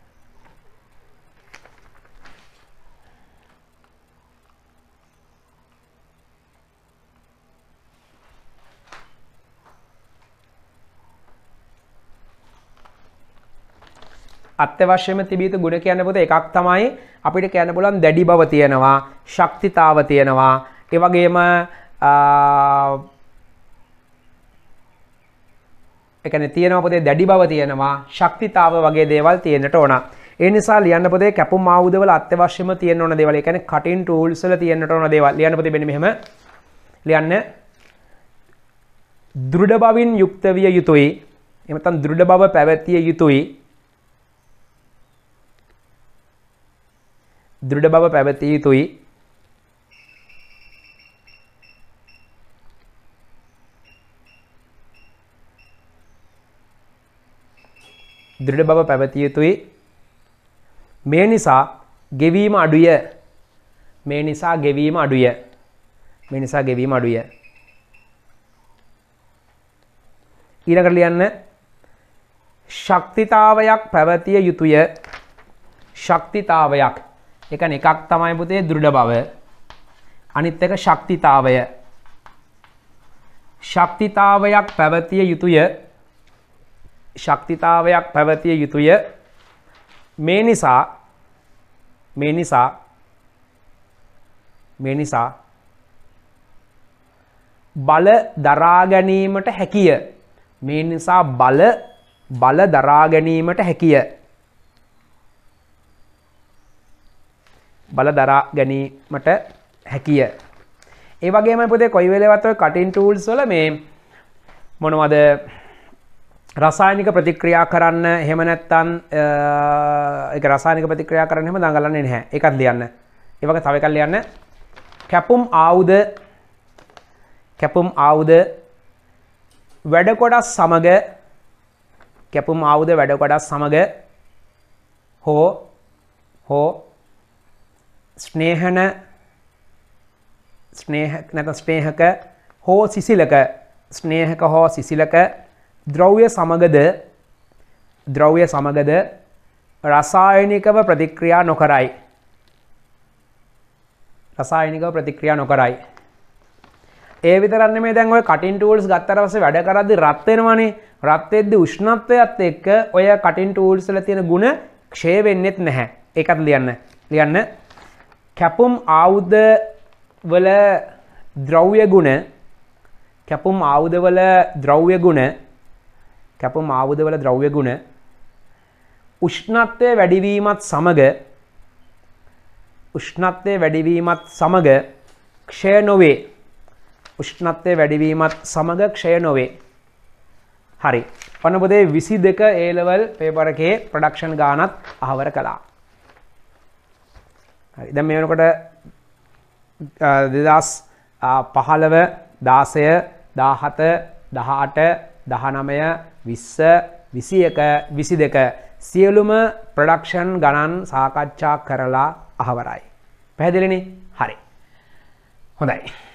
අත්‍යවශ්‍යම තිබිය යුතු ගුණ කියන්න පොත එකක් තමයි අපිට කියන්න පුළුවන් දැඩි බව තියෙනවා ශක්තිතාව තියෙනවා ඒ වගේම ඒ කියන්නේ තියෙනවා පොතේ දැඩි බව තියෙනවා ශක්තිතාව වගේ දේවල් තියෙන්නට ඕන ඒ නිසා ලියන්න පොතේ කැපුම් ආයුධවල අත්‍යවශ්‍යම තියෙන්න ඕන දේවල් ඒ කියන්නේ කටින් ටූල්ස් වල තියෙන්නට ඕන දේවල් ලියන්න පොතේ මෙන්න මෙහෙම ලියන්න දෘඪ බවින් යුක්ත විය යුතුයි එහෙම නැත්නම් දෘಢ බව පැවතිය යුතුයි දෘಢ බව පැවතිය යුතුයි දෘঢ় බව පැවතිය යුතුයි මේ නිසා ගෙවීම අඩුය මේ නිසා ගෙවීම අඩුය මේ නිසා ගෙවීම අඩුය ඊළඟට ලියන්න ශක්තිතාවයක් පැවතිය යුතුය ශක්තිතාවයක් ඒ කියන්නේ එකක් තමයි පුතේ දෘঢ় බව අනිත් එක ශක්තිතාවය ශක්තිතාවයක් පැවතිය යුතුය ශක්තිතාවයක් පැවතිය යුතුය මේ නිසා මේ නිසා මේ නිසා බල දරා ගැනීමට හැකිය. මේ නිසා බල බල දරා ගැනීමට හැකිය. බල දරා ගැනීමට හැකිය. ඒ වගේම පුතේ කොයි වෙලෙවත් ඔය කටින් ටූල්ස් වල මේ මොනවද රසායනික ප්‍රතික්‍රියා කරන්න එහෙම නැත්නම් ඒක රසායනික ප්‍රතික්‍රියා කරන්න එහෙම දඟලන්නේ නැහැ. ඒකත් ලියන්න. ඒ වගේ තව එකක් ලියන්න. කැපුම් ආයුධ කැපුම් ආයුධ වැඩ කොටස් සමග කැපුම් ආයුධ වැඩ කොටස් සමග හෝ හෝ ස්නේහන ස්නේහ නැත්නම් ස්නේහක හෝ සිසිලක ස්නේහක හෝ සිසිලක ද්‍රව්‍ය සමගද ද්‍රව්‍ය සමගද රසායනිකව ප්‍රතික්‍රියා නොකරයි. රසායනිකව ප්‍රතික්‍රියා නොකරයි. ඒ විතරක් නෙමෙයි දැන් ඔය කටින් ටූල්ස් ගත්තට පස්සේ වැඩ කරද්දි රත් වෙනවනේ. රත් වෙද්දි උෂ්ණත්වයත් එක්ක ඔය කටින් ටූල්ස් වල තියෙන ಗುಣ ක්ෂය වෙන්නෙත් නැහැ. ඒකත් ලියන්න. ලියන්න. කැපුම් ආයුධ වල ද්‍රව්‍ය ගුණ කැපුම් ආයුධ වල ද්‍රව්‍ය ගුණ කැපුම් ආයුධ වල ද්‍රව්‍ය ගුණ උෂ්ණත්වය වැඩි වීමත් සමග උෂ්ණත්වය වැඩි වීමත් සමග ක්ෂය නොවේ. උෂ්ණත්වය වැඩි වීමත් සමග ක්ෂය නොවේ. හරි. ඔන්න පුතේ විසි දෙක A level paper එකේ ප්‍රොඩක්ෂන් ගානත් අහවර කළා. හරි. දැන් මේ වෙනකොට දෙදහස් පහළව දාසය දහහත දහඅට දහනවය විස්ස විසි එක විසි දෙක සියලුම ප්‍රොඩක්ෂන් ගණන් සාකච්ඡා කරලා අහවරයි. පැහැදිලිනේ? හරි. හොඳයි.